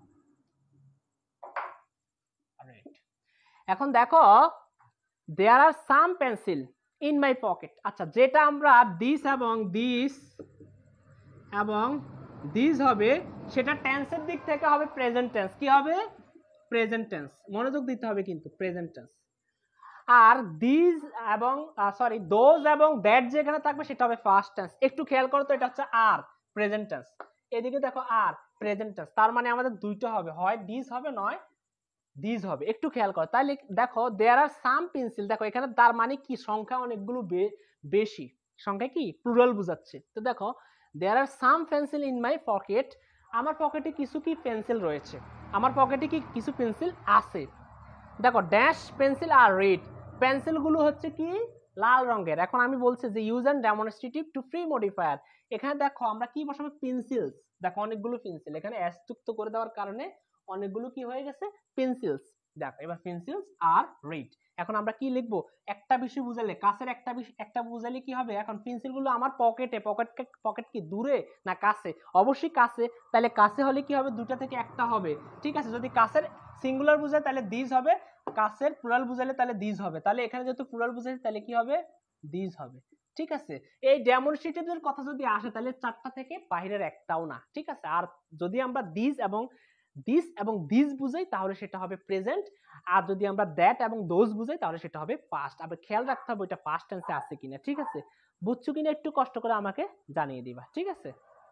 এখন দেখো there are some pencil in my pocket। আচ্ছা, যেটা আমরা দিস এবং দিস এবং দিস হবে সেটা টেন্সের দিক থেকে হবে প্রেজেন্ট টেন্স। কি হবে? Present tense. মনোযোগ দিতে হবে কিন্তু, প্রেজেন্ট টেন্স। আর দিস এবং সরি দোজ এবং দ্যাট যেখানে থাকবে সেটা হবে ফার্স্ট টেন্স। একটু খেয়াল করো তো, এটা হচ্ছে আর প্রেজেন্ট টেন্স, এদিকে দেখো আর প্রেজেন্ট টেন্স। তার মানে আমাদের দুইটা হবে, হয় দিস হবে নয় দিস হবে। একটু খেয়াল করো, তাহলে দেখো দেয়ার আর সাম পেন্সিল, দেখো এখানে তার মানে কি সংখ্যা অনেকগুলো বেশি, সংখ্যা কি প্লুরাল বোঝাচ্ছে। তো দেখো there are some pencil in my pocket, আমার পকেটে কিছু কি পেন্সিল রয়েছে, আমার পকেটে কি কিছু পেন্সিল আছে। দেখো ড্যাশ পেন্সিল আর রেড, পেন্সিলগুলো হচ্ছে কি লাল রঙের। এখন আমি বলছি যে use and demonstrative to pre modifier, এখানে দেখো আমরা কি বসাবো পেন্সিলস। দেখো অনেকগুলো পেন্সিল, এখানে এস যুক্ত করে দেওয়ার কারণে অনেকগুলো কি হয়ে গেছে পেন্সিলস। দেখো এবার পেন্সিলস আর রেড। এখন আমরা কি লিখবো? একটা বিষয় বুঝালে, কাছের একটা বিষয় একটা বুঝালে কি হবে? এখন পেন্সিলগুলো আমার পকেটে, পকেট পকেট কি দূরে না কাছে? অবশ্যই কাছে, তাহলে কাছে হলে কি হবে? দুটা থেকে একটা হবে। ঠিক আছে, যদি কাছের সিঙ্গুলার বুঝায় তাহলে দিস হবে, কাছের প্লুরাল বুঝালে তাহলে দিস হবে। তাহলে এখানে যেহেতু প্লুরাল বুঝাইছে তাহলে কি হবে? দিস হবে। ঠিক আছে, এই ডেমনস্ট্রেটিভের কথা যদি আসে তাহলে চারটা থেকে বাইরের একটাও না। ঠিক আছে, আর যদি আমরা দিস এবং দিস এবং দিস বুঝাই তাহলে সেটা হবে প্রেজেন্ট, আর যদি আমরা দ্যাট এবং দোজ বুঝাই তাহলে সেটা হবে পাস্ট। আবার খেয়াল রাখতে হবে ওইটা পাস্ট টেন্সে আছে কিনা, ঠিক আছে? বুঝছো কিনা একটু কষ্ট করে আমাকে জানিয়ে দিবা, ঠিক আছে?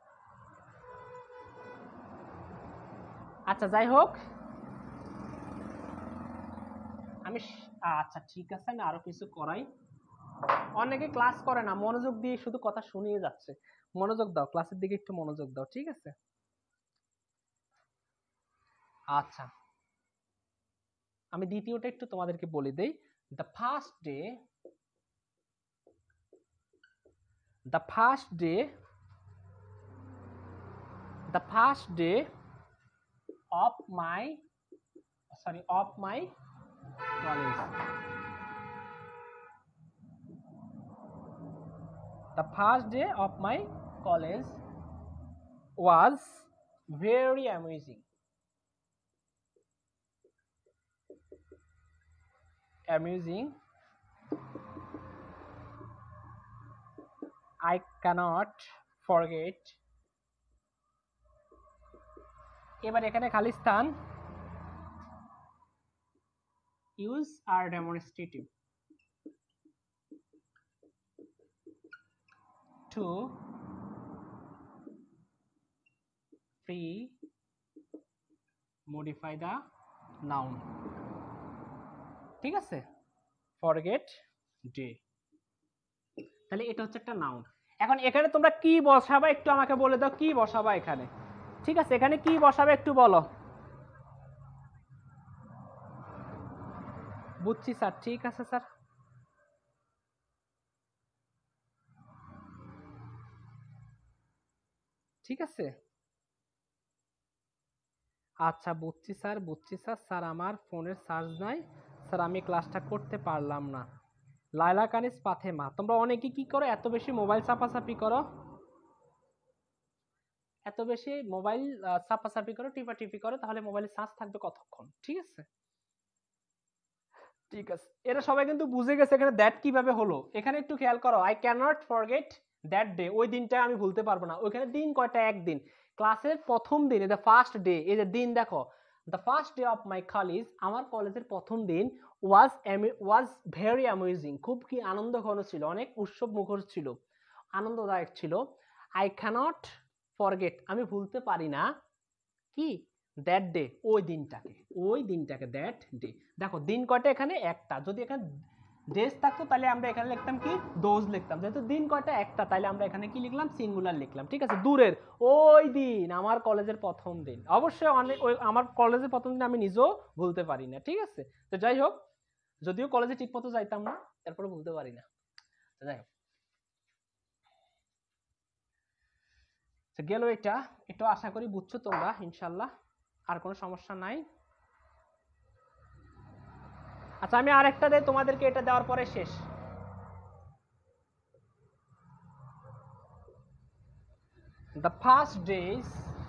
আচ্ছা যাই হোক, আমি আচ্ছা ঠিক আছে, আমি আরো কিছু করাই। অনেকে ক্লাস করে না, মনোযোগ দিয়ে শুধু কথা শুনিয়ে যাচ্ছে। মনোযোগ দাও, ক্লাসের দিকে একটু মনোযোগ দাও, ঠিক আছে? আচ্ছা আমি দ্বিতীয়টা একটু তোমাদেরকে বলে দেই। The first day, the first day, the first day of my sorry of my college, the first day of my college was very amusing, amusing I cannot forget। এবার এখানে খালি স্থান use are demonstrative to free modify the noun, ঠিক আছে? forget day, তাহলে এটা হচ্ছে একটা নাউন। এখন এখানে তোমরা কি বসাবা একটু আমাকে বলে দাও, কি বসাবা এখানে, ঠিক আছে? এখানে কি বসাবে একটু বলো। বুঝছি স্যার, ঠিক আছে স্যার। ঠিক আছে আচ্ছা বুঝছি স্যার, বুঝছি স্যার। স্যার আমার ফোনের চার্জ নাই স্যার, আমি ক্লাসটা করতে পারলাম না। লাইলা কানিস ফাতেমা, তোমরা অনেকে কি করো, এত বেশি মোবাইল চাপাচাপি করো, এত বেশি মোবাইল চাপাচাপি করো, টিপাটিপি করো, তাহলে মোবাইলে চার্জ থাকবে কতক্ষণ? ঠিক আছে ঠিক আছে এরা সবাই কিন্তু বুঝে গেছে এখানে দ্যাট কিভাবে হলো। এখানে একটু খেয়াল করো, I cannot forget that day, ওই দিনটা আমি ভুলতে পারবো না। ওইখানে দিন কয়টা? একদিন, ক্লাসের প্রথম দিন, দ্য ফার্স্ট ডে, এই যে দিন দেখো, the first day of my college, আমার কলেজের প্রথম দিন, ওয়াজ ওয়াজ ভেরি অ্যামেজিং, খুব কি আনন্দ ঘন ছিল, অনেক উৎসব মুখর ছিল, আনন্দদায়ক ছিল। আই ক্যানট ফরগেট, আমি ভুলতে পারি না কি দ্যাট ডে, ওই দিনটাকে, ওই দিনটাকে দ্যাট ডে। দেখো দিন কয়টা এখানে? একটা। যদি এখানে ডেজ থাকতো তাহলে আমরা এখানে লিখতাম কি দোজ লিখতাম, যেহেতু দিন কয়টা? একটা, তাহলে আমরা এখানে কি লিখলাম? সিঙ্গুলার লিখলাম। ঠিক আছে, দূরের ওই দিন, আমার কলেজের প্রথম দিন। অবশ্যই অনেক ওই আমার কলেজের প্রথম দিন আমি নিজেও ভুলতে পারি না। ঠিক আছে, তো যাই হোক, যদিও কলেজে ঠিক মতো যাইতাম না, তারপরে ভুলতে পারি না। তো যাই হোক, গেল এটা, এটা আশা করি বুঝছো তোমরা ইনশাল্লাহ, আর কোনো সমস্যা নাই। আচ্ছা আমি আরেকটা দেই তোমাদেরকে, এটা দেওয়ার পরে শেষ। The first days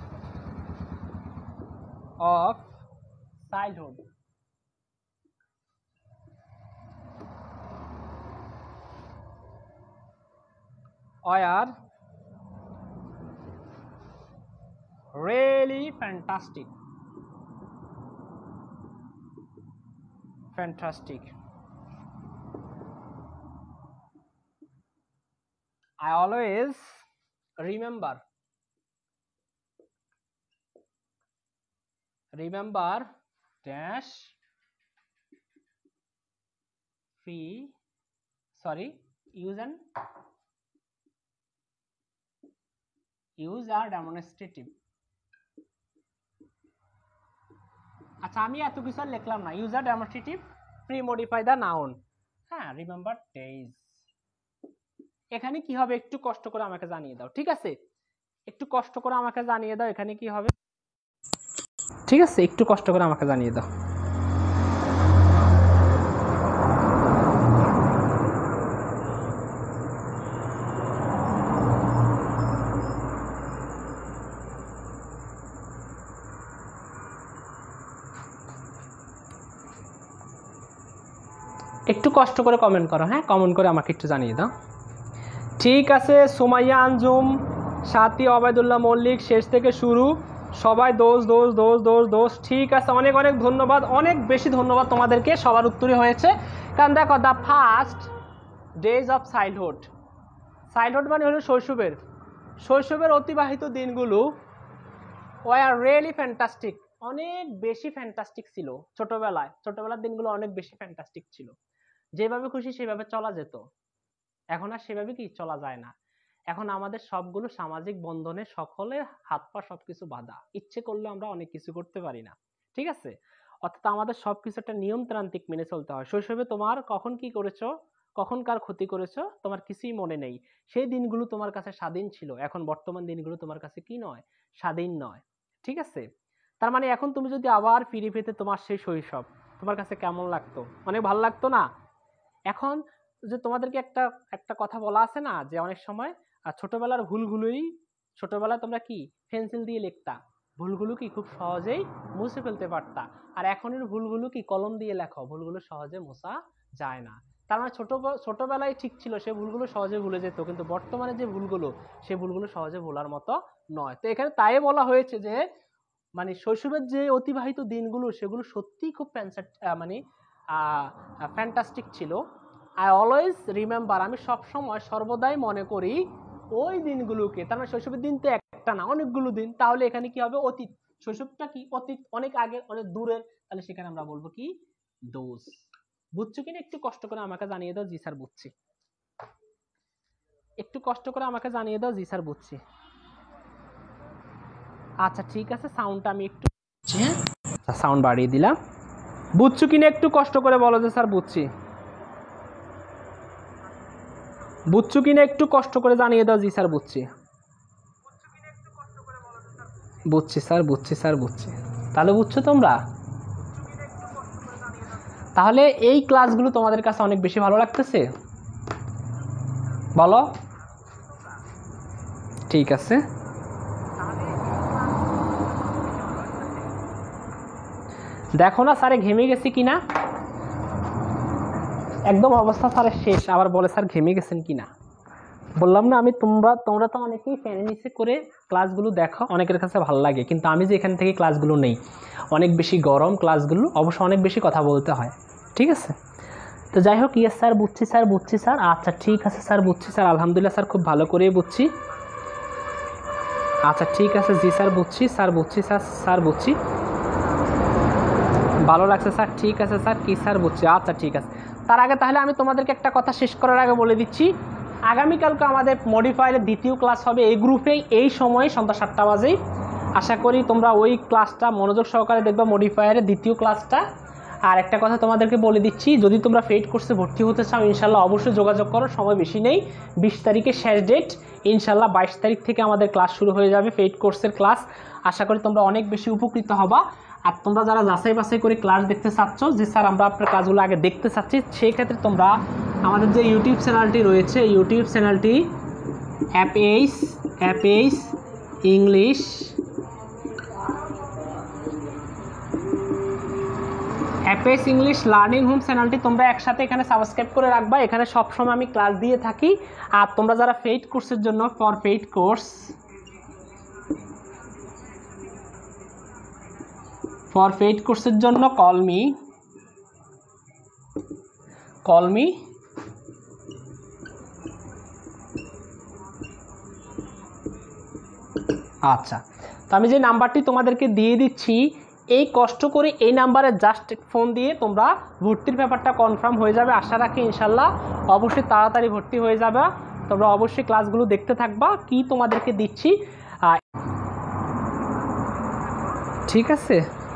of childhood are really fantastic. Fantastic. I always remember remember dash free sorry use and use are demonstrative. আচ্ছা আমি এত কিছু লিখলাম না, use a demonstrative pre modify the noun. হ্যাঁ, রিমেম্বার ডেজ, এখানে কি হবে একটু কষ্ট করে আমাকে জানিয়ে দাও। ঠিক আছে, একটু কষ্ট করে আমাকে জানিয়ে দাও এখানে কি হবে। ঠিক আছে, একটু কষ্ট করে আমাকে জানিয়ে দাও। একটু কষ্ট করে কমেন্ট করো, হ্যাঁ কমেন্ট করে আমাকে একটু জানিয়ে দাও। ঠিক আছে, সুমাইয়া আঞ্জুম, সাথী, অবায়দুল্লাহ মল্লিক, শেষ থেকে শুরু, সবাই দোষ দোষ দোষ দোষ দোষ ঠিক আছে, অনেক অনেক ধন্যবাদ, অনেক বেশি ধন্যবাদ তোমাদেরকে, সবার উত্তরই হয়েছে। কারণ দেখো, the first days of childhood, childhood মানে হলো শৈশবের, শৈশবের অতিবাহিত দিনগুলো ওয়ার রিয়েলি ফ্যান্টাস্টিক, অনেক বেশি ফ্যান্টাস্টিক ছিল। ছোটবেলায় ছোটবেলার দিনগুলো অনেক বেশি ফ্যান্টাস্টিক ছিল, যেভাবে খুশি সেভাবে চলা যেত। এখন আর সেভাবে কি চলা যায় না, এখন আমাদের সবগুলো সামাজিক বন্ধনে সকলের হাত পা সবকিছু বাঁধা, ইচ্ছে করলে আমরা অনেক কিছু করতে পারি না, ঠিক আছে। অর্থাৎ আমাদের সবকিছু একটা নিয়মতান্ত্রিক মেনে চলতে হয়। শৈশবে তোমার কখন কি করেছো, কখন কার ক্ষতি করেছো, তোমার কিছুই মনে নেই, সেই দিনগুলো তোমার কাছে স্বাধীন ছিল। এখন বর্তমান দিনগুলো তোমার কাছে কি নয়, স্বাধীন নয়, ঠিক আছে। তার মানে এখন তুমি যদি আবার ফিরে পেতে তোমার সেই শৈশব, তোমার কাছে কেমন লাগতো, অনেক ভালো লাগতো না? এখন যে তোমাদেরকে একটা একটা কথা বলা আছে না, যে অনেক সময় ছোটবেলার ভুলগুলোই, ছোটবেলায় তোমরা কি পেন্সিল দিয়ে লিখতা, ভুলগুলো কি খুব সহজেই মুছে ফেলতে পারতা, আর এখনের ভুলগুলো কি কলম দিয়ে লেখো, ভুলগুলো সহজে মোছা যায় না। তার মানে ছোট ছোটবেলায় ঠিক ছিল, সে ভুলগুলো সহজে ভুলে যেত, কিন্তু বর্তমানে যে ভুলগুলো, সে ভুলগুলো সহজে ভোলার মতো নয়। তো এখানে তাই বলা হয়েছে যে মানে শৈশবের যে অতিবাহিত দিনগুলো সেগুলো সত্যিই খুব মানে ফ্যান্টাস্টিক ছিল। আই অলওয়েজ রিমেম্বার, আমি সবসময় সর্বদাই মনে করি ওই দিনগুলোকে। তার মানে শৈশবের দিন তো একটা না, অনেকগুলো দিন, তাহলে এখানে কি হবে, অতীত। শৈশবটা কি অতীত, অনেক আগে, অনেক দূরের, তাহলে সেখানে আমরা বলবো কি দোষ। বুঝছো কিনা একটু কষ্ট করে আমাকে জানিয়ে দাও, জি স্যার বুঝছি। একটু কষ্ট করে আমাকে জানিয়ে দাও, জি স্যার বুঝছি। আচ্ছা ঠিক আছে, সাউন্ডটা আমি একটু সাউন্ড বাড়িয়ে দিলাম। বুঝছো কিনা একটু কষ্ট করে বলো যে স্যার বুঝছি। বুঝছো কিনা একটু কষ্ট করে জানিয়ে দাও, জি স্যার বুঝছি। বুঝছি স্যার, বুঝছি স্যার, বুঝছি। তাহলে বুঝছো তোমরা? তাহলে এই ক্লাসগুলো তোমাদের কাছে অনেক বেশি ভালো লাগতেছে, বলো? ঠিক আছে, দেখো না স্যারে ঘেমে গেছি কিনা, একদম অবস্থা স্যারের শেষ, আবার বলে স্যার ঘেমে গেছেন কিনা। বললাম না আমি, তোমরা তোমরা তো অনেকেই ফ্যানের নিচে করে ক্লাসগুলো দেখো, অনেকের কাছে ভালো লাগে, কিন্তু আমি যে এখান থেকে ক্লাসগুলো নেই, অনেক বেশি গরম ক্লাসগুলো, অবশ্য অনেক বেশি কথা বলতে হয়, ঠিক আছে। তো যাই হোক, ইয়েস স্যার বুঝছি স্যার, বুঝছি স্যার, আচ্ছা ঠিক আছে স্যার, বুঝছি স্যার, আলহামদুলিল্লাহ স্যার, খুব ভালো করে বুঝছি। আচ্ছা ঠিক আছে, জি স্যার বুঝছি, স্যার বুঝছি স্যার, স্যার বুঝছি, ভালো লাগছে স্যার, ঠিক আছে স্যার, কি স্যার বুঝছি, আচ্ছা ঠিক আছে। তার আগে তাহলে আমি তোমাদেরকে একটা কথা শেষ করার আগে বলে দিচ্ছি, আগামীকালকে আমাদের মডিফায়ারের দ্বিতীয় ক্লাস হবে এই গ্রুপেই, এই সময়ে সন্ধ্যা সাতটা বাজেই। আশা করি তোমরা ওই ক্লাসটা মনোযোগ সহকারে দেখবা, মডিফায়ারের দ্বিতীয় ক্লাসটা। আর একটা কথা তোমাদেরকে বলে দিচ্ছি, যদি তোমরা পেইড কোর্সে ভর্তি হতে চাও ইনশাল্লাহ অবশ্যই যোগাযোগ করো, সময় বেশি নেই, বিশ তারিখে শেষ ডেট, ইনশাল্লাহ বাইশ তারিখ থেকে আমাদের ক্লাস শুরু হয়ে যাবে, পেইড কোর্সের ক্লাস। আশা করি তোমরা অনেক বেশি উপকৃত হবা। আর তোমরা যারা যাচাই বাছাই করে ক্লাস দেখতে চাচ্ছ, যে স্যার আমরা আপনার কাজগুলো আগে দেখতে চাচ্ছি, সেই ক্ষেত্রে তোমরা আমাদের যে ইউটিউব চ্যানেলটি রয়েছে, ইউটিউব চ্যানেলটি APH APH English APH English learning home চ্যানেলটি তোমরা একসাথে এখানে সাবস্ক্রাইব করে রাখবা, এখানে সবসময় আমি ক্লাস দিয়ে থাকি। আর তোমরা যারা পেইড কোর্সের জন্য, for paid course for paid কোর্সের জন্য কল মি কল মি আচ্ছা, তো আমি যে নাম্বারটি তোমাদেরকে দিয়ে দিচ্ছি, এই কষ্ট করে এই নাম্বারে জাস্ট ফোন দিয়ে তোমরা ভর্তির ব্যাপারটা কনফার্ম হয়ে যাবে। আশা রাখি ইনশাল্লাহ অবশ্যই তাড়াতাড়ি ভর্তি হয়ে যাবে। তোমরা অবশ্যই ক্লাসগুলো দেখতে থাকবা, কি তোমাদেরকে দিচ্ছি, ঠিক আছে?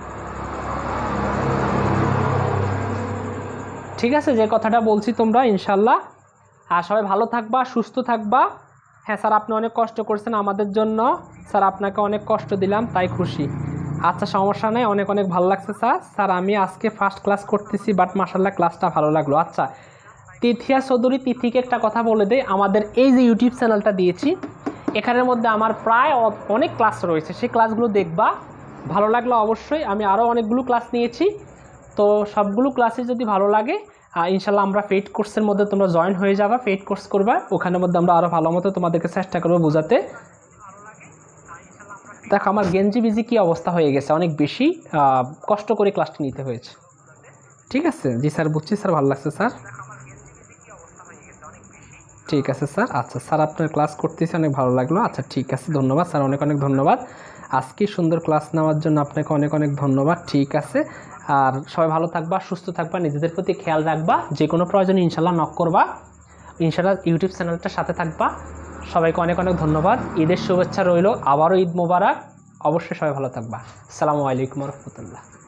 ঠিক আছে, যে কথাটা বলছি তোমরা ইনশাল্লাহ। আর সবাই ভালো থাকবা, সুস্থ থাকবা। হ্যাঁ স্যার, আপনি অনেক কষ্ট করছেন আমাদের জন্য, স্যার আপনাকে অনেক কষ্ট দিলাম, তাই খুশি। আচ্ছা সমস্যা নেই, অনেক অনেক ভালো লাগছে স্যার। স্যার আমি আজকে ফার্স্ট ক্লাস করতেছি, বাট মাশাআল্লাহ ক্লাসটা ভালো লাগলো। আচ্ছা তিথিয়া চৌধুরী, তিথিকে একটা কথা বলে দেয়, আমাদের এই যে ইউটিউব চ্যানেলটা দিয়েছি, এখানের মধ্যে আমার প্রায় অনেক ক্লাস রয়েছে, সেই ক্লাসগুলো দেখবা, ভালো লাগলো অবশ্যই। আমি আরও অনেকগুলো ক্লাস নিয়েছি, তো সবগুলো ক্লাসে যদি ভালো লাগে ইনশাল্লাহ আমরা পেইড কোর্সের মধ্যে তোমরা জয়েন হয়ে যাবা, পেইড কোর্স করবা, ওখানের মধ্যে আমরা আরও ভালো মতো তোমাদেরকে চেষ্টা করবো বোঝাতে। দেখো আমার গেঞ্জি বিজি কী অবস্থা হয়ে গেছে, অনেক বেশি কষ্ট করে ক্লাসটি নিতে হয়েছে। ঠিক আছে, জি স্যার বুঝছি স্যার, ভালো লাগছে স্যার। ঠিক আছে স্যার, আচ্ছা স্যার আপনার ক্লাস করতেছি, অনেক ভালো লাগলো। আচ্ছা ঠিক আছে, ধন্যবাদ স্যার, অনেক অনেক ধন্যবাদ। আজকে সুন্দর ক্লাস নেওয়ার জন্য আপনাকে অনেক অনেক ধন্যবাদ। ঠিক আছে, আর সবাই ভালো থাকবা, সুস্থ থাকবা, নিজেদের প্রতি খেয়াল রাখবা, যে কোনো প্রয়োজনে ইনশাল্লাহ নক করবা, ইনশাল্লাহ ইউটিউব চ্যানেলটার সাথে থাকবা। সবাইকে অনেক অনেক ধন্যবাদ, ঈদের শুভেচ্ছা রইল, আবারও ঈদ মোবারক। অবশ্যই সবাই ভালো থাকবা। আসসালামু আলাইকুম রহমতুল্লাহ।